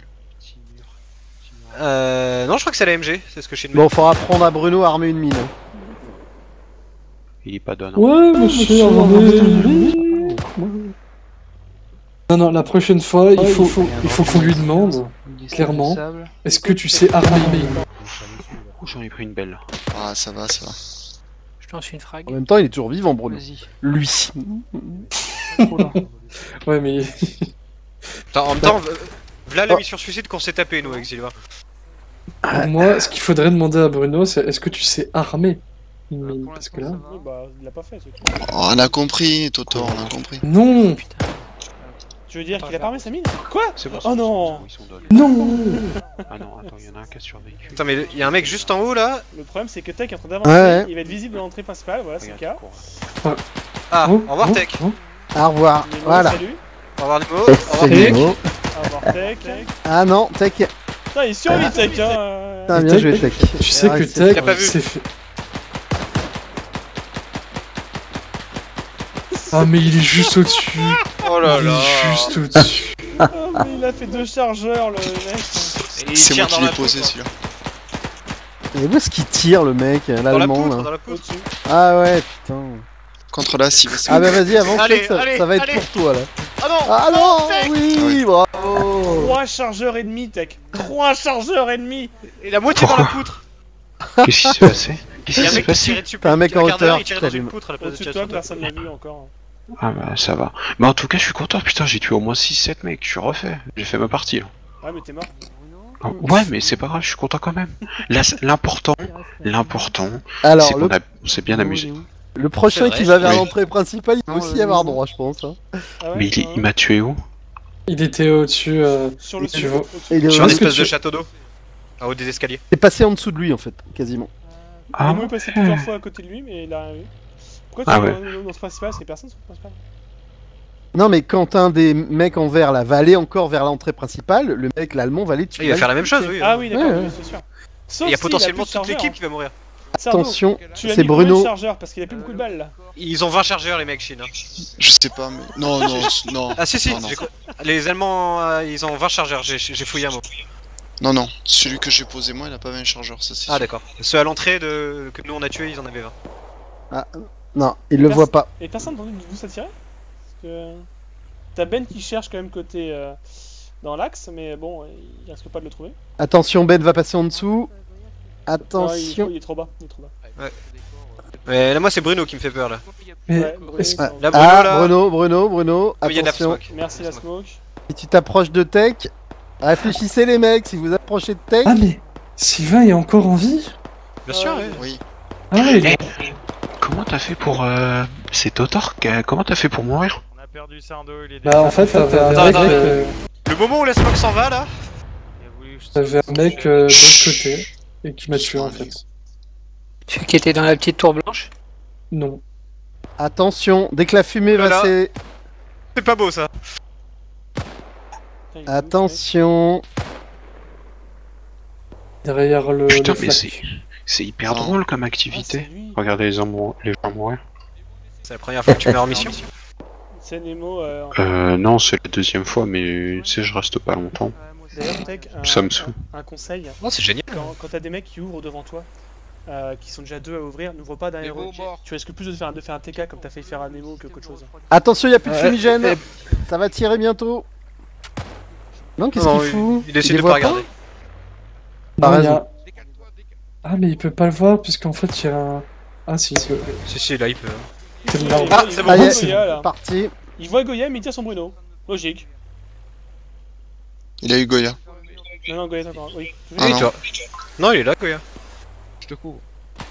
Non, je crois que c'est la MG, c'est ce que je sais de Bon, faudra prendre à Bruno à armer une mine. Il est pas donné. Ouais, monsieur, non, non, la prochaine fois, il faut qu'on lui demande, clairement, est-ce que tu sais armer une mine? J'en ai pris une belle. Ah, ça va, ça va. Je lance une frag. En même temps, il est toujours vivant, Bruno. Lui. Ouais, mais... Attends, en même temps, voilà la mission suicide qu'on s'est tapé nous avec Sylvain. Pour moi, ce qu'il faudrait demander à Bruno, c'est est-ce que tu sais armer une mine? Parce que là... Oui, bah, il l'a pas fait, c'est tout. Oh, on a compris, Toto, on a compris. Non. Tu veux dire qu'il a pas armé sa mine? Quoi? Bon, oh non! Non! Ah non, attends, il y en a un qui a survécu. Attends, mais il y a un mec juste en haut là. Le problème c'est que Tech est en train d'avancer, Ouais. il va être visible dans l'entrée principale, voilà, c'est le cas. Ah, au revoir Tech. Au revoir, Nemo, voilà. salut. Au revoir Nemo. C'est Nemo. Au revoir Tech. Ah non, Tech. Putain, il survit Tech, hein. Putain, bien joué, Tech. Tu sais que Il a pas Tech, vu. c'est fait... Ah, mais il est juste au-dessus. Oh là Il là. est juste au-dessus. Oh, mais il a fait 2 chargeurs, le mec. C'est moi qui l'ai posé celui-là. Et où est-ce qu'il tire, le mec, l'allemand, Dans là? la poutre. Ah ouais, putain. Contre la cible. Ah bah vas-y, avance, Allez, Tech, ça allez, va être allez. pour toi, là. Ah non. Ah non, oui, bravo. 3 chargeurs et demi, Tech. 3 chargeurs et demi. Et la moitié dans la poutre. Qu'est-ce qui s'est passé? Il y a un mec qui tirait dessus. T'as un mec en hauteur, il tirait dans une poutre à la place de Au-dessus de tirer toi, sur toi. personne l'a vu encore. Ah bah ça va. Mais en tout cas, je suis content, putain, j'ai tué au moins 6-7 mecs, je suis refait. J'ai fait ma partie là. Ouais, mais t'es mort. Ouais, mais c'est pas grave, je suis content quand même. Là, l'important, Alors, c'est qu'on on s'est bien amusé. Le prochain C'est vrai, qui va vers oui. l'entrée principale, il va aussi y avoir droit, je pense. Hein. Ah ouais, Mais il m'a tué où? Il était au-dessus. Sur le tu vois. au-dessus. Et il est Sur un Est-ce que espèce de tu- château d'eau. En haut des escaliers. C'est passé en dessous de lui, en fait, quasiment. Ah, Nemo est passé plusieurs fois à côté de lui, mais il a rien vu. Pourquoi tu Ah vas ouais. dans ce principal? C'est personne sur le principal? Non, mais quand un des mecs en vert là va aller encore vers l'entrée principale, le mec l'allemand va aller dessus. Il va faire la même chose, oui. Ah oui, d'accord, Ouais, oui, ouais. c'est sûr. Il Sauf y a s'il potentiellement plus de toute chargeurs, l'équipe hein. qui va mourir. Sardo, Attention, tu as c'est mis combien de Bruno. chargeurs parce qu'il a plus beaucoup de balles là. Ils ont 20 chargeurs les mecs Chine. Hein. Je sais pas, mais... Non, non, non. Ah si si, Non, non. les Allemands ils ont 20 chargeurs, j'ai fouillé un mot. Non, non, celui que j'ai posé moi, il a pas 20 chargeurs, ça c'est Ah sûr. d'accord. Ceux à l'entrée que nous on a tué, ils en avaient 20. Ah, non, il le voit pas. Et personne n'a entendu d'où ça tirait? Parce que... T'as Ben qui cherche quand même côté dans l'axe, mais bon, il risque pas de le trouver. Attention, Ben va passer en dessous. Non, Attention. il est trop bas, il est trop bas. Ouais. Mais là moi c'est Bruno qui me fait peur là. Mais Ouais, Bruno, est-ce- il s'en va. Là Bruno Ah, là. Bruno, Il y a de la attention. smoke. Merci la smoke. Si tu t'approches de Tech, réfléchissez les mecs, si vous approchez de Tech. Ah, mais Sylvain est encore en vie? Bien sûr, ouais. Oui. Ah ouais, il est- comment t'as fait pour... C'est Totor, comment t'as fait pour mourir? On a perdu Sardo, il est Bah, en fait, t'avais un mec, attends. Le moment où la smoke s'en va là. t'avais un mec de l'autre côté et qui m'a tué en fait. Celui qui était dans la petite tour blanche? Non. Attention, dès que la fumée va Voilà. se... C'est pas beau ça. Attention. Derrière le. Putain, le mais flac. c'est hyper drôle comme activité. Ah, lui. Regardez les gens mourir. C'est la première fois que tu meurs en mission. C'est Nemo. Non, c'est la deuxième fois, mais tu sais, je reste pas longtemps. D'ailleurs, Tech, Ça me saoule. un conseil. Oh, c'est génial. Quand t'as des mecs qui ouvrent devant toi, qui sont déjà 2 à ouvrir, n'ouvre pas derrière eux. Tu risques plus de faire un TK comme t'as failli faire à Nemo que qu'autre chose. Attention, il y a plus de fumigène. Ça va tirer bientôt. Non, qu'est-ce Non, qu'il fout il essaie les de voit pas regarder. T'as Non, il y a- raison. Ah, mais il peut pas le voir puisqu'en fait il y a Ah si, Si, là il peut. c'est de l'arbre. Ah, c'est bon, Goya, c'est là. parti. Il voit Goya mais il tire son Bruno. Logique. Il a eu Goya. Non, Goya, attends, oui. Ah, non. Non, il est là, Goya. Je te couvre.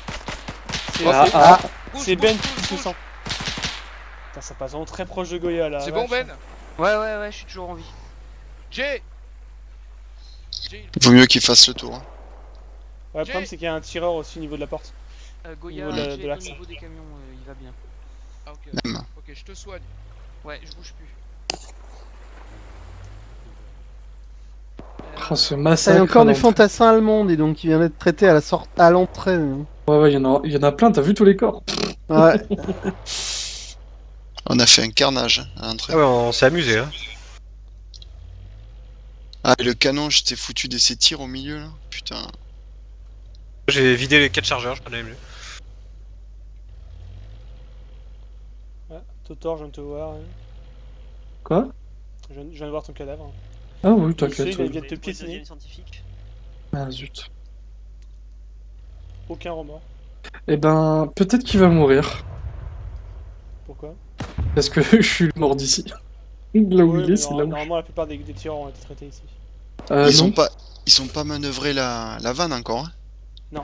C'est Ben qui se sent. Putain, ça passe vraiment très proche de Goya là. C'est bon, Ben? Ouais, je suis toujours en vie. Jay! Il vaut mieux qu'il fasse le tour. Hein. Ouais, le problème c'est qu'il y a un tireur aussi au niveau de la porte. Goya, Au niveau au de l'axe. niveau des camions, il va bien. Ah, ok. Même. Ok, je te soigne. Ouais, je bouge plus. Oh, ce Ça, il y massacre. a encore à des l'entrée. fantassins allemands, et donc qui vient d'être traité à la sorte à l'entrée. Hein. Ouais, il y en a plein, t'as vu tous les corps. Ouais. On a fait un carnage à l'entrée. Ah ouais, on s'est amusé, hein. Ah, et le canon, je t'ai foutu de ces tirs au milieu là. Putain. J'ai vidé les 4 chargeurs, je prenais mieux. Ouais, Totor, je viens de te voir. Hein. Quoi? Je viens de voir ton cadavre. Ah oui, Tu sais, t'inquiète. il vient de te piétiner. Ah zut. Aucun remords. Eh ben, peut-être qu'il va mourir. Pourquoi? Parce que je suis mort d'ici. Là où Oui, il mais est, c'est là où. normalement, la plupart des tireurs ont été traités ici. Ils sont pas manœuvrés la vanne encore. Hein. Non.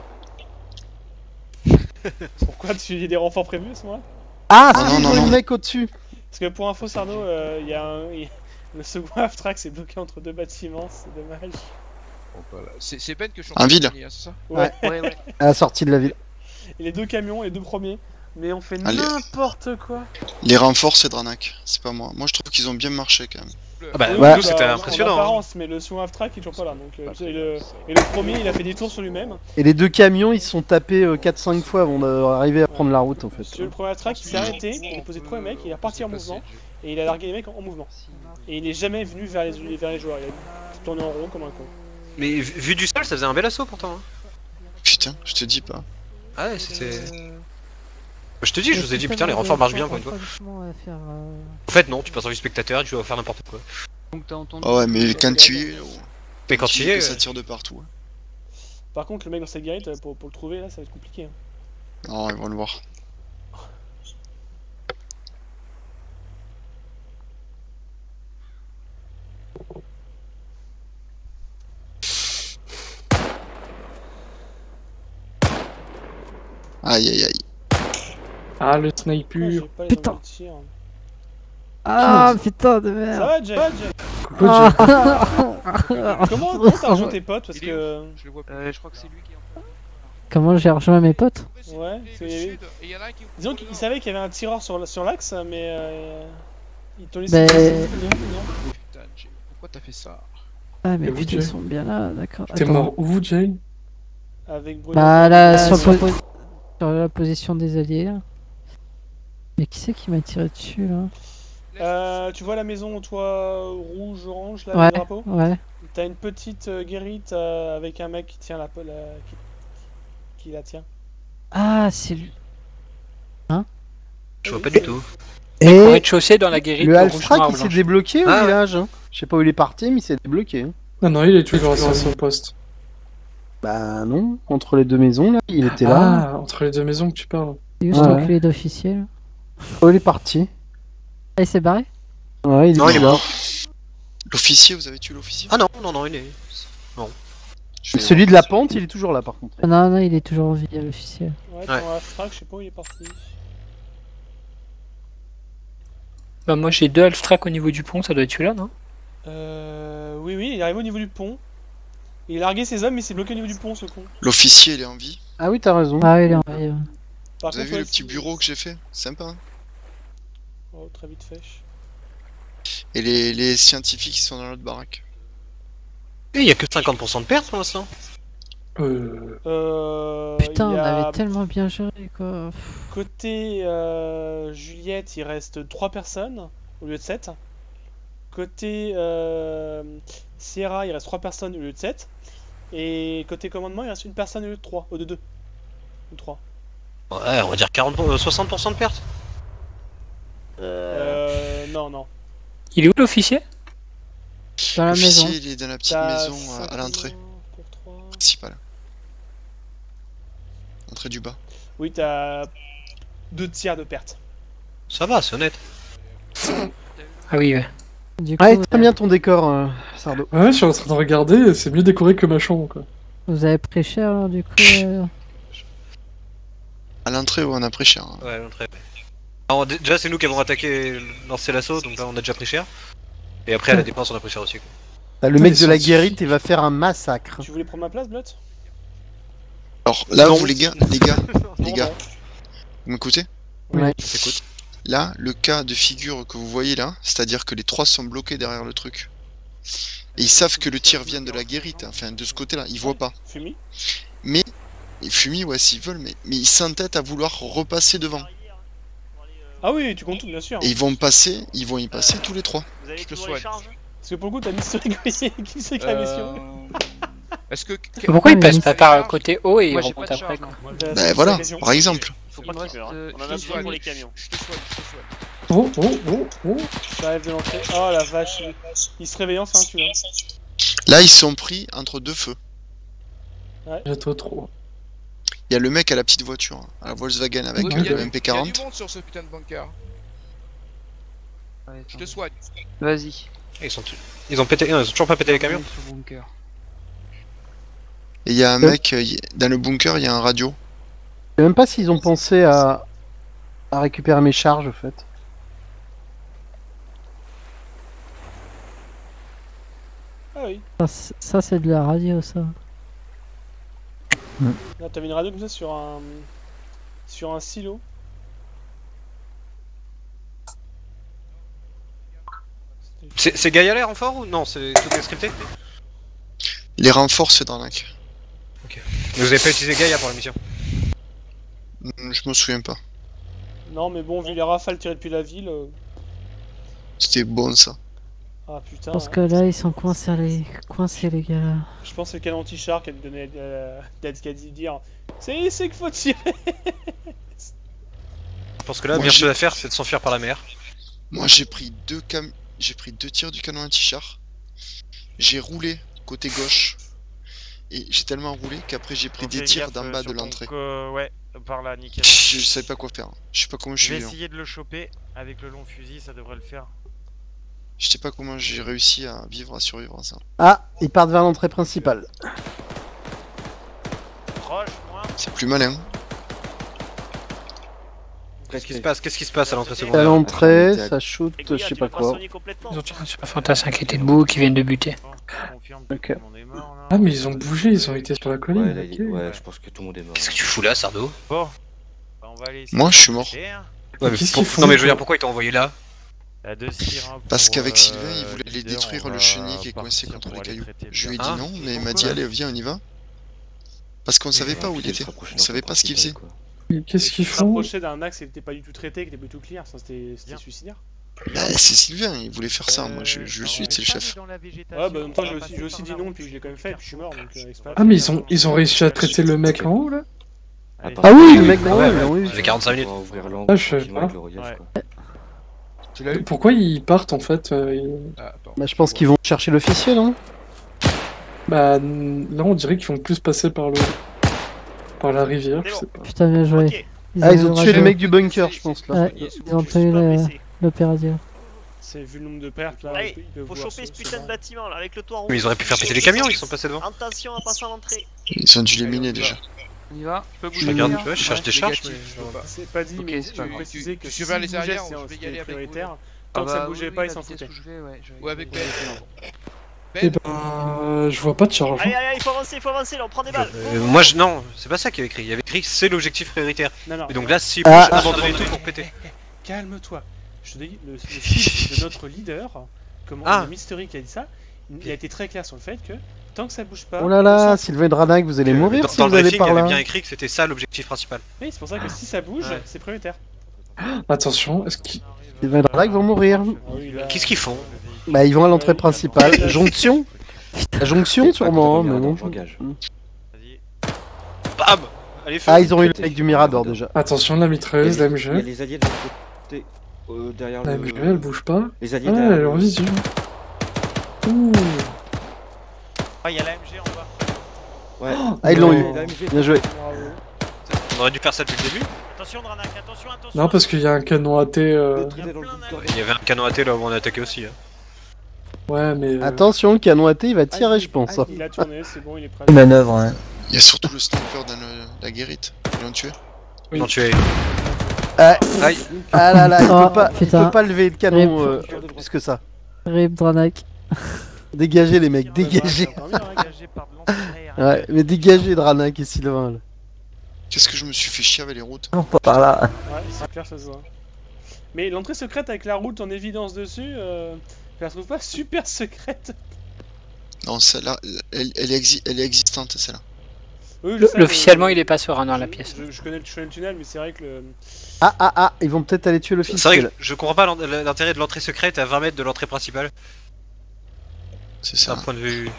Pourquoi tu as des renforts prévus à ce moment-là? Ah, Ah, si, non, je vois non. le mec au-dessus. Parce que pour info, Sarno, le second half-track s'est bloqué entre deux bâtiments, c'est dommage. Bon, voilà. C'est Ben que je suis Un vide. hein, c'est ça? Ouais. À la sortie de la ville. Et les deux camions, les deux premiers. Mais on fait Allez. n'importe quoi. Les renforts, c'est Dranak. C'est pas moi. Moi, je trouve qu'ils ont bien marché quand même. Ah bah, Oui, nous c'était en impressionnant. Hein. apparence, mais le second half-track il est toujours pas là. Donc, et le premier, il a fait des tours sur lui-même. Et les deux camions, ils se sont tapés 4-5 fois avant d'arriver à prendre la route en fait. Sur le premier half-track, il s'est arrêté, il a posé 3 mecs, il est reparti en mouvement. Et il a largué les mecs en mouvement. Et il est jamais venu vers les joueurs. Il a tourné en rond comme un con. Mais vu du sol, ça faisait un bel assaut pourtant. Hein. Putain, je te dis pas. Ah ouais, c'était. Je te dis, je vous ai dit, putain, les renforts marchent bien pour une fois. En fait, non, tu passes en vue spectateur et tu vas faire n'importe quoi. Donc t'as entendu. Ah ouais, mais quand tu y es. Mais quand tu y es. Ça tire de partout. Hein. Par contre, le mec dans cette guérite, pour le trouver là, ça va être compliqué. Hein. Non, ils vont le voir. Aïe aïe aïe. Ah, le sniper. Putain. Ah putain de merde. Ça va, Jay? Comment t'as rejoint tes potes? Parce que. Je crois que c'est lui qui est en train. Comment j'ai rejoint mes potes? Ouais, disons qu'il savait qu'il y avait un tireur sur l'axe, mais ils t'ont laissé. Putain, Jay, pourquoi t'as fait ça? Ah mais Et vous, putain, Jay ils sont bien là, d'accord. T'es Attends. mort où, Jay? Avec Bruno. Bah là, sur la position des alliés. Là. Mais qui c'est qui m'a tiré dessus là? Tu vois la maison au toit rouge-orange là, Ouais, le drapeau? ouais. T'as une petite guérite avec un mec qui tient qui la tient. Ah, c'est lui. Hein? Je vois pas du tout. Et Au rez-de-chaussée dans la guérite. le rouge, half-track noir, il s'est blanche. débloqué au Ah ouais. village. Hein. Je sais pas où il est parti, mais il s'est débloqué. Hein. Non, il est toujours à son poste. Bah non, entre les deux maisons là, il était là. Ah, entre les deux maisons que tu parles. C'est juste Ouais. enculé d'officier là. Oh, il est parti. Ah, il s'est barré? Ouais, il est Non, il est là. mort. L'officier, vous avez tué l'officier? Ah non, il est. Non. Celui de la pente, il est toujours là par contre. Ah, non, il est toujours en vie, l'officier. Ouais, dans la frac, je sais pas où il est parti. Bah, moi j'ai 2 half-track au niveau du pont, ça doit être celui-là, non? Oui, il est arrivé au niveau du pont. Il a largué ses hommes, mais il s'est bloqué au niveau du pont, ce con. L'officier, il est en vie. Ah oui, t'as raison. Ah, il est en vie. Par Vous avez contre, vu ouais, le petit bureau que j'ai fait? Sympa. Hein. Oh, très vite fait. Et les scientifiques qui sont dans l'autre baraque. Et il y a que 50% de pertes pour l'instant. Putain, il y on a- avait tellement bien géré quoi. Côté Juliette, il reste 3 personnes au lieu de 7. Côté Sierra, il reste 3 personnes au lieu de 7. Et côté commandement, il reste une personne au lieu de 3. Au lieu de 2. Ou 3. Ouais, on va dire 60% de pertes. Non. Il est où l'officier? Dans la maison. L'officier, il est dans la petite T'as maison à l'entrée. Principale. Entrée du bas. Oui, t'as 2 tiers de perte. Ça va, c'est honnête. Ah oui, ouais. Ouais, très bien ton décor, Sardo. Ouais, je suis en train de regarder, c'est mieux décoré que ma chambre, quoi. Vous avez pris cher alors du coup À l'entrée, ouais, on a pris cher. Hein. Ouais, à l'entrée. Alors, déjà, c'est nous qui avons attaqué, lancé l'assaut, donc là, on a déjà pris cher. Et après, à la dépense, on a pris cher aussi. Quoi. Le mec de la guérite, il va faire un massacre. Tu voulais prendre ma place, Blot? Alors là, Non. vous les gars, vous m'écoutez? Ouais. Je t'écoute. Là, le cas de figure que vous voyez là, c'est-à-dire que les 3 sont bloqués derrière le truc. Et ils savent que le tir vient de la guérite, enfin de ce côté-là, ils voient pas. Fumi? Mais, et Fumi, ouais, s'ils veulent, mais ils s'entêtent à vouloir repasser devant. Ah oui, tu comptes tout, bien sûr. Et ils vont y passer tous les 3. Vous avez Je te toujours les souhaite. charges? Parce que pour le coup, t'as mis sur qui c'est que la mission. Est-ce que... Pourquoi il passe pas par le côté haut et il remonte après quoi. Bah voilà, par exemple. Faut pas trop peur, hein. On en a besoin pour les camions. Oh. J'arrive de l'entrée. Oh la vache, il se réveille enfin, tu vois. Là, ils sont pris entre 2 feux. Ouais. J'attends trop. Il y a le mec à la petite voiture, à la Volkswagen avec Il y le a du MP40. monde sur ce putain de bunker. Je te soigne. Vas-y. Ils ont pété, non, ils ont toujours pas pété les camions. Et il y a un mec, dans le bunker, il y a un radio. Je sais même pas s'ils ont pensé à récupérer mes charges, en fait. Ah oui. Ça c'est de la radio, ça. Là, t'avais une radio comme ça sur un silo. C'est Gaïa les renforts ou non? C'est tout est scripté? Les renforts, c'est d'arnaque. Ok. Mais vous avez pas utilisé Gaïa pour la mission? Je me souviens pas. Non, mais bon, vu les rafales tirées depuis la ville. C'était bon ça. Ah putain. Parce que là ils sont coincés les gars là. Je pense que c'est le canon T-Shark qui a donné qui a dit dire c'est ici qu'il faut tirer. Je pense que là, la meilleure chose à faire, c'est de s'enfuir par la mer. Moi, j'ai pris 2 tirs du canon anti-char. J'ai roulé côté gauche. Et j'ai tellement roulé qu'après j'ai pris des tirs d'en bas de l'entrée. Ouais, par là, nickel. Je savais pas quoi faire. Je sais pas comment je Je vais suis. essayer de le choper avec le long fusil, ça devrait le faire. Je sais pas comment j'ai réussi à survivre à ça. Ah, ils partent vers l'entrée principale. C'est plus malin. Qu'est-ce qui se passe? Qu'est-ce qui se passe à l'entrée À secondaire? l'entrée, ça shoot, je sais pas quoi. Ils ont tiré sur un fantasme qui était debout, qui viennent de buter. Ok. Ah, mais ils ont bougé, ils ont été sur la colline. Ouais, ok. ouais, je pense que tout le monde est mort. Qu'est-ce que tu fous là, Sardo? Bon, on va aller. Moi, je suis mort. Ouais, mais Qu'est-ce qu'ils font, non, mais je veux quoi dire, pourquoi ils t'ont envoyé là? Parce qu'avec Sylvain, il voulait aller détruire le chenille qui est coincé contre les cailloux. Je lui ai dit non, mais il m'a dit allez, viens, on y va. Parce qu'on savait pas où il était. On savait pas ce qu'il faisait. Mais qu'est-ce qu'ils Se font? rapprocher d'un axe qui n'était pas du tout traité, qui était pas du tout clear, ça c'était suicidaire. Bah, c'est Sylvain, il voulait faire ça. Moi, je le suis, c'est le chef. Ouais, bah en même temps, j'ai aussi dit non, puis je l'ai quand même fait, puis je suis mort. Donc, Ah, mais ils ont réussi à traiter le mec en haut là? Ah oui, le mec, ouais, oui. Ça fait 45 minutes. Ah, je sais pas. Pourquoi ils partent en fait Bah, je pense qu'ils vont chercher l'officier, non? Bah, là on dirait qu'ils vont plus passer par par la rivière, je sais pas. Putain, bien joué. Ils ont tué le mec du bunker, je pense là. Ouais, ils ont tué l'opérateur. C'est vu le nombre de pertes là. Allez, faut choper ce putain de bâtiment là avec le toit rouge. Mais ils auraient pu faire péter les camions, ils sont passés devant. Attention à passer à l'entrée. Ils ont dû les miner déjà. On y va. Je regarde, tu vois, je cherche des charges. C'est pas dit, mais tu veux préciser que si surveilles les bougeait, arrières, je vais y aller c'était avec prioritaire. vous. Tant que ça bougeait pas, ils s'en foutaient. Ou avec Ben. Eh ben, je vois pas de charge. Allez, allez, il faut avancer, là, on prend des balles. Moi, non, c'est pas ça qu'il y avait écrit. Il y avait écrit c'est l'objectif prioritaire. Non, non. Et donc là, si bouge, abandonnez tout pour péter. Calme-toi. Je te dis, le fils de notre leader, le Mystery qui a dit ça, il a été très clair sur le fait que tant que ça bouge pas. Oh là là, Sylvain Dranac, vous allez mourir si Dans vous le allez briefing, par il y là. avait bien écrit que c'était ça l'objectif principal. Oui, c'est pour ça que si ça bouge, c'est prioritaire. Attention, est-ce qu'ils... Sylvain Dranac vont mourir. Qu'est-ce qu'ils font? Bah, ils vont à l'entrée principale. Jonction? La jonction, sûrement, mais non. Bam! Allez, feu. Ah, ils ont eu le mec du Mirador déjà. Attention, la mitrailleuse, la Il y a MG. les alliés de l'autre côté, derrière La le... MG, elle bouge pas. Les alliés Ah, derrière elle est le- en visu. Ouh. Ah, il y a la MG en bas. Ouais. Ah, ils l'ont eu. La MG. Bien joué. On aurait dû faire ça depuis le début. Attention Dranak, attention. Non, parce qu'il y a un canon AT. Il y avait un canon AT là où on a attaqué aussi. Hein. Ouais, mais. Attention, le canon AT il va tirer, je pense. Il a tourné, c'est bon, il est prêt. Manœuvre, hein. Il y a surtout le sniper dans la guérite. Ils l'ont tué. Ils l'ont tué. Aïe. Ah là là, il putain. peut pas lever le canon plus que ça. Rip Dranak. Dégagez les mecs, dégagez. Ouais, mais dégagez Dranak et Sylvain. Là. Qu'est-ce que je me suis fait chier avec les routes? Non, pas par là. Ouais, c'est clair, ça se voit. Mais l'entrée secrète avec la route en évidence dessus, je la trouve pas super secrète. Non, celle-là, elle est existante, celle-là. Oui, Officiellement, il est pas serein dans la pièce. Je connais le tunnel, mais c'est vrai que le... Ah, ils vont peut-être aller tuer l'officiel. C'est vrai que je comprends pas l'intérêt de l'entrée secrète à 20 mètres de l'entrée principale. C'est ça. D'un point de vue...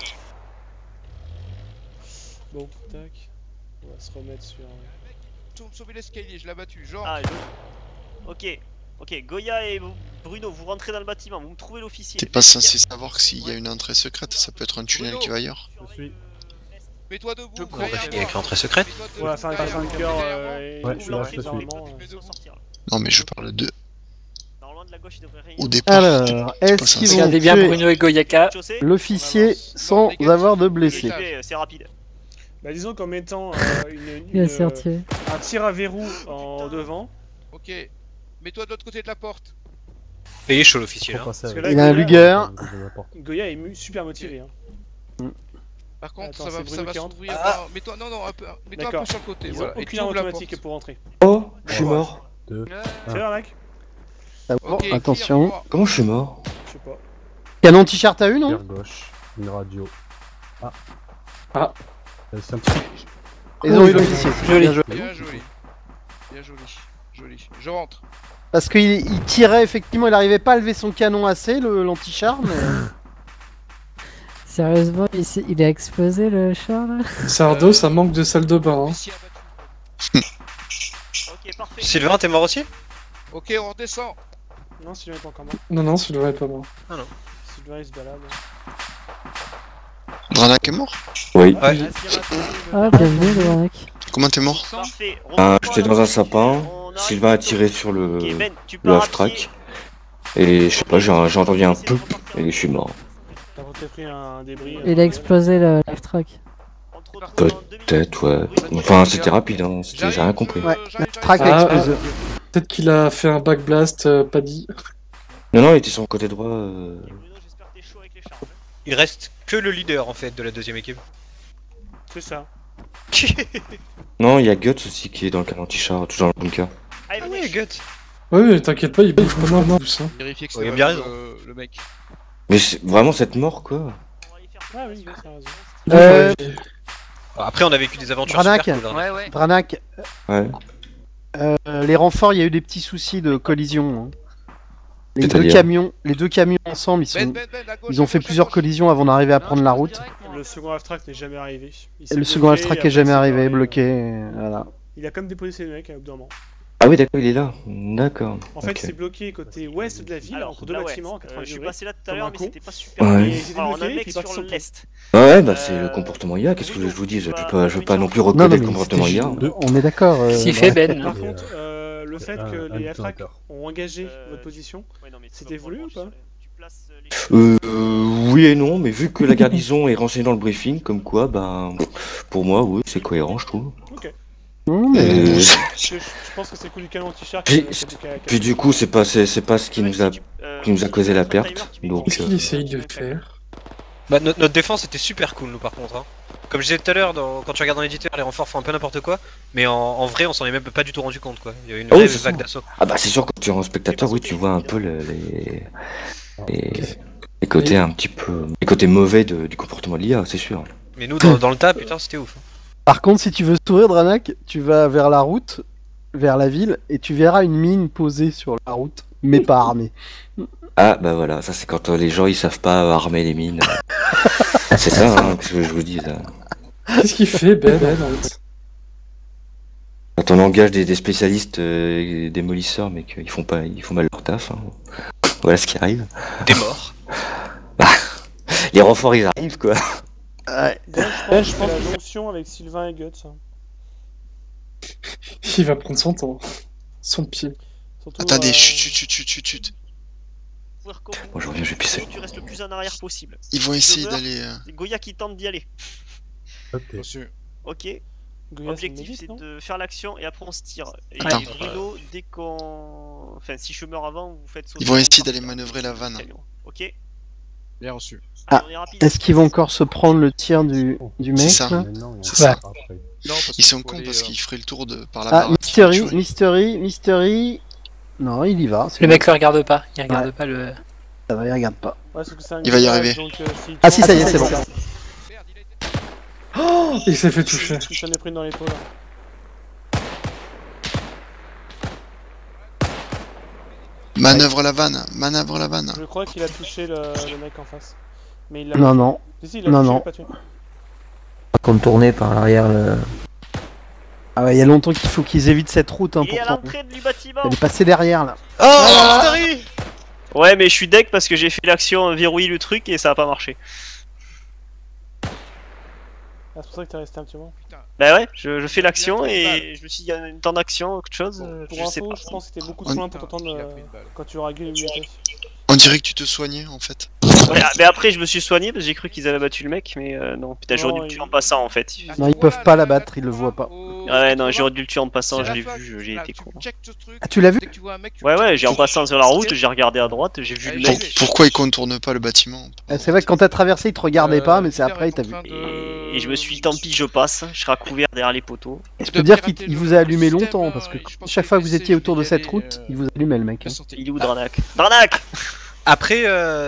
Bon, tac. On va se remettre sur... Tourne sauver l'escalier, je l'ai battu, genre... Ah, ok, Goya et Bruno, vous rentrez dans le bâtiment, vous me trouvez l'officier. T'es pas censé savoir que s'il y a une entrée secrète, ça peut être un tunnel qui va ailleurs. Je suis... Mets-toi debout, On va finir avec l'entrée secrète. Ouais, enfin, avec un cœur Ouais, je suis là, je te suis. Non, mais je parle de... Normalement de la gauche, il devrait rien. Au départ, Alors, est-ce qu'ils vont Regardez bien tuer Bruno et Goyaka. l'officier sans avoir de blessés? C'est rapide. Bah disons qu'en mettant un tir à verrou en devant. Ok, mets-toi de l'autre côté de la porte. Et il est chaud l'officier là. Il a un Luger. Goya est super motivé. Hein. Par contre, attends, ça va s'ouvrir. Mets-toi, non, un peu, mets-toi un peu sur le côté. Ils Voilà. ont aucune arme automatique pour rentrer. Oh, je suis mort. C'est vrai, mec. Okay, attention. Comment je suis mort? Je sais pas. Canon t-shirt à une, non? Gauche, une radio. Ah. C'est un petit... Ils ont eu l'officier. Bien joli. Je rentre. Parce qu'il tirait effectivement, il arrivait pas à lever son canon assez, l'anti-char, mais... Sérieusement, il a explosé le char là? Sardo, ça manque de salle de bain. Hein. Sylvain, t'es mort aussi? Ok, on redescend. Non, Sylvain est pas encore mort. Non, Sylvain est pas mort. Ah non. Sylvain il se balade. Dranak est mort? Oui. Ouais. Ah, bienvenue Dranak. Comment t'es mort? J'étais dans un sapin, Sylvain a tiré sur le half-track, et je sais pas, j'ai entendu un peu, et je suis mort. T'as peut-être pris un débris. Il a explosé le live track. Peut-être, ouais. Enfin, c'était rapide, hein. J'ai rien compris. Ouais, le track a explosé. Peut-être qu'il a fait un backblast, pas dit. Non, il était sur le côté droit. Il reste que le leader en fait de la deuxième équipe. C'est ça. Non, il y a Guts aussi qui est dans le canon t-shirt, toujours dans le bunker. Ah oui, Guts. Ouais, mais t'inquiète pas, il bouge pas mal plus. Hein. Vérifier que il a c'est bien raison. Le mec. Mais c'est vraiment cette mort, quoi. Ah oui, c'est raison. Après, on a vécu des aventures Dranak, super cool. Hein. Ouais. Dranak. Ouais. Les renforts, il y a eu des petits soucis de collision. Hein. Les deux camions ensemble, ils ont fait plusieurs collisions avant d'arriver à prendre la route. Le second half-track n'est jamais arrivé. Le second half-track est jamais arrivé, bloqué. Voilà. Il a comme déposé ses mecs au bout d'un moment. Ah oui, d'accord, il est là. D'accord. En fait, c'est bloqué côté ouest de la ville, entre deux bâtiments à 90 Je suis degrés. passé là tout à l'heure, mais c'était pas super. Ouais. Alors, on a un mec sur l'est. Ouais, bah c'est le comportement IA, qu'est-ce que je vous dis? Je veux pas non plus reconnaître le comportement IA. On est d'accord. S'il fait Ben. Par contre, le fait que les half-tracks ont engagé votre position, c'était voulu ou pas? Oui et non, mais vu que la garnison est renseignée dans le briefing, comme quoi, ben, pour moi, oui, c'est cohérent, je trouve. Ok. Je pense que c'est cool du canon t-shirt. Puis du coup, c'est pas ce qui nous a causé la perte. Donc. Qu'est-ce qu'il essaye de faire? Bah, notre défense était super cool, nous, par contre. Hein. Comme je disais tout à l'heure, quand tu regardes dans l'éditeur, les renforts font un peu n'importe quoi, mais en vrai, on s'en est même pas du tout rendu compte, quoi. Il y a eu une vraie vague d'assaut. Ah bah c'est sûr, quand tu es en spectateur, oui, tu vois un peu les côtés un petit peu, les côtés mauvais du comportement de l'IA, c'est sûr. Mais nous, dans le tas, putain, c'était ouf. Par contre, si tu veux sourire, Dranak, tu vas vers la route, vers la ville, et tu verras une mine posée sur la route, mais pas armée. Ah bah voilà, ça c'est quand les gens ils savent pas armer les mines. C'est ça, hein, que je vous dis. Qu'est-ce qu'il fait, Ben? Quand on engage des spécialistes démolisseurs, mais qu'ils font mal leur taf. Hein. Voilà ce qui arrive. Des morts. Les renforts ils arrivent, quoi. Ouais. Je pense que la jonction avec Sylvain et Guts. Il va prendre son temps. Son pied. Surtout, Attendez, chut. Bon, je reviens, je vais pisser. Tu restes le plus en arrière possible. Ils vont essayer d'aller... C'est Goya qui tente d'y aller. Ok. Goya, Objectif c'est de faire l'action et après on se tire. Et Attends. Bruno, dès qu'on... Enfin, si je meurs avant, vous faites sauter. Ils vont essayer d'aller manœuvrer la vanne. Ok. Bien reçu. Ah, est-ce qu'ils vont encore se prendre le tir du mec C'est ça. là C'est ça. Non, Ils sont cons parce qu'ils feraient le tour par la barre. Mystery. Non, il y va. Le mec le regarde pas. Il regarde pas le. Ça va, il regarde pas. Ouais, sauf que c'est un Il va y grillage, arriver. donc, Ah si, ça y est, c'est bon. Oh, il s'est fait toucher. Il s'en est pris dans les taux là. Manœuvre la vanne. Je crois qu'il a touché le mec en face. Mais il l'a Non, non. Si, il l'a Non, touché, non. pas tué. Contourner par l'arrière le... Ah ouais, il y a longtemps qu'il faut qu'ils évitent cette route hein, Et à pourtant. l'entrée du bâtiment. Elle est passée derrière là. Oh, Mystery. Ouais, mais je suis deck parce que j'ai fait l'action verrouiller le truc et ça a pas marché. Ah, c'est pour ça que t'es resté un petit moment. Bah ouais, je fais l'action et je me suis dit, il y a une temps d'action, autre chose. Pour je sais info, pas. je pense que c'était beaucoup trop loin pour t'entendre quand tu auras gueulé le UFF. On dirait que tu te soignais en fait. Ouais, mais après, je me suis soigné parce que j'ai cru qu'ils avaient battu le mec, mais non, putain, j'aurais dû le tuer en passant en fait. Non, ils peuvent pas l'abattre, ils le voient pas. Ouais, non, j'aurais dû le tuer en passant, je l'ai vu, j'ai été con. Ah, tu l'as vu? Ouais, j'ai en passant sur la route, j'ai regardé à droite, j'ai vu le mec. Pourquoi ils contournent pas le bâtiment? C'est vrai que quand t'as traversé, ils te regardaient pas, mais c'est après, ils t'a vu. Et je me suis dit, tant pis, je passe, je serai couvert derrière les poteaux. Je peux dire qu'il vous a allumé longtemps, parce que chaque fois que vous étiez autour de cette route, il vous allumait le mec. Il est où Dranak? Dranak! Après,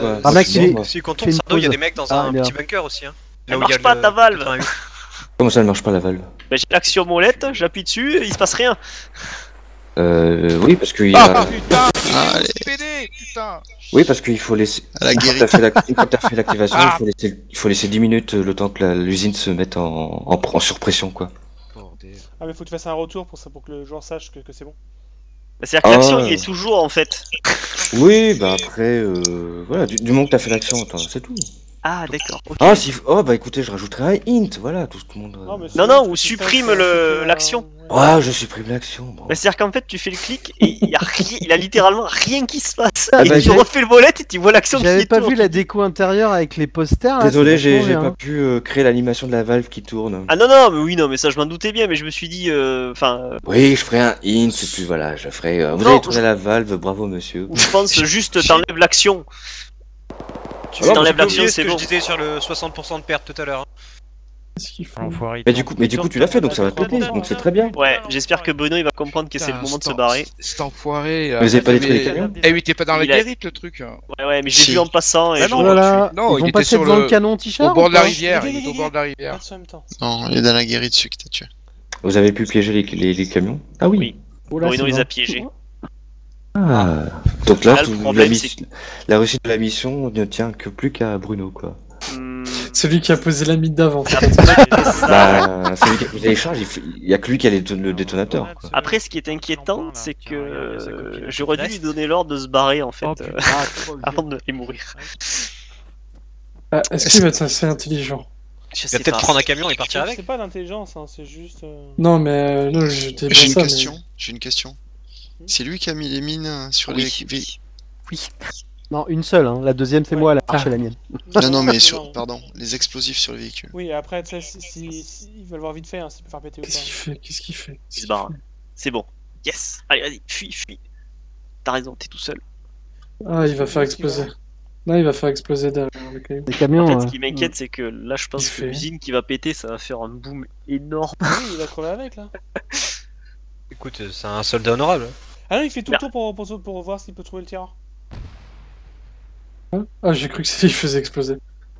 si quand on tourne Sardo, il y a des mecs dans un petit bunker aussi. Hein. Elle marche pas ta valve! Comment ça, elle marche pas la valve? Bah, j'ai l'action molette, j'appuie dessus, il se passe rien. Oui, parce qu'il y a... Ah putain, putain. Oui, parce qu'il faut laisser... Quand t'as fait l'activation, il faut laisser 10 minutes le temps que l'usine se mette en surpression, quoi. Ah, mais faut que tu fasses un retour pour que le joueur sache que c'est bon. Bah, c'est-à-dire que l'action, il est toujours en fait. Oui, bah après, voilà, du moment que t'as fait l'action, c'est tout. Ah, d'accord. Okay. Ah, si... Oh, bah écoutez, je rajouterai un int, voilà, tout le monde... Non, ou supprime l'action. Ouais, je supprime l'action. Bon. Bah, c'est-à-dire qu'en fait, tu fais le clic et il a littéralement rien qui se passe. Ah, et bah, tu refais le volet et tu vois l'action qui J'avais pas tourne. vu la déco intérieure avec les posters. Là, désolé, j'ai pas pu créer l'animation de la valve qui tourne. Ah non, mais ça je m'en doutais bien, mais je me suis dit, Oui, je ferai un int, et puis voilà, je ferai... Vous avez tourné la valve, bravo monsieur. Je pense juste t'enlèves l'action. Tu t'enlèves l'action, c'est bon. Je disais sur le 60% de perte tout à l'heure. Mais du coup tu l'as fait, donc ça va péter, donc c'est très bien. Ouais, j'espère que Bruno il va comprendre que c'est le moment de se barrer. Cet enfoiré. Vous avez pas détruit les camions? Eh oui, t'es pas dans la guérite le truc. Ouais, mais j'ai vu en passant et non, ils vont passer devant le canon t-shirt. Au bord de la rivière, il est au bord de la rivière. Non, il est dans la guérite celui qui t'a tué. Vous avez pu piéger les camions? Ah oui. Bruno les a piégés. Ah, donc là, là la réussite de la mission ne tient que plus qu'à Bruno, quoi. Celui qui a posé la mythe d'avant. Bah, celui qui a posé les charges, il y a que lui qui a le détonateur. Quoi. Après, ce qui est inquiétant, c'est que j'aurais dû lui donner l'ordre de se barrer en fait, avant de mourir. Est-ce qu'il va être assez intelligent? Il va peut-être prendre un camion et partir avec. C'est pas l'intelligence, hein, c'est juste. Non, mais non, j'étais bien ça. J'ai une question. C'est lui qui a mis les mines sur les... Oui. Non, une seule, hein. La deuxième c'est moi, elle a marché la mienne. Non, mais pardon, les explosifs sur le véhicule. Oui, après, tu sais, ils veulent voir vite fait, hein, s'il peut faire péter ou pas. Qu'est-ce qu'il fait? Il se barre. C'est bon. Yes. Allez, vas-y, fuis. T'as raison, t'es tout seul. Ah, il va faire exploser. Non, il va faire exploser derrière le camion. Les camions. En fait, ce qui m'inquiète, c'est que là, je pense que l'usine qui va péter, ça va faire un boom énorme. Oui, il va crever avec là. Écoute, c'est un soldat honorable. Ah non, il fait tout le tour pour voir s'il peut trouver le tireur. Ah, j'ai cru que c'est lui qui faisait exploser.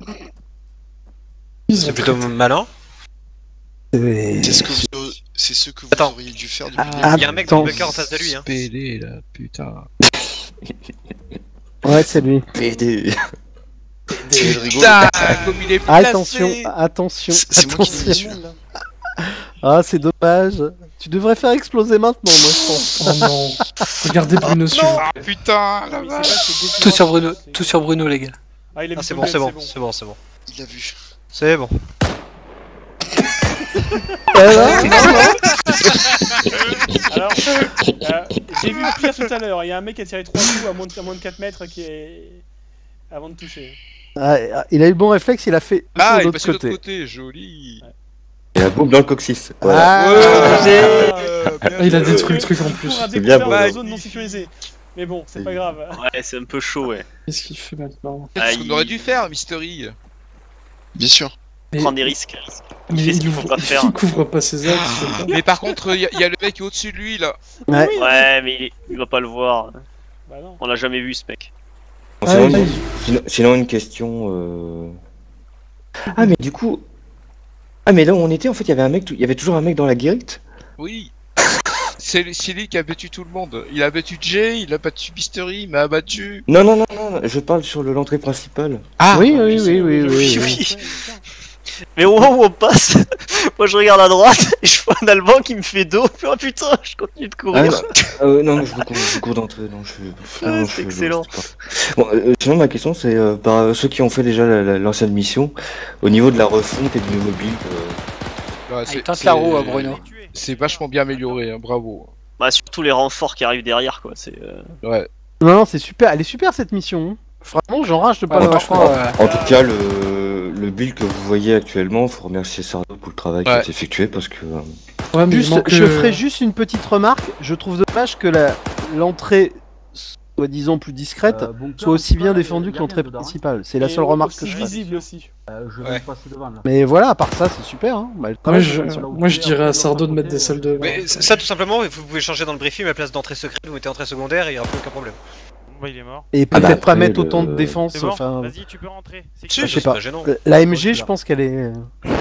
C'est plutôt malin. C'est ce que vous auriez dû faire depuis le début. Il y a un mec dans le bunker en face de lui. Hein. PD là, putain. Ouais, c'est lui. PD. Putain, comme il est placé. Attention. C'est moi qui l'ai dessus. Ah, c'est dommage. Tu devrais faire exploser maintenant, moi je pense. Oh non. Regardez Bruno sur. Ah putain, la vache. Tout sur Bruno, les gars. Ah, c'est bon. Il l'a vu. C'est bon. Alors, j'ai vu pire tout à l'heure. Il y a un mec qui a tiré 3 coups à moins de 4 mètres qui est... avant de toucher. Ah, il a eu le bon réflexe, il a fait Ah, il est de passé de l'autre l'autre côté. côté, joli. Et la bombe dans le coccyx. Voilà. Il a détruit le truc en plus. C'est bien dans beau. la zone non sécurisée. Mais bon, c'est pas grave. Ouais, c'est un peu chaud, ouais. Qu'est-ce qu'il fait maintenant? C'est ce qu'on aurait dû faire, Mystery. Bien sûr. Prendre des risques. Mais Il fait ce qu'il faut pas faire. il couvre pas ses axes. Mais par contre, il y a le mec qui est au-dessus de lui là. Ouais, mais il va pas le voir. Bah non. On l'a jamais vu, ce mec. Sinon, une question. Ah, mais du coup. Ah, mais là où on était, en fait, il y avait toujours un mec dans la guérite. Oui. C'est lui qui a battu tout le monde. Il a battu Jay, il a battu Mystery, il m'a abattu. Non, je parle sur l'entrée principale. Ah oui. Mais au moment où on passe, moi je regarde à droite et je vois un Alban qui me fait dos. Oh putain, je continue de courir. Non, mais je cours d'entrée. C'est excellent. Bon, sinon, ma question, c'est par ceux qui ont fait déjà l'ancienne mission, au niveau de la refonte et du mobile. Il tente la roue à Bruno. C'est vachement bien amélioré, hein, bravo. Bah, surtout les renforts qui arrivent derrière, quoi. C'est. Ouais. Non, c'est super. Elle est super cette mission. Hein. Vraiment, j'enrage de pas l'avoir fait. En tout cas, le build que vous voyez actuellement, faut remercier Sardo pour le travail qui a été effectué parce que. Je ferai juste une petite remarque. Je trouve dommage que l'entrée, soi-disant plus discrète, soit aussi bien défendue que l'entrée principale. C'est la seule remarque que je fais. Visible aussi. Je vais passer devant là. Mais voilà, à part ça, c'est super. Hein. Bah, moi, je dirais à Sardo de mettre des salles de. Mais ça, tout simplement, vous pouvez changer dans le briefing la place d'entrée secrète, vous mettez entrée secondaire et il n'y aura plus aucun problème. Bah, il est mort. Et peut-être pas mettre autant de défense. Bon, enfin, vas-y, tu peux rentrer. Je sais pas. L'AMG, je pense qu'elle est.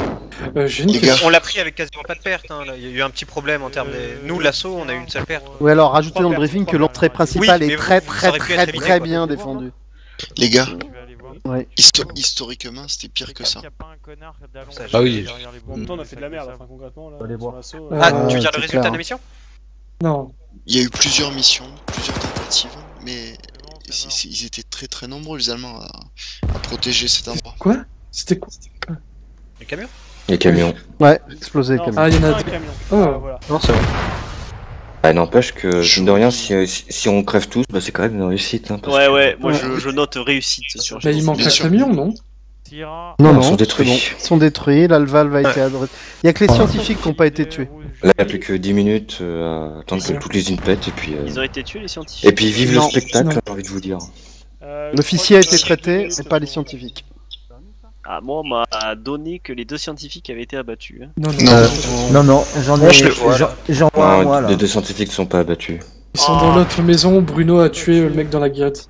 On l'a pris avec quasiment pas de perte. Hein. Là, il y a eu un petit problème en termes de. Nous, l'assaut, on a eu une seule perte. Oui, alors rajoutez dans le briefing que l'entrée principale est très bien défendue. Les gars, ouais. Historiquement, c'était pire que ça. Ah oui. En même temps, on a fait de la merde, enfin, concrètement. Là, sur l'assaut, tu veux dire le résultat de la mission? Non. Il y a eu plusieurs missions, plusieurs tentatives, mais ils étaient très nombreux les Allemands à protéger cet endroit. Quoi? C'était quoi? Les camions? Les camions. Ouais, exploser les camions. Ah, il y en a deux. Oh. Voilà. Non, c'est vrai. Bah, n'empêche que, de rien, si on crève tous, bah, c'est quand même une réussite. Hein, ouais, moi je note réussite sur. Mais il manque un camion, non? Non, ils sont détruits. Bon. Ils sont détruits, là le valve a été adressé. Il y a que les scientifiques qui n'ont pas été tués. Là, il n'y a plus que 10 minutes à attendre que toutes les unes pètent et puis. Ils ont été tués les scientifiques. Et puis vive le spectacle, j'ai envie de vous dire. L'officier a été traité, mais pas les scientifiques. Ah, moi on m'a donné que les 2 scientifiques avaient été abattus. Hein. Non, j'en vois un moi là. Les 2 scientifiques ne sont pas abattus. Ils sont dans l'autre maison, Bruno a tué le mec dans la guérite.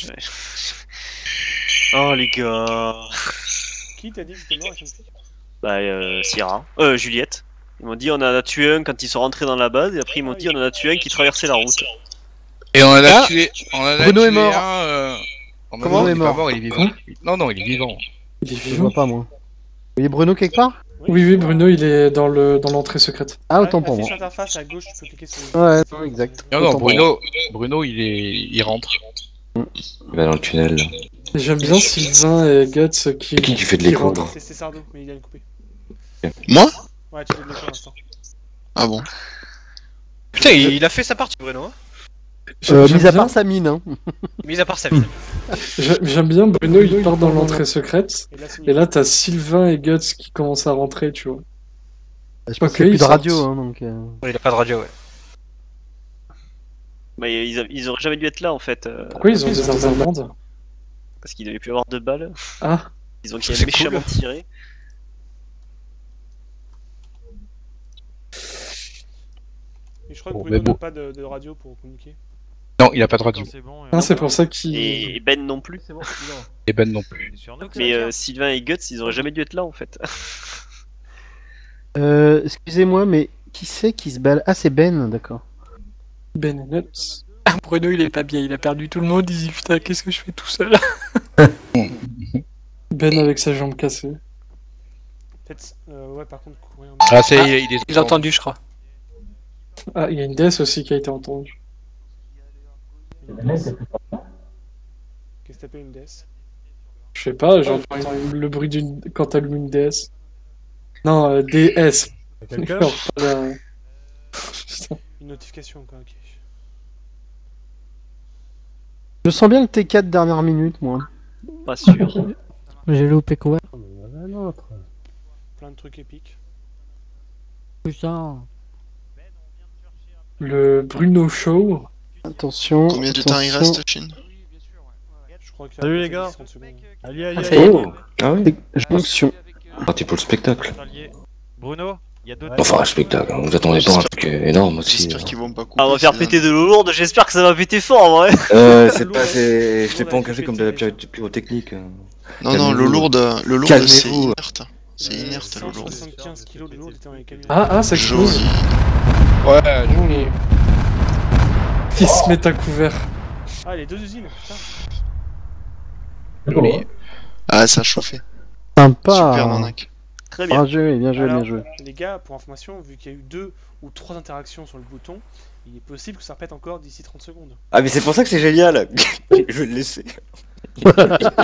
Oh les gars. Qui t'a dit que c'était mort, Bah, Sierra. Juliette. Ils m'ont dit on en a tué un quand ils sont rentrés dans la base, et après ils m'ont dit on en a tué un qui traversait la route. Et on en a tué. Bruno est mort. Comment il est mort? Il est vivant. Non, il est vivant. Il est Je vivant. vois pas moi. Vous voyez Bruno quelque part? Oui, Bruno il est dans l'entrée secrète. Ah, autant pour moi. Affiche interface à gauche, tu peux cliquer sur. Ouais, non, exact. Non, Bruno il rentre. Il va dans le tunnel. J'aime bien Sylvain et Guts qui fait de l'écho? C'est Sardo, mais il a coupé. Moi? Ouais, tu fais de l'écho à l'instant. Ah bon? Putain, il a fait sa partie, Bruno. Hein. Mis à part sa mine. Hein. Mis à part sa mine. J'aime bien Bruno, il part dans l'entrée secrète. Et là, t'as Sylvain et Guts qui commencent à rentrer, tu vois. Je pense qu'il n'y a plus de radio, hein, donc. Il a pas de radio, ouais. Bah, ils auraient jamais dû être là en fait. Pourquoi ils ont des armes allemandes? Parce qu'il devait plus avoir de balles. Ah. Ils ont méchamment tiré. Et je crois que Bruno n'a pas de radio pour communiquer. Non, il a pas de radio. Ah, c'est pour ça qu'il. Et Ben non plus. Et Ben non plus. Mais Sylvain et Guts, ils auraient jamais dû être là en fait. Excusez-moi, mais qui c'est qui se balade? Ah, c'est Ben, d'accord. Ben et Nuts. Ah, Bruno, il est pas bien, il a perdu tout le monde, il dit putain, qu'est-ce que je fais tout seul? Ben avec sa jambe cassée. Peut-être. Ouais, par contre, courir. Ah, c'est il est. J'ai entendu, je crois. Ah, il y a une DS aussi qui a été entendue. Qu'est-ce que t'appelles une DS? Je sais pas, j'entends le bruit d'une quand t'allumes une DS. Non, DS. Quelqu'un Alors, pas la- Une notification, quoi, ok. Je sens bien le T4 dernière minute, moi. Pas sûr. J'ai loupé quoi? Un autre. Plein de trucs épiques. Putain. Le Bruno Show. Attention. Combien de temps il reste, Chine? Je crois que Salut les gars. Allez, allez, Ça y est. allez. Oh. Ah oui. Jonction. Parti pour le spectacle. Bruno, il y a d'autres. Enfin, un spectacle, vous attendez pas un truc énorme aussi. J'espère qu'ils vont pas couper. Ah, on va faire péter de l'eau lourde, j'espère que ça va péter fort en vrai. C'est pas, je t'ai pas encadré comme de la pyrotechnique. Non, non, l'eau lourde, c'est Calmez-vous. inerte. C'est inerte, l'eau lourde. 175 kg de lourd était dans les camions. Ah, ça explose. Joli. Ouais, joli. Qui se met à couvert. Ah, les deux usines, putain. Joli. Ah, ça a chauffé. Sympa. Super Manac. Très bien. Bien joué, bien joué, Alors, bien joué. les gars, pour information, vu qu'il y a eu 2 ou 3 interactions sur le bouton, il est possible que ça répète encore d'ici 30 secondes. Ah, mais c'est pour ça que c'est génial. Je vais le laisser. Bah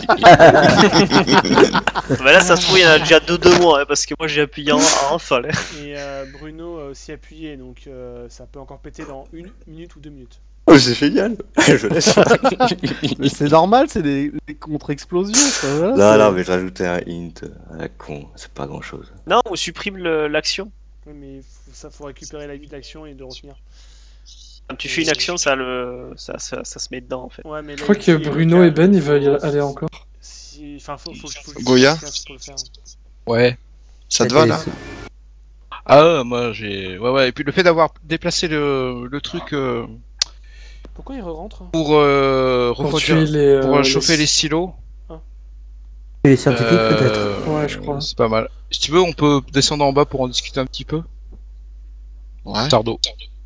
là, ça se trouve, il y en a déjà 2 de moi, hein, parce que moi j'ai appuyé en rafale. Et Bruno a aussi appuyé, donc ça peut encore péter dans 1 minute ou 2 minutes. Oh, c'est génial. Je laisse. Mais c'est normal, c'est des contre-explosions. ça, voilà, Non, c'est- non, mais je rajoutais un hint à la con. C'est pas grand chose. Non, on supprime l'action. Oui, mais faut récupérer la vie de l'action et de retenir. Quand tu fais une action, ça se met dedans en fait. Ouais, mais Je crois que Bruno et Ben, ils veulent y aller encore. Enfin, faut Goya le faire. Ouais. Ça te va, là? Ah, moi j'ai. Ouais, et puis le fait d'avoir déplacé le truc Pourquoi il re-rentre pour tuer pour les chauffer les silos. Et les scientifiques peut-être. Ouais, je crois. C'est pas mal. Si tu veux, on peut descendre en bas pour en discuter un petit peu. Ouais. Tardo.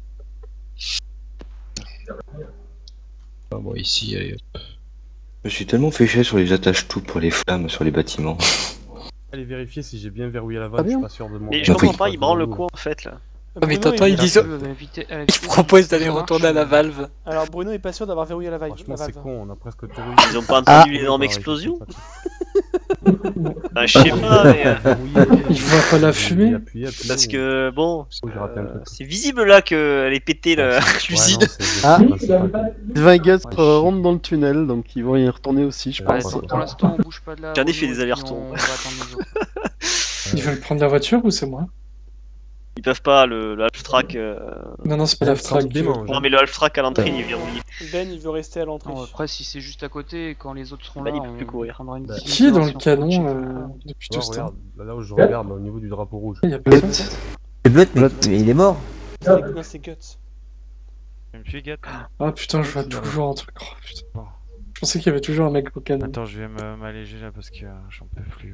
Ah, bon, ici, allez, hop. Je me suis tellement fait chier sur les attaches tout pour les flammes sur les bâtiments. Allez vérifier si j'ai bien verrouillé la vanne, je suis pas sûr de moi. Mais je comprends pas, il branle le quoi en fait là. Ah, mais Tintin, ils disent. Ils proposent d'aller retourner à la valve. Alors Bruno est pas sûr d'avoir verrouillé la valve. Franchement, c'est con, on a presque tout. Ils ont pas entendu l'énorme explosion. Bah, je sais pas, mais. Il voit pas la fumée. Parce que bon, c'est visible là qu'elle est pétée l'usine. Ah, 20 Guts rentrent dans le tunnel, donc ils vont y retourner aussi, je pense. Pour l'instant, on bouge pas de là. J'en ai fait des allers-retours. On va attendre les autres. Ils veulent prendre la voiture ou c'est moi? Ils peuvent pas, le half-track. Non, non, c'est pas l'half-track. Non, mais le half-track à l'entrée, il est verrouillé. Ben, il veut rester à l'entrée. Après, si c'est juste à côté, quand les autres seront Ben, là, il peut plus courir. prendra une décision. Qui est dans le si on canon continue. depuis tout ce temps? Regarde, là où je regarde, là, au niveau du drapeau rouge. Il y a personne. C'est Blut, mais il est mort. Non, c'est Guts. Je me suis gâté. Ah putain, je vois toujours un truc. Oh, putain. Je pensais qu'il y avait toujours un mec au canon. Attends, je vais m'alléger là parce que j'en peux plus.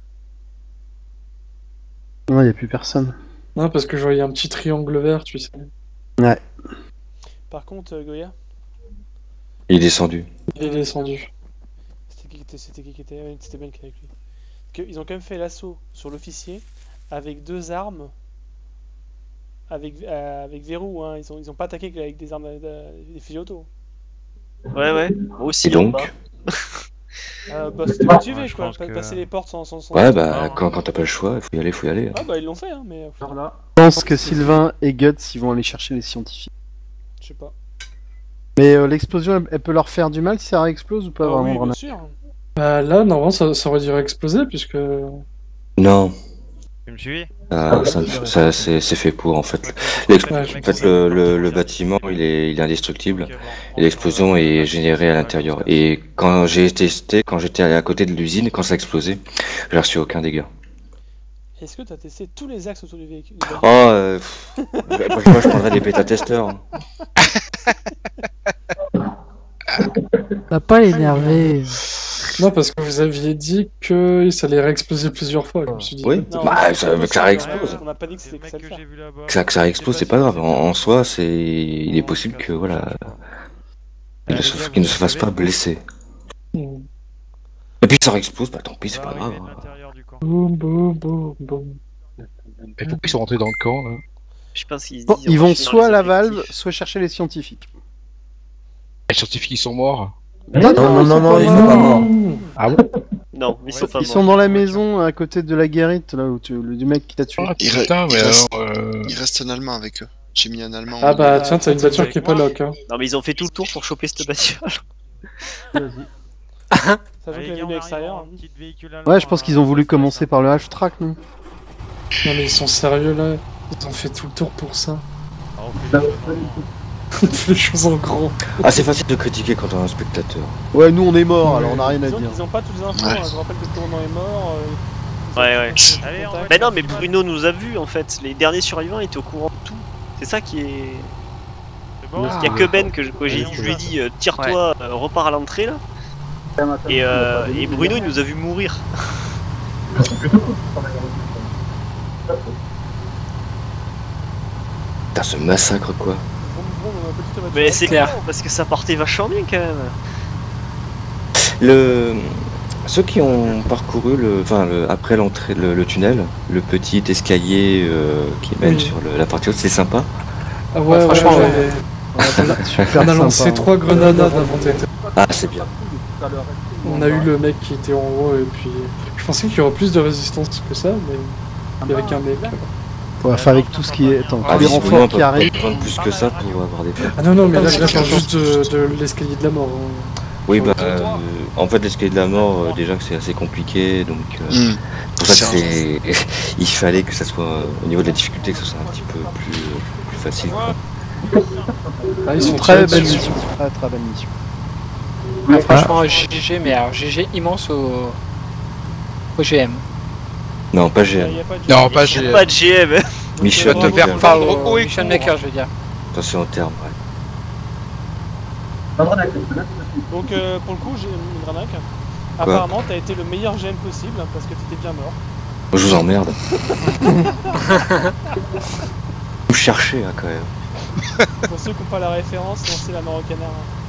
Non, il y a plus personne. Non, parce que je voyais un petit triangle vert, tu sais. Ouais. Par contre, Goya, Il est descendu. Il est descendu. c'était qui qui était ouais, c'était Ben qui était avec lui. Parce que ils ont quand même fait l'assaut sur l'officier avec 2 armes. Avec verrou, hein. Ils ont pas attaqué avec des armes, des fusils auto. Ouais, moi aussi. Et donc Bah c'était motivé Ouais, je quoi, pense que- passer les portes sans. Ouais, bah, quand t'as pas le choix, faut y aller, faut y aller. Ah bah ils l'ont fait, hein, mais. Je pense que Sylvain et Guts ils vont aller chercher les scientifiques. Je sais pas. Mais l'explosion, elle peut leur faire du mal si ça réexplose ou pas Ah vraiment oui, bien Grenade sûr. Bah là, normalement, ça aurait dû exploser puisque. Non. Tu me suis? Ça c'est fait pour en fait. Le bâtiment il est indestructible et l'explosion est générée à l'intérieur. Et quand j'ai testé, quand j'étais allé à côté de l'usine, quand ça a explosé, j'ai reçu aucun dégât. Est-ce que t'as testé tous les axes autour du véhicule? Oh, moi je prendrais des bêta-testeurs. Va pas l'énerver. Non, parce que vous aviez dit que ça allait réexploser plusieurs fois. Je me suis dit. Oui, bah, que ça réexplose. On n'a pas dit que c'était que ça le faire. Que ça explose, c'est pas grave. En soi, il est possible que voilà, qu'il ne se fasse pas blesser. Et puis ça explose, bah tant pis, c'est pas grave. Boum, boum, boum, boum. Et pourquoi ils sont rentrés dans le camp là? Je pense qu'ils se Bon, disent, ils on va vont finir soit à les la objectifs. valve, soit chercher les scientifiques. Les scientifiques ils sont morts. Non, ils sont pas morts. Ah bon? Non, ils sont pas Ils morts. sont dans la maison à côté de la guérite, là où du mec qui t'a tué. Il reste un Allemand avec eux. J'ai mis un Allemand. Ah bah tiens, t'as une voiture qui est pas lock. Hein. Non, mais ils ont fait tout le tour pour choper cette bagnole. Ça joue que la vue de l'extérieur. Ouais, je pense qu'ils ont voulu commencer par le H-Track, non? Non mais ils sont sérieux là. Ils ont fait tout le tour pour ça. On fait les choses en grand. Ah, c'est facile de critiquer quand on a un spectateur. Ouais, nous on est morts, alors on a rien à dire. Ils ont pas toutes les infos, hein. Je rappelle que le tournant est mort. Ouais. Mais non, mais Bruno nous a vus en fait. Les derniers survivants étaient au courant de tout. C'est ça qui est. Il y a que Ben que je lui ai dit tire-toi, repars à l'entrée là. Et Bruno il nous a vu mourir. Putain, ce massacre quoi. Mais c'est clair parce que ça partait vachement bien quand même. Ceux qui ont parcouru après l'entrée, le tunnel, le petit escalier qui mène sur la partie haute, c'est sympa. Ah ouais, franchement, on a lancé 3 grenades avant d'être. Ah, c'est bien. On a eu le mec qui était en haut et puis je pensais qu'il y aurait plus de résistance que ça, mais il y avait qu'un mec. Ouais, enfin avec tout ce qui est... Attends, Ah, les renforts qui arrivent... plus que ça pour avoir des pertes. Ah non, mais là je parle juste de l'escalier de la mort. Oui, bah, en fait, l'escalier de la mort, déjà que c'est assez compliqué, donc pour ça que il fallait que ça soit, au niveau de la difficulté, que ce soit un petit peu plus facile. Quoi. Ah, ils sont très belle mission. Très belle mission. Ah, franchement, GG, mais alors GG immense au GM. Non, pas GM. Non, pas GM. Pas de GM. Michel te faire pas le recours. Michel Maker, je veux dire. Attention au terme, ouais. Donc pour le coup, j'ai Midranak. Apparemment, t'as été le meilleur GM possible parce que t'étais bien mort. Je vous emmerde. Vous cherchez, hein, quand même. Pour ceux qui n'ont pas la référence, c'est la mort au canard.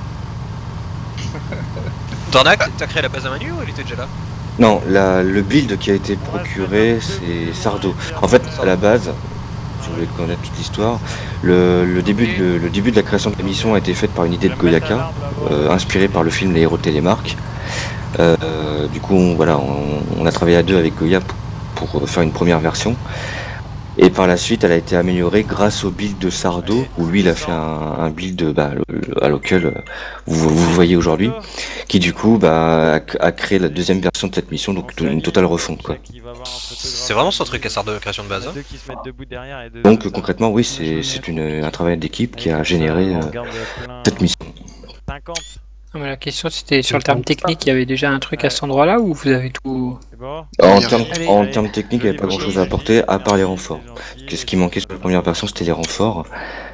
Dornak, t'as créé la base à Manu ou elle était déjà là? Non, le build qui a été procuré, c'est Sardo. En fait, à la base, si vous voulez connaître toute l'histoire, le début de la création de la mission a été faite par une idée de Goyaka, inspirée par le film Les Héros de Télémark. Du coup, on a travaillé à deux avec Goya pour faire une première version. Et par la suite, elle a été améliorée grâce au build de Sardo, où lui il a fait un build à lequel vous voyez aujourd'hui, qui du coup a créé la deuxième version de cette mission, donc une totale refonte quoi. C'est vraiment son truc à Sardo, la création de base. Donc concrètement, oui, c'est un travail d'équipe qui a généré cette mission. Non, mais la question c'était sur le terme technique, il y avait déjà un truc à cet endroit-là ou vous avez tout. En termes techniques, il n'y avait pas grand chose à apporter à part les renforts. Ce qui manquait sur la première version, c'était les renforts.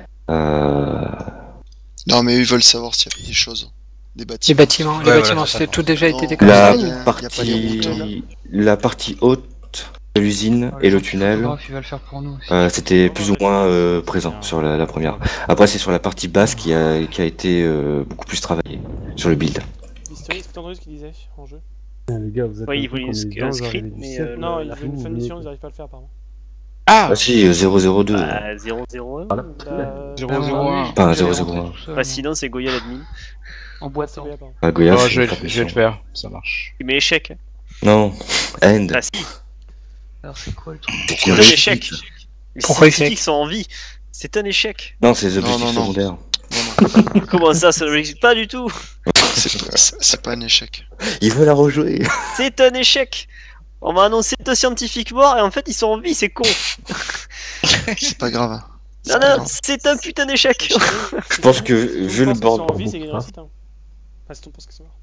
Non, mais eux, ils veulent savoir s'il y avait des choses. Des bâtiments. Les bâtiments, c'était tout déjà été déclaré. La partie haute de l'usine et le tunnel, c'était plus ou moins présent sur la première. Après, c'est sur la partie basse qui a été beaucoup plus travaillée sur le build. Historique, c'est Andrews qui disait en jeu. Les gars, vous êtes ouais, ils voulaient un script, mais non, ils veulent une fin de mission, ils n'arrivent pas à le faire, apparemment. Ah si, 002. Bah, 001. Voilà. 001. Pas 001. Bah, sinon, c'est Goya l'admin. En boîte. Ah, Goya, je vais le faire, ça marche. Il met échec. Non, end. Ah si. Alors, c'est quoi le truc? C'est un échec. Pourquoi échec? Les sont en vie. C'est un échec. Non, c'est les objectifs secondaires. Comment ça n'existe pas du tout? C'est pas un échec. Il veut la rejouer. C'est un échec. On m'a annoncé 2 scientifiques morts et en fait ils sont en vie, c'est con. C'est pas grave. Non, c'est un putain d'échec. Je pense que vu le bord. En vie, c'est gagné un site. Enfin, si on pense que c'est mort.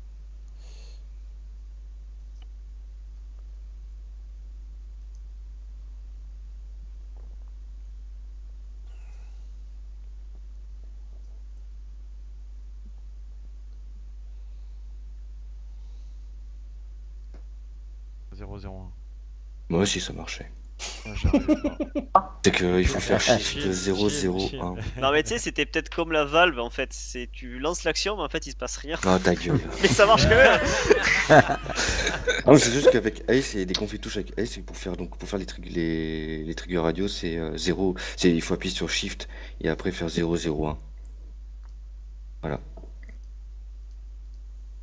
Moi aussi ça marchait. C'est qu'il faut faire shift 001. Non mais tu sais, c'était peut-être comme la valve en fait. C'est tu lances l'action mais en fait il se passe rien. Ah ta gueule. Mais ça marche quand même. Non c'est juste qu'avec Ace et des conflits touches avec Ace, pour faire les triggers radio, c'est 0. Il faut appuyer sur shift et après faire 001. Voilà.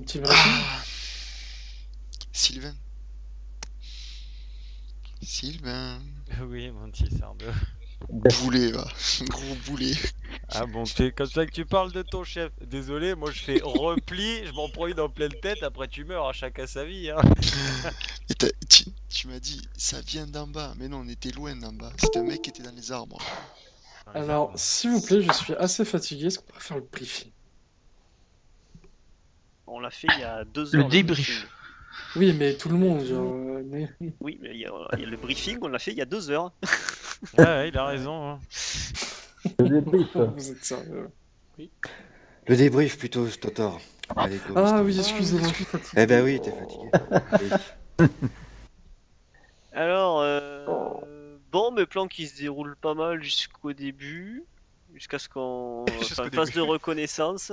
petit briefing. Sylvain. Sylvain. Oui, mon petit Sardo. Boulet, va. Gros boulet. Ah bon, c'est comme ça que tu parles de ton chef. Désolé, moi je fais repli, je m'en prends une en pleine tête, après tu meurs, à chacun sa vie. Hein. Et tu m'as dit, ça vient d'en bas. Mais non, on était loin d'en bas. C'était un mec qui était dans les arbres. Alors, s'il vous plaît, je suis assez fatigué. Est-ce qu'on pourrait faire le briefing? On l'a fait il y a 2 heures. Le débrief. Oui, mais tout le monde. Genre, Oui, mais il y a le briefing, on l'a fait il y a 2 heures. Ouais, il a raison. Hein. Le débrief. Vous êtes sérieux? Oui. Le débrief plutôt, Totor. Allez, go, Ah oui, excusez-moi, je suis fatigué. Eh ben oui, t'es fatigué. Alors, bon, mes plans qui se déroulent pas mal jusqu'au début, jusqu'à ce qu'on fasse de reconnaissance,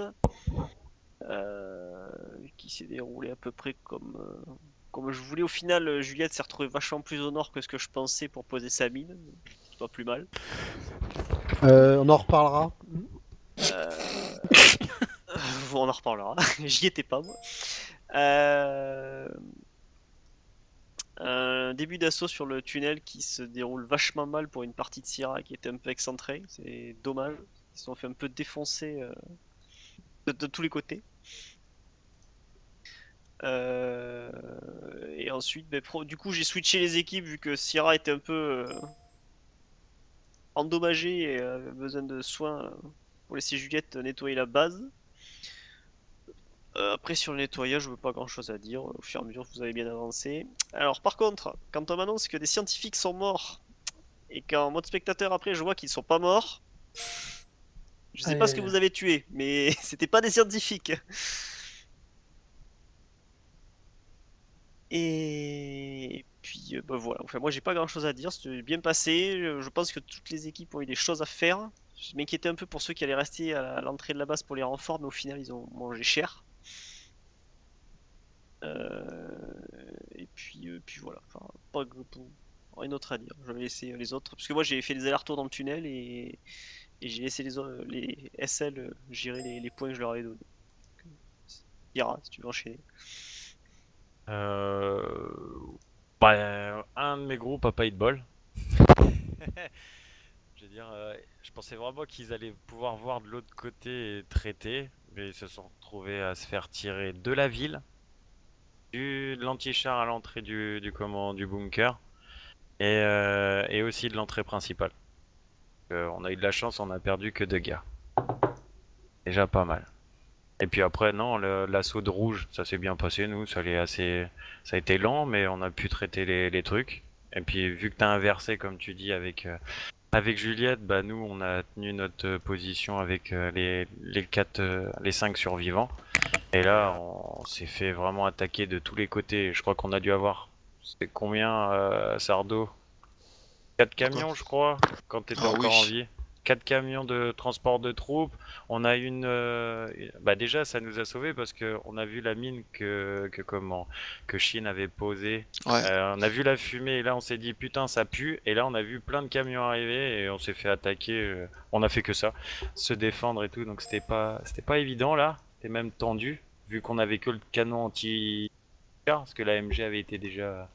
qui s'est déroulé à peu près comme je voulais. Au final, Juliette s'est retrouvée vachement plus au nord que ce que je pensais pour poser sa mine. C'est pas plus mal. On en reparlera. On en reparlera. J'y étais pas, moi. Un début d'assaut sur le tunnel qui se déroule vachement mal pour une partie de Syrah qui était un peu excentrée. C'est dommage. Ils se sont fait un peu défoncer de tous les côtés. Et ensuite, du coup, j'ai switché les équipes vu que Syrah était un peu endommagée et avait besoin de soins pour laisser Juliette nettoyer la base. Après sur le nettoyage, je veux pas grand chose à dire, au fur et à mesure que vous avez bien avancé. Alors par contre, quand on m'annonce que des scientifiques sont morts, et qu'en mode spectateur après je vois qu'ils sont pas morts, je sais pas ce que vous avez tué, mais c'était pas des scientifiques. Et puis bah voilà, enfin moi j'ai pas grand chose à dire, c'était bien passé, je pense que toutes les équipes ont eu des choses à faire. Je m'inquiétais un peu pour ceux qui allaient rester à l'entrée de la base pour les renforts, mais au final ils ont mangé cher. Et puis voilà, enfin, pas rien d'autre à dire. Je vais laisser les autres, parce que moi j'ai fait des allers-retours dans le tunnel et j'ai laissé les SL gérer les points que je leur avais donnés. Ira, si tu veux enchaîner. Bah, un de mes groupes a pas eu de bol. Je veux dire, je pensais vraiment qu'ils allaient pouvoir voir de l'autre côté et traiter, mais ils se sont retrouvés à se faire tirer de la ville, de l'anti-char à l'entrée du bunker, et aussi de l'entrée principale. On a eu de la chance, on a perdu que 2 gars. Déjà pas mal. Et puis après, non, l'assaut de rouge, ça s'est bien passé, nous, ça a été lent, mais on a pu traiter les trucs. Et puis vu que t'as inversé, comme tu dis, avec Juliette, bah nous, on a tenu notre position avec les 5 survivants. Et là, on s'est fait vraiment attaquer de tous les côtés. Je crois qu'on a dû avoir, c'est combien, Sardo? 4 camions, je crois, quand t'étais encore en vie. 4 camions de transport de troupes. On a bah déjà, ça nous a sauvés parce que on a vu la mine que Shin avait posée. Ouais. On a vu la fumée et là, on s'est dit putain, ça pue. Et là, on a vu plein de camions arriver et on s'est fait attaquer. On a fait que ça, se défendre et tout. Donc c'était pas évident là. C'était même tendu vu qu'on avait que le canon anti-char parce que la MG avait été déjà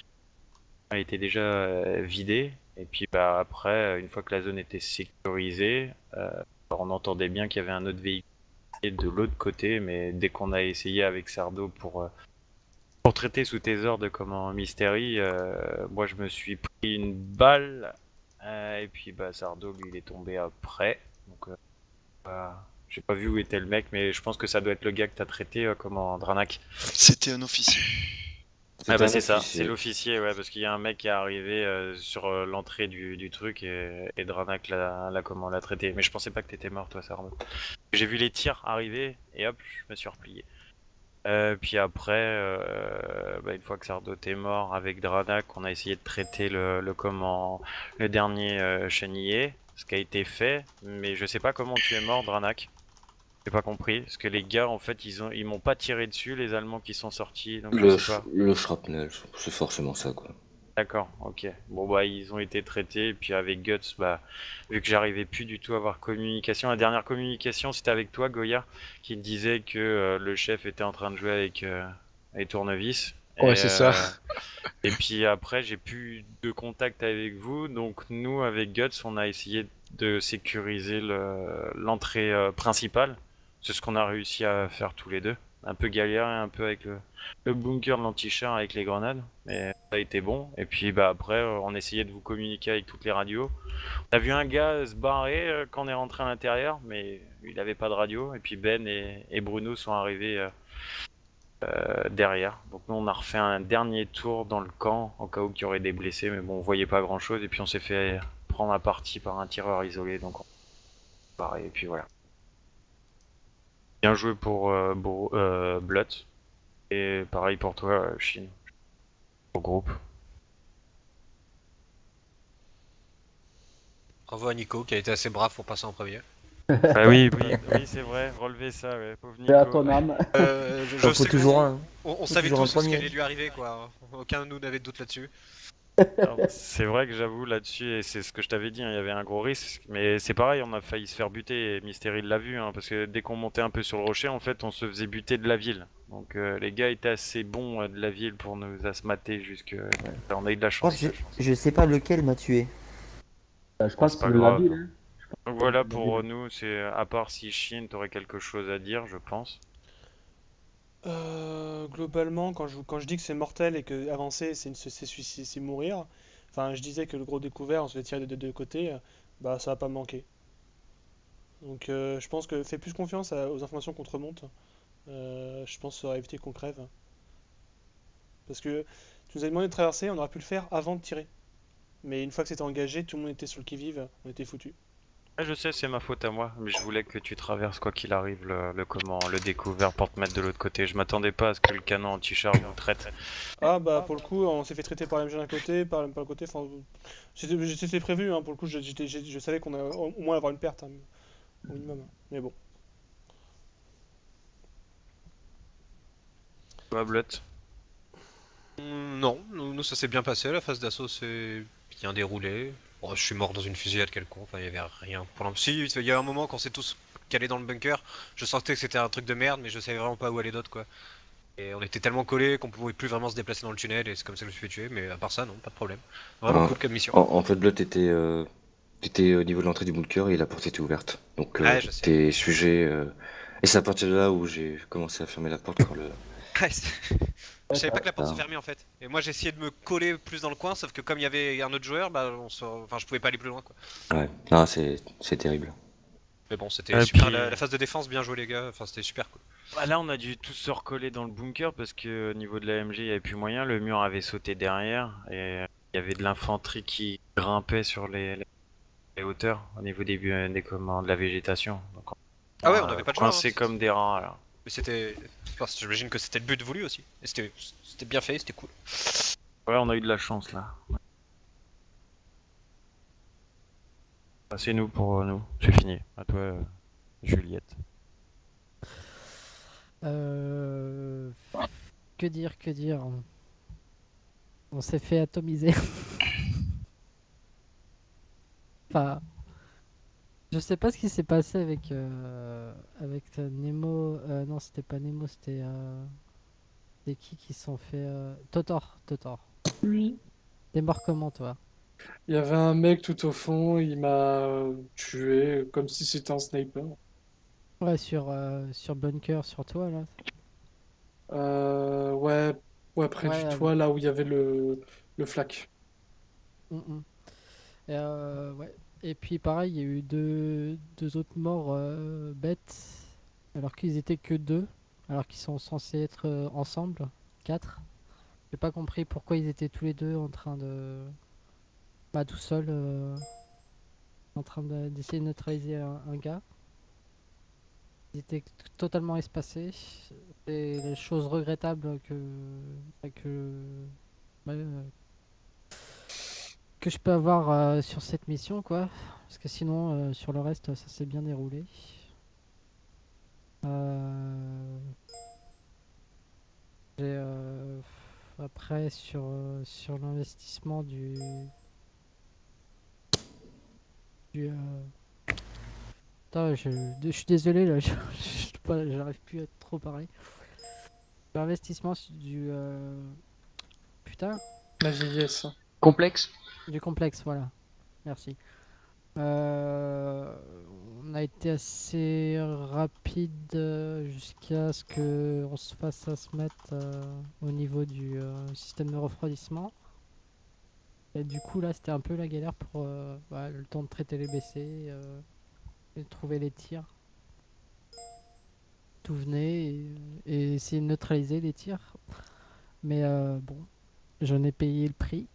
vidée. Et puis bah après, une fois que la zone était sécurisée, on entendait bien qu'il y avait un autre véhicule de l'autre côté, mais dès qu'on a essayé avec Sardo pour traiter sous tes ordres comme en Mystery, moi je me suis pris une balle, et puis bah Sardo lui il est tombé après. Donc j'ai pas vu où était le mec, mais je pense que ça doit être le gars que t'as traité comme en Dranak. C'était un officier. Ah bah c'est ça, c'est l'officier, ouais, parce qu'il y a un mec qui est arrivé sur l'entrée du truc et Dranak l'a traité. Mais je pensais pas que t'étais mort toi, Sardo. J'ai vu les tirs arriver et hop, je me suis replié. Puis après, bah, une fois que Sardo était mort avec Dranak, on a essayé de traiter le dernier chenillé, ce qui a été fait, mais je sais pas comment tu es mort, Dranak. J'ai pas compris, parce que les gars en fait ils m'ont pas tiré dessus, les Allemands qui sont sortis, donc je sais pas. Le shrapnel, c'est forcément ça quoi. D'accord, ok. Bon bah ils ont été traités, et puis avec Guts, bah vu que j'arrivais plus du tout à avoir communication, la dernière communication c'était avec toi Goya, qui disait que le chef était en train de jouer avec les tournevis. Ouais, c'est ça. Et puis après j'ai plus de contact avec vous, donc nous avec Guts on a essayé de sécuriser l'entrée principale. C'est ce qu'on a réussi à faire tous les deux. Un peu galéré, un peu avec le bunker de l'anti-char avec les grenades, mais ça a été bon. Et puis bah après, on essayait de vous communiquer avec toutes les radios. On a vu un gars se barrer quand on est rentré à l'intérieur, mais il avait pas de radio. Et puis Ben et Bruno sont arrivés derrière. Donc nous on a refait un dernier tour dans le camp au cas où il y aurait des blessés, mais bon on voyait pas grand chose. Et puis on s'est fait prendre à partie par un tireur isolé, donc on s'est barré. Et puis voilà. Bien joué pour Blut. Et pareil pour toi, Chine. Au groupe. Bravo à Nico qui a été assez brave pour passer en premier. Ah oui, c'est vrai, relevez ça, ouais. Pauvre Nico. C'est à ton âme. Je sais toujours un. On savait tous ce qui allait lui arriver, quoi. Aucun de nous n'avait de doute là-dessus. C'est vrai que j'avoue là-dessus, et c'est ce que je t'avais dit, hein, il y avait un gros risque, mais c'est pareil, on a failli se faire buter, et Mystery l'a vu, hein, parce que dès qu'on montait un peu sur le rocher, en fait, on se faisait buter de la ville. Donc les gars étaient assez bons de la ville pour nous asmater jusque... on a eu de la chance. Je sais pas lequel m'a tué. Je pense pas que c'est la grave. ville. Hein. Donc voilà, pour nous, c'est à part si Chine, t'aurais quelque chose à dire, je pense. Globalement, quand je dis que c'est mortel et que avancer, c'est mourir, enfin, je disais que le gros découvert, on se fait tirer de deux côtés, bah ça va pas me manquer. Donc je pense que fais plus confiance aux informations qu'on te remonte. Je pense que ça aurait évité qu'on crève. Parce que tu nous as demandé de traverser, on aurait pu le faire avant de tirer. Mais une fois que c'était engagé, tout le monde était sur le qui-vive, on était foutus. Je sais, c'est ma faute à moi, mais je voulais que tu traverses quoi qu'il arrive le découvert pour te mettre de l'autre côté. Je m'attendais pas à ce que le canon anti-char nous traite. Ah bah pour le coup, on s'est fait traiter par l'MG d'un côté, par le côté, enfin... C'était prévu, hein, pour le coup, je savais qu'on allait au moins avoir une perte, hein, au minimum. Mais bon. Blut. Non, nous ça s'est bien passé, la phase d'assaut s'est bien déroulée. Bon, je suis mort dans une fusillade quelconque, enfin, il y avait rien pour l'instant. Si, il y a un moment quand on s'est tous calés dans le bunker, je sentais que c'était un truc de merde, mais je savais vraiment pas où aller d'autre, quoi. Et on était tellement collés qu'on pouvait plus vraiment se déplacer dans le tunnel, et c'est comme ça que je me suis fait tuer, mais à part ça, non, pas de problème. Vraiment cool comme mission. En fait, Blut était au niveau de l'entrée du bunker et la porte était ouverte. Donc t'es sujet... Et c'est à partir de là où j'ai commencé à fermer la porte quand le... Je savais pas que la porte se fermait en fait. Et moi j'ai essayé de me coller plus dans le coin, sauf que comme il y avait un autre joueur, bah enfin, je pouvais pas aller plus loin, quoi. Ouais, non, c'est terrible. Mais bon, c'était super. La phase de défense, bien joué les gars, enfin c'était super cool. Bah là on a dû tous se recoller dans le bunker parce que au niveau de l'AMG il y avait plus moyen, le mur avait sauté derrière et il y avait de l'infanterie qui grimpait sur les hauteurs au niveau des commandes de la végétation. Donc, ah ouais, on avait pas de choix. Coincé comme des rats alors. Mais c'était... J'imagine que c'était le but voulu aussi. Et c'était bien fait, c'était cool. Ouais, on a eu de la chance là. Bah, c'est nous pour nous, c'est fini. À toi, Juliette. Que dire On s'est fait atomiser. Enfin... Je sais pas ce qui s'est passé avec Nemo. Non, c'était pas Nemo, c'était qui sont fait. Totor. Oui. T'es mort comment, toi? Il y avait un mec tout au fond, il m'a tué comme si c'était un sniper. Ouais, sur Bunker, sur toi, là. Ouais, près du toit, là où il y avait le flak. Ouais. Et puis pareil, il y a eu deux autres morts bêtes, alors qu'ils étaient que 2, alors qu'ils sont censés être ensemble, 4. J'ai pas compris pourquoi ils étaient tous les deux en train de... Bah tout seul, en train d'essayer de neutraliser un gars. Ils étaient totalement espacés. Et les choses regrettables que je peux avoir sur cette mission, quoi, parce que sinon sur le reste ça s'est bien déroulé. après sur l'investissement du Attends, je suis désolé là, j'arrive plus à trop parler. L'investissement du putain. La vieillesse. Complexe. Du complexe, voilà. Merci. On a été assez rapide jusqu'à ce qu'on se fasse à se mettre au niveau du système de refroidissement. Et du coup là c'était un peu la galère pour le temps de traiter les BC et de trouver les tirs. Tout venait et essayer de neutraliser les tirs. Mais bon, j'en ai payé le prix.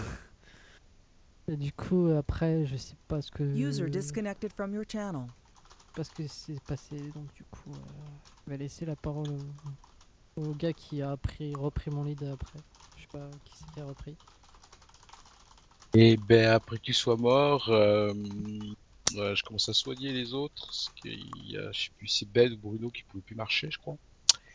Et du coup, après, je sais pas ce que... User disconnected from your channel. Parce que c'est passé, donc du coup, je vais laisser la parole au gars qui a repris mon lead après. Je sais pas qui c'est qui a repris. Et ben après que tu sois mort, je commence à soigner les autres, parce qu'il y a, je sais plus, c'est Ben ou Bruno qui pouvaient plus marcher, je crois.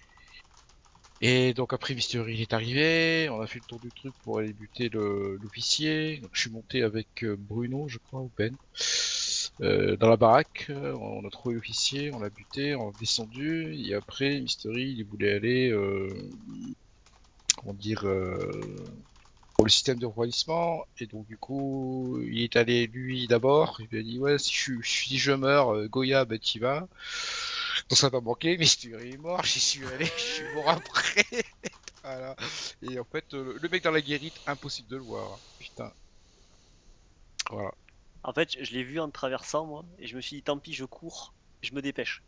Et donc après Mystery il est arrivé, on a fait le tour du truc pour aller buter l'officier. Donc je suis monté avec Bruno, je crois, ou Ben, dans la baraque. On a trouvé l'officier, on l'a buté, on a descendu. Et après Mystery il voulait aller, comment dire, pour le système de refroidissement. Et donc du coup il est allé lui d'abord. Il lui a dit ouais si je meurs, Goya ben t'y vas. Donc ça m'a manqué, Mystery est mort, j'y suis allé, je suis mort après. Voilà. Et en fait, le mec dans la guérite, impossible de le voir. Putain. Voilà. En fait, je l'ai vu en traversant, moi, et je me suis dit, tant pis, je cours, je me dépêche.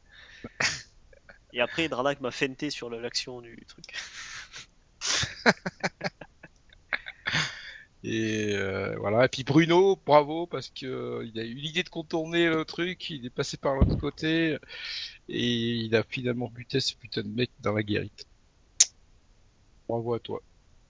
Et après, Dralak m'a feinté sur l'action du truc. Et voilà. Et puis Bruno, bravo, parce que il a eu l'idée de contourner le truc, il est passé par l'autre côté, et il a finalement buté ce putain de mec dans la guérite. Bravo à toi.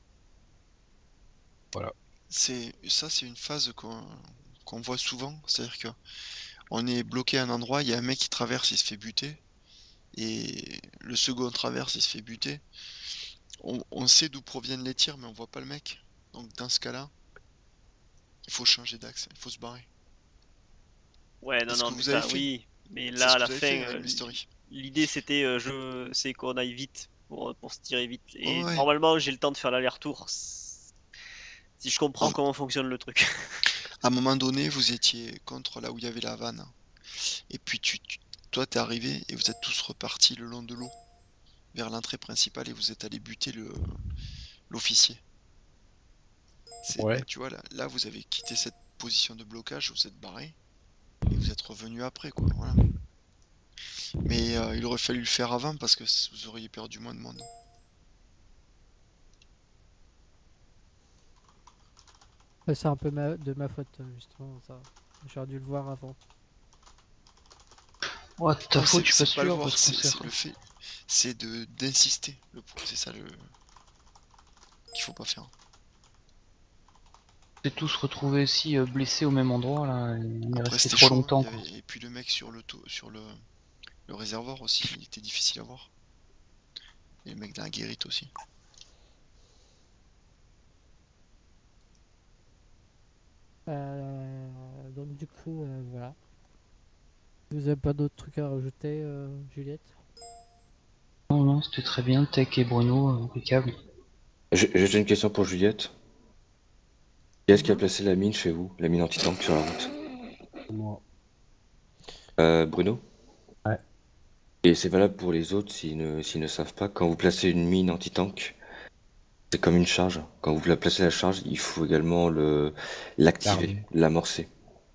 Voilà. C'est une phase qu'on voit souvent, c'est-à-dire que on est bloqué à un endroit, il y a un mec qui traverse, il se fait buter, et le second traverse, il se fait buter. On sait d'où proviennent les tirs, mais on voit pas le mec. Donc dans ce cas-là, il faut changer d'axe, il faut se barrer. Ouais, non, mais ça, oui, mais là à la fin, l'idée c'était c'est qu'on aille vite pour se tirer vite. Et normalement j'ai le temps de faire l'aller-retour. Si je comprends comment fonctionne le truc. À un moment donné, vous étiez contre là où il y avait la vanne. Et puis toi t'es arrivé et vous êtes tous repartis le long de l'eau vers l'entrée principale et vous êtes allé buter l'officier. Ouais. Tu vois, là vous avez quitté cette position de blocage, vous êtes barré et vous êtes revenu après, quoi. Voilà. Mais il aurait fallu le faire avant parce que vous auriez perdu moins de monde. C'est un peu de ma faute, justement, ça. J'aurais dû le voir avant. Ouais, ta faute, je suis pas sûr. C'est le fait, c'est d'insister. C'est ça qu'il faut pas faire. On s'est tous retrouvés aussi blessés au même endroit là. Il est resté trop chaud, longtemps. Et puis le mec sur le réservoir aussi, il était difficile à voir. Et le mec dans la guérite aussi. Donc du coup, voilà. Vous avez pas d'autres trucs à rajouter, Juliette? Non, c'était très bien, Tech et Bruno, impeccable. J'ai une question pour Juliette. Qui est-ce qui a placé la mine chez vous? La mine anti-tank sur la route? Moi. Bruno? Ouais. Et c'est valable pour les autres s'ils ne savent pas. Quand vous placez une mine anti-tank, c'est comme une charge. Quand vous la placez la charge, il faut également l'activer, l'amorcer.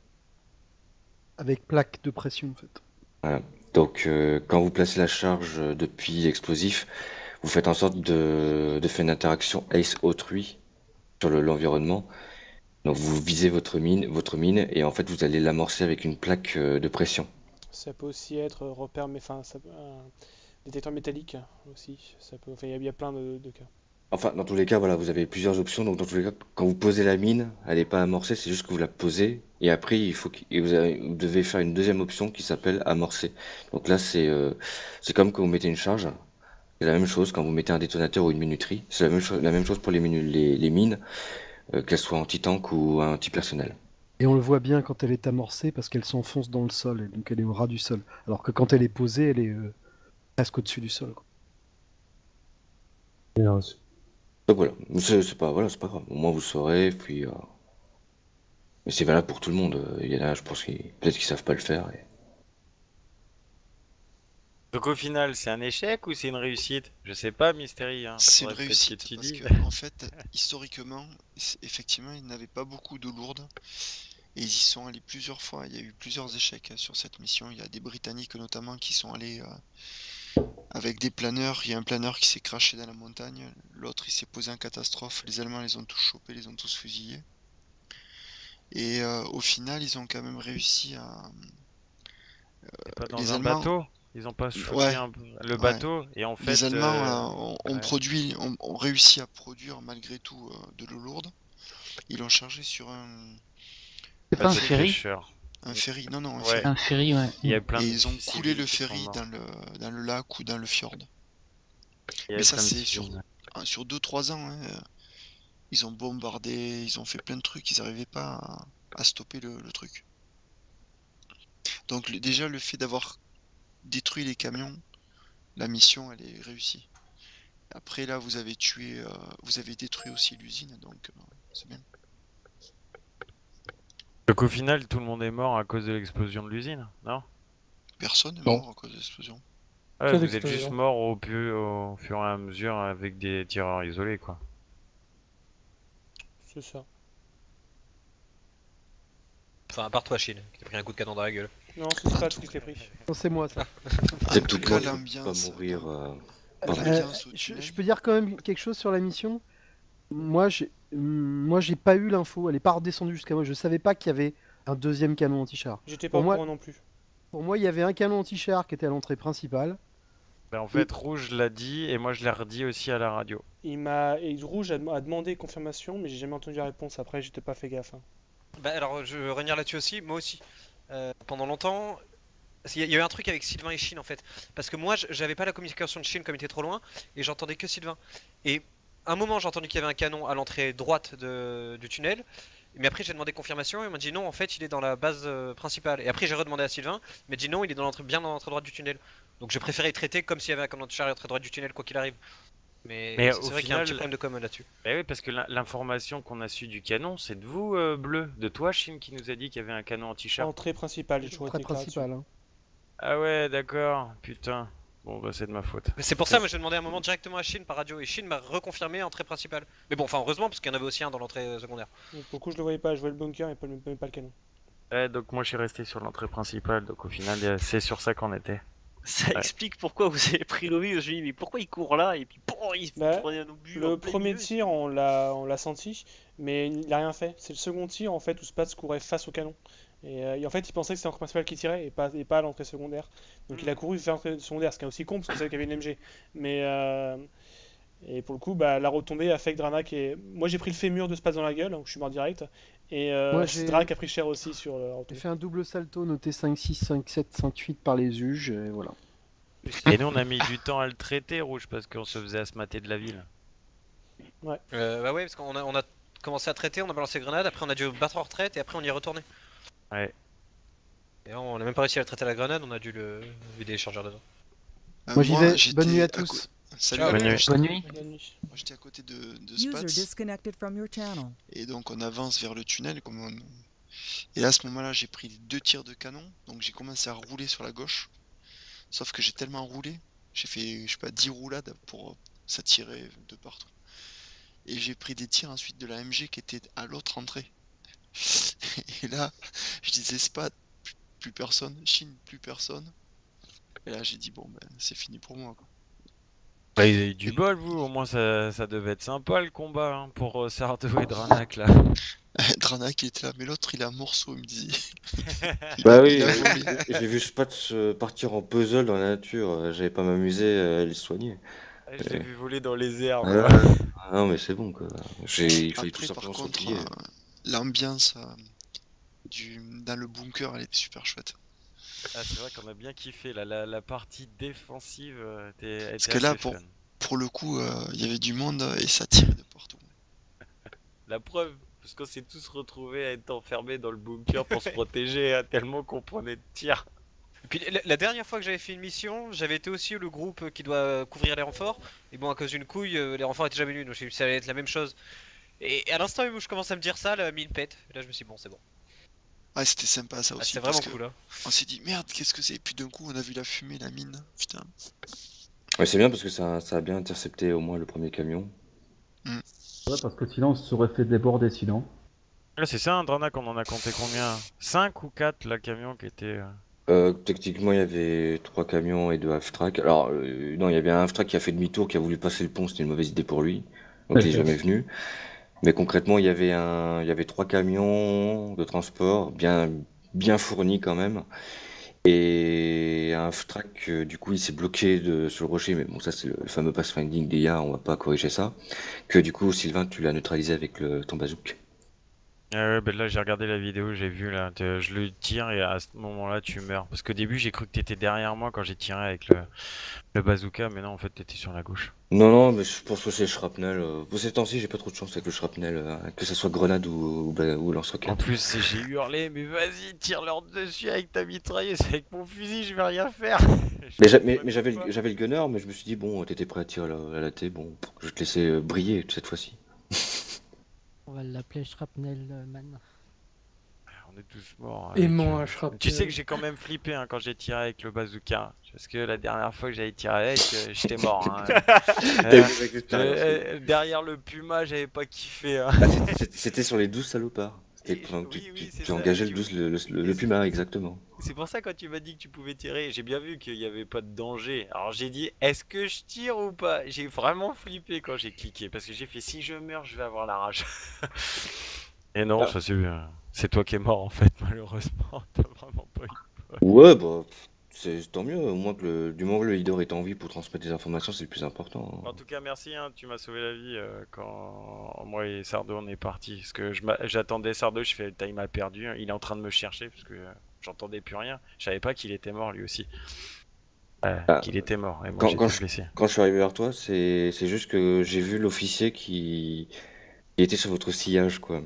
Avec plaque de pression en fait. Voilà. Donc quand vous placez la charge depuis l'explosif, vous faites en sorte de faire une interaction ace-autrui sur l'environnement. Donc vous visez votre mine et en fait vous allez l'amorcer avec une plaque de pression. Ça peut aussi être repère, mais enfin, détecteur métallique aussi. Ça peut, enfin, il y a plein de cas. Enfin, dans tous les cas, voilà, vous avez plusieurs options. Donc dans tous les cas, quand vous posez la mine, elle n'est pas amorcée, c'est juste que vous la posez. Et après, vous devez faire une deuxième option qui s'appelle amorcer. Donc là, c'est comme quand vous mettez une charge. C'est la même chose quand vous mettez un détonateur ou une minuterie. C'est la même chose pour les mines, qu'elles soient anti-tank ou anti-personnel. Et on le voit bien quand elle est amorcée parce qu'elle s'enfonce dans le sol, et donc elle est au ras du sol. Alors que quand elle est posée, elle est presque au-dessus du sol, quoi. Donc voilà, c'est pas grave. Au moins vous saurez, puis. Mais c'est valable pour tout le monde. Il y en a, je pense, peut-être qu'ils savent pas le faire. Donc au final, c'est un échec ou c'est une réussite? Je sais pas, Mystery. Hein. C'est une Faudrait peut-être réussite que tu parce dises. que en fait, historiquement, effectivement, ils n'avaient pas beaucoup de lourdes et ils y sont allés plusieurs fois. Il y a eu plusieurs échecs sur cette mission. Il y a des Britanniques notamment qui sont allés avec des planeurs. Il y a un planeur qui s'est craché dans la montagne, l'autre il s'est posé en catastrophe. Les Allemands les ont tous chopés, les ont tous fusillés. Et au final, ils ont quand même réussi à. C'est pas dans les un Allemands. bateau? Ils ont pas shooté Ouais, le ouais. bateau et en fait. Les Allemands ouais. ont réussi à produire malgré tout de l'eau lourde. Ils l'ont chargé sur un. C'est pas un ferry? Un ferry, non, un Ouais. ferry. Un ferry, ouais. Il y a plein Et de ils ont civils coulé le qui sont ferry morts. dans le lac ou dans le fjord. Il y a Mais ça, plein de c'est civils. sur 2-3 ans. Hein. Ils ont bombardé, ils ont fait plein de trucs, ils n'arrivaient pas à stopper le truc. Donc déjà, le fait d'avoir détruit les camions, la mission, elle est réussie. Après, là, vous avez détruit aussi l'usine, donc c'est bien. Donc au final, tout le monde est mort à cause de l'explosion de l'usine, non? Personne n'est mort à cause de l'explosion. Ouais, Quelle vous êtes explosion? juste mort au fur et à mesure avec des tireurs isolés, quoi. C'est ça. Enfin, à part toi, Chine, qui t'a pris un coup de canon dans la gueule. Non, c'est pas tout qui s'est pris. Non, c'est moi, ça. C'est tout le monde qui l'ambiance, peut pas mourir. Je peux dire quand même quelque chose sur la mission. Moi, j'ai pas eu l'info. Elle est pas redescendue jusqu'à moi. Je savais pas qu'il y avait un deuxième canon anti-char. J'étais pas au courant non plus. Pour moi, il y avait un canon anti-char qui était à l'entrée principale. Ben, en fait, Rouge l'a dit et moi je l'ai redit aussi à la radio. Et Rouge a demandé confirmation, mais j'ai jamais entendu la réponse. Après, j'étais pas fait gaffe. Hein. Bah alors, je veux revenir là-dessus aussi. Moi aussi, pendant longtemps, il y a eu un truc avec Sylvain et Chine en fait. Parce que moi, j'avais pas la communication de Chine comme il était trop loin et j'entendais que Sylvain. Et à un moment, j'ai entendu qu'il y avait un canon à l'entrée droite du tunnel. Mais après, j'ai demandé confirmation et il m'a dit non, en fait, il est dans la base principale. Et après, j'ai redemandé à Sylvain, il m'a dit non, il est bien dans l'entrée droite du tunnel. Donc, je préférais traiter comme s'il y avait un canon de char à l'entrée droite du tunnel, quoi qu'il arrive. Mais c'est vrai qu'il y a un petit problème de com là-dessus. Bah oui, parce que l'information qu'on a su du canon, c'est de vous, Bleu, de toi, Chine, qui nous a dit qu'il y avait un canon anti-char. Entrée principale, j'ai toujours été clair là-dessus. Hein. Ah ouais, d'accord, putain. Bon, bah c'est de ma faute. C'est pour ça, moi j'ai demandé un moment directement à Chine par radio et Chine m'a reconfirmé entrée principale. Mais bon, enfin heureusement, parce qu'il y en avait aussi un dans l'entrée secondaire. Donc, pour le coup, je le voyais pas, je voyais le bunker et pas le canon. Ouais, donc moi je suis resté sur l'entrée principale, donc au final, c'est sur ça qu'on était. Ça explique pourquoi vous avez pris le risque. Je me dis, mais pourquoi il court là et puis bon, il prenait un obus. Le premier tir, on l'a senti, mais il a rien fait. C'est le second tir en fait où Spatz courait face au canon. Et en fait, il pensait que c'était l'entrée principale qui tirait et pas à l'entrée secondaire. Donc il a couru vers l'entrée secondaire, ce qui est aussi con parce qu'il savait qu'il y avait une MG. Mais et pour le coup, bah, la retombée a fait que Dranak est. Moi j'ai pris le fémur de Spatz dans la gueule, donc je suis mort direct. Et Dranak a pris cher aussi sur le. J'ai fait un double salto noté 5, 6, 5, 7, 5, 8 par les juges, et voilà. Et nous on a mis du temps à le traiter, Rouge, parce qu'on se faisait asmater de la ville. Ouais. Bah ouais, parce qu'on a commencé à traiter, on a balancé grenade, après on a dû battre en retraite et après on y est retourné. Ouais. Et on a même pas réussi à le traiter à la grenade, on a dû le vider les chargeurs dedans. Moi j'y vais, bonne nuit à tous. Salut, bonne nuit. Moi j'étais à côté de User Spatz. disconnected from your channel. Et donc on avance vers le tunnel. Et là à ce moment-là j'ai pris 2 tirs de canon. Donc j'ai commencé à rouler sur la gauche. Sauf que j'ai tellement roulé. J'ai fait je sais pas 10 roulades pour s'attirer de partout. Et j'ai pris des tirs ensuite de la MG qui était à l'autre entrée. Et là je disais Spatz, plus personne. Chine, plus personne. Et là j'ai dit bon ben c'est fini pour moi quoi. Bah, ils avaient eu du bol, vous, au moins ça devait être sympa le combat hein, pour Sardo et Dranak là. Dranak était là, mais l'autre il est un morceau, il me dit. Bah oui, j'ai vu Spatz partir en puzzle dans la nature, j'avais pas m'amuser à les soigner. Je l'ai vu voler dans les airs. Ah non mais c'est bon quoi. Il fallait tout Après, simplement par contre, s'oublier. l'ambiance dans le bunker elle était super chouette. Ah, c'est vrai qu'on a bien kiffé la partie défensive. Parce que là, pour le coup, il y avait du monde et ça tirait de partout. La preuve, parce qu'on s'est tous retrouvés à être enfermés dans le bunker pour se protéger, hein, tellement qu'on prenait de tirs. Et puis la dernière fois que j'avais fait une mission, j'avais été aussi le groupe qui doit couvrir les renforts. Et bon, à cause d'une couille, les renforts étaient jamais venus, donc j'ai dit que ça allait être la même chose. Et à l'instant où je commence à me dire ça, la mine pète. Et là, je me suis dit, bon, c'est bon. Ah, c'était sympa ça aussi. C'est vraiment cool. Hein. On s'est dit, merde, qu'est-ce que c'est? Et puis d'un coup, on a vu la fumée, la mine. Putain. Ouais, c'est bien parce que ça a bien intercepté au moins le premier camion. Ouais, parce que sinon, on se serait fait déborder sinon. Là, c'est ça, Andranak, on en a compté combien? 5 ou 4 là, camions qui étaient. Techniquement, il y avait 3 camions et 2 half-track. Alors, non, il y avait un half-track qui a fait demi-tour, qui a voulu passer le pont, c'était une mauvaise idée pour lui. Donc, il est jamais venu. Mais concrètement, il y avait 3 camions de transport, bien fournis quand même. Et un half-track, du coup, il s'est bloqué sur le rocher. Mais bon, ça, c'est le fameux pathfinding d'IA, on va pas corriger ça. Que du coup, Sylvain, tu l'as neutralisé avec ton bazouk. Ah ouais, ben là j'ai regardé la vidéo, j'ai vu là, je le tire et à ce moment-là tu meurs. Parce qu'au début j'ai cru que t'étais derrière moi quand j'ai tiré avec le bazooka, mais non en fait t'étais sur la gauche. Non, mais je pense que c'est le shrapnel. Pour ces temps-ci, j'ai pas trop de chance avec le shrapnel, que ça soit grenade ou lance-roquette. En plus j'ai hurlé, mais vas-y tire-leur dessus avec ta mitrailleuse, avec mon fusil je vais rien faire. Mais j'avais le gunner, mais je me suis dit, bon, t'étais prêt à tirer à la tête, bon, je vais te laisser briller cette fois-ci. On va l'appeler Shrapnel Man. On est tous morts. Et moi, Shrapnel. Tu sais que j'ai quand même flippé hein, quand j'ai tiré avec le bazooka. Parce que la dernière fois que j'avais tiré avec, j'étais mort. Hein. Derrière le Puma, j'avais pas kiffé. Hein. Ah, c'était sur les 12 salopards. Tu engageais le Puma, exactement. C'est pour ça quand tu m'as dit que tu pouvais tirer, j'ai bien vu qu'il n'y avait pas de danger. Alors j'ai dit, est-ce que je tire ou pas? J'ai vraiment flippé quand j'ai cliqué, parce que j'ai fait, si je meurs, je vais avoir la rage. Et non, ça c'est toi qui es mort en fait, malheureusement. T'as vraiment pas eu. Ouais, bah, c'est tant mieux. Au moins du moment que le leader est en vie pour transmettre des informations, c'est le plus important. En tout cas, merci, hein, tu m'as sauvé la vie quand moi et Sardo on est partis. Parce que j'attendais Sardo, je fais le time a perdu. Il est en train de me chercher parce que j'entendais plus rien. Je savais pas qu'il était mort lui aussi. Qu'il était mort. Et moi, blessé. Quand je suis arrivé vers toi, c'est juste que j'ai vu l'officier qui était sur votre sillage, quoi.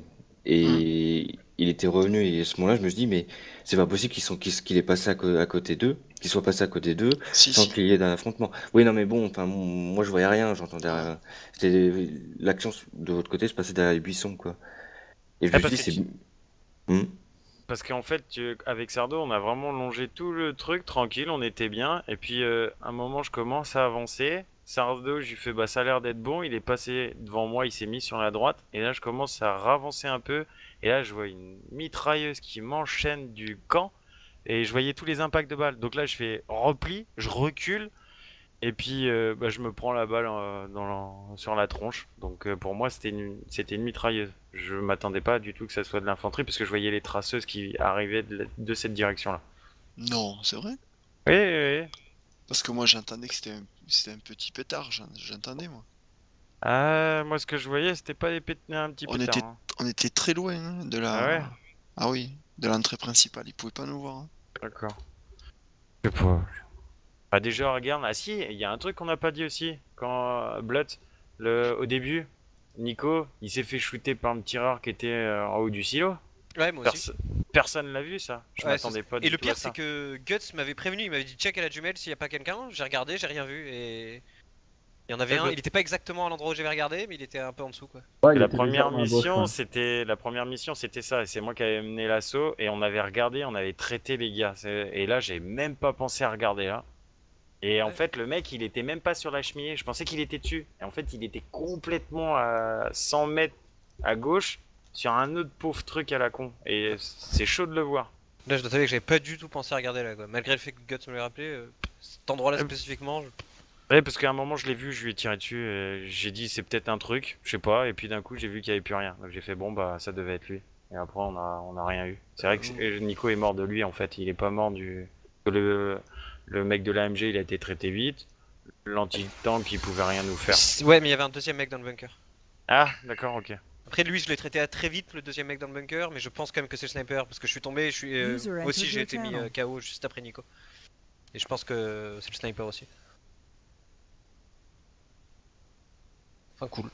Et il était revenu, et à ce moment-là, je me suis dit, mais c'est pas possible qu'il ait passé à côté d'eux, qu'il soit passé à côté d'eux, sans qu'il y ait d'un affrontement. Oui, non, mais bon, enfin, moi je voyais rien, j'entendais rien. L'action de votre côté se passait derrière les buissons, quoi. Et je me suis dit, c'est. Parce qu'en fait, avec Sardo, on a vraiment longé tout le truc tranquille, on était bien. Et puis, à un moment, je commence à avancer. Sardo, je lui fais, bah ça a l'air d'être bon. Il est passé devant moi, il s'est mis sur la droite. Et là, je commence à ravancer un peu. Et là, je vois une mitrailleuse qui m'enchaîne du camp. Et je voyais tous les impacts de balles. Donc là, je fais repli, je recule. Et puis, bah, je me prends la balle sur la tronche. Donc pour moi, c'était une mitrailleuse. Je m'attendais pas du tout que ça soit de l'infanterie parce que je voyais les traceuses qui arrivaient de cette direction-là. Non, c'est vrai? Oui. Parce que moi, j'entendais que c'était un petit pétard. J'entendais, moi. Ah, moi, ce que je voyais, c'était pas un petit pétard. On était très loin hein, de la... Ah ouais? Ah oui, de l'entrée principale. Ils pouvaient pas nous voir. Hein. D'accord. Je sais pas. Bah déjà regarde, ah si, il y a un truc qu'on n'a pas dit aussi, quand Blood, au début, Nico, il s'est fait shooter par un tireur qui était en haut du silo. Ouais, moi aussi. Personne l'a vu ça, je m'attendais pas du tout à ça. Et le pire c'est que Guts m'avait prévenu, il m'avait dit check à la jumelle s'il y a pas quelqu'un, j'ai regardé, j'ai rien vu et... Il y en avait un, il était pas exactement à l'endroit où j'avais regardé, mais il était un peu en dessous quoi. Ouais, la première mission c'était ça, et c'est moi qui avais mené l'assaut, et on avait regardé, on avait traité les gars, et là j'ai même pas pensé à regarder là. Et en fait, le mec, il était même pas sur la cheminée. Je pensais qu'il était dessus. Et en fait, il était complètement à 100 mètres à gauche sur un autre pauvre truc à la con. Et c'est chaud de le voir. Là, je dois t'avouer que j'avais pas du tout pensé à regarder là, quoi. Malgré le fait que Guts me l'ait rappelé, cet endroit-là spécifiquement. Ouais, parce qu'à un moment, je l'ai vu, je lui ai tiré dessus. Et j'ai dit, c'est peut-être un truc, je sais pas. Et puis d'un coup, j'ai vu qu'il y avait plus rien. Donc j'ai fait, bon, bah, ça devait être lui. Et après, on a rien eu. C'est vrai que Nico est mort de lui, en fait. Il est pas mort du. Le mec de l'AMG il a été traité vite, l'anti-tank il pouvait rien nous faire. Ouais mais il y avait un deuxième mec dans le bunker. Ah d'accord ok. Après lui je l'ai traité très vite le deuxième mec dans le bunker, mais je pense quand même que c'est le sniper parce que je suis tombé, moi aussi j'ai été mis KO juste après Nico. Et je pense que c'est le sniper aussi. Enfin cool.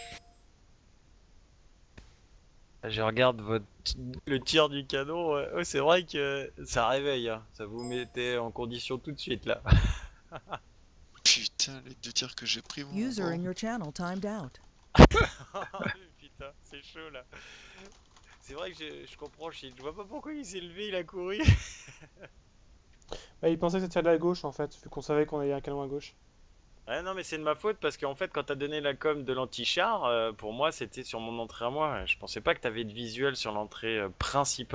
Je regarde le tir du canon, c'est vrai que ça réveille, hein. Ça vous mettait en condition tout de suite là. Putain, les 2 tirs que j'ai pris vont User in your channel timed out. Putain, c'est chaud là. C'est vrai que je comprends, je vois pas pourquoi il s'est levé, il a couru. Bah, il pensait que c'était de la gauche en fait, vu qu'on savait qu'on avait un canon à gauche. Ouais, non, mais c'est de ma faute parce qu'en fait, quand t'as donné la com de l'anti-char, pour moi c'était sur mon entrée à moi. Je pensais pas que t'avais de visuel sur l'entrée principale.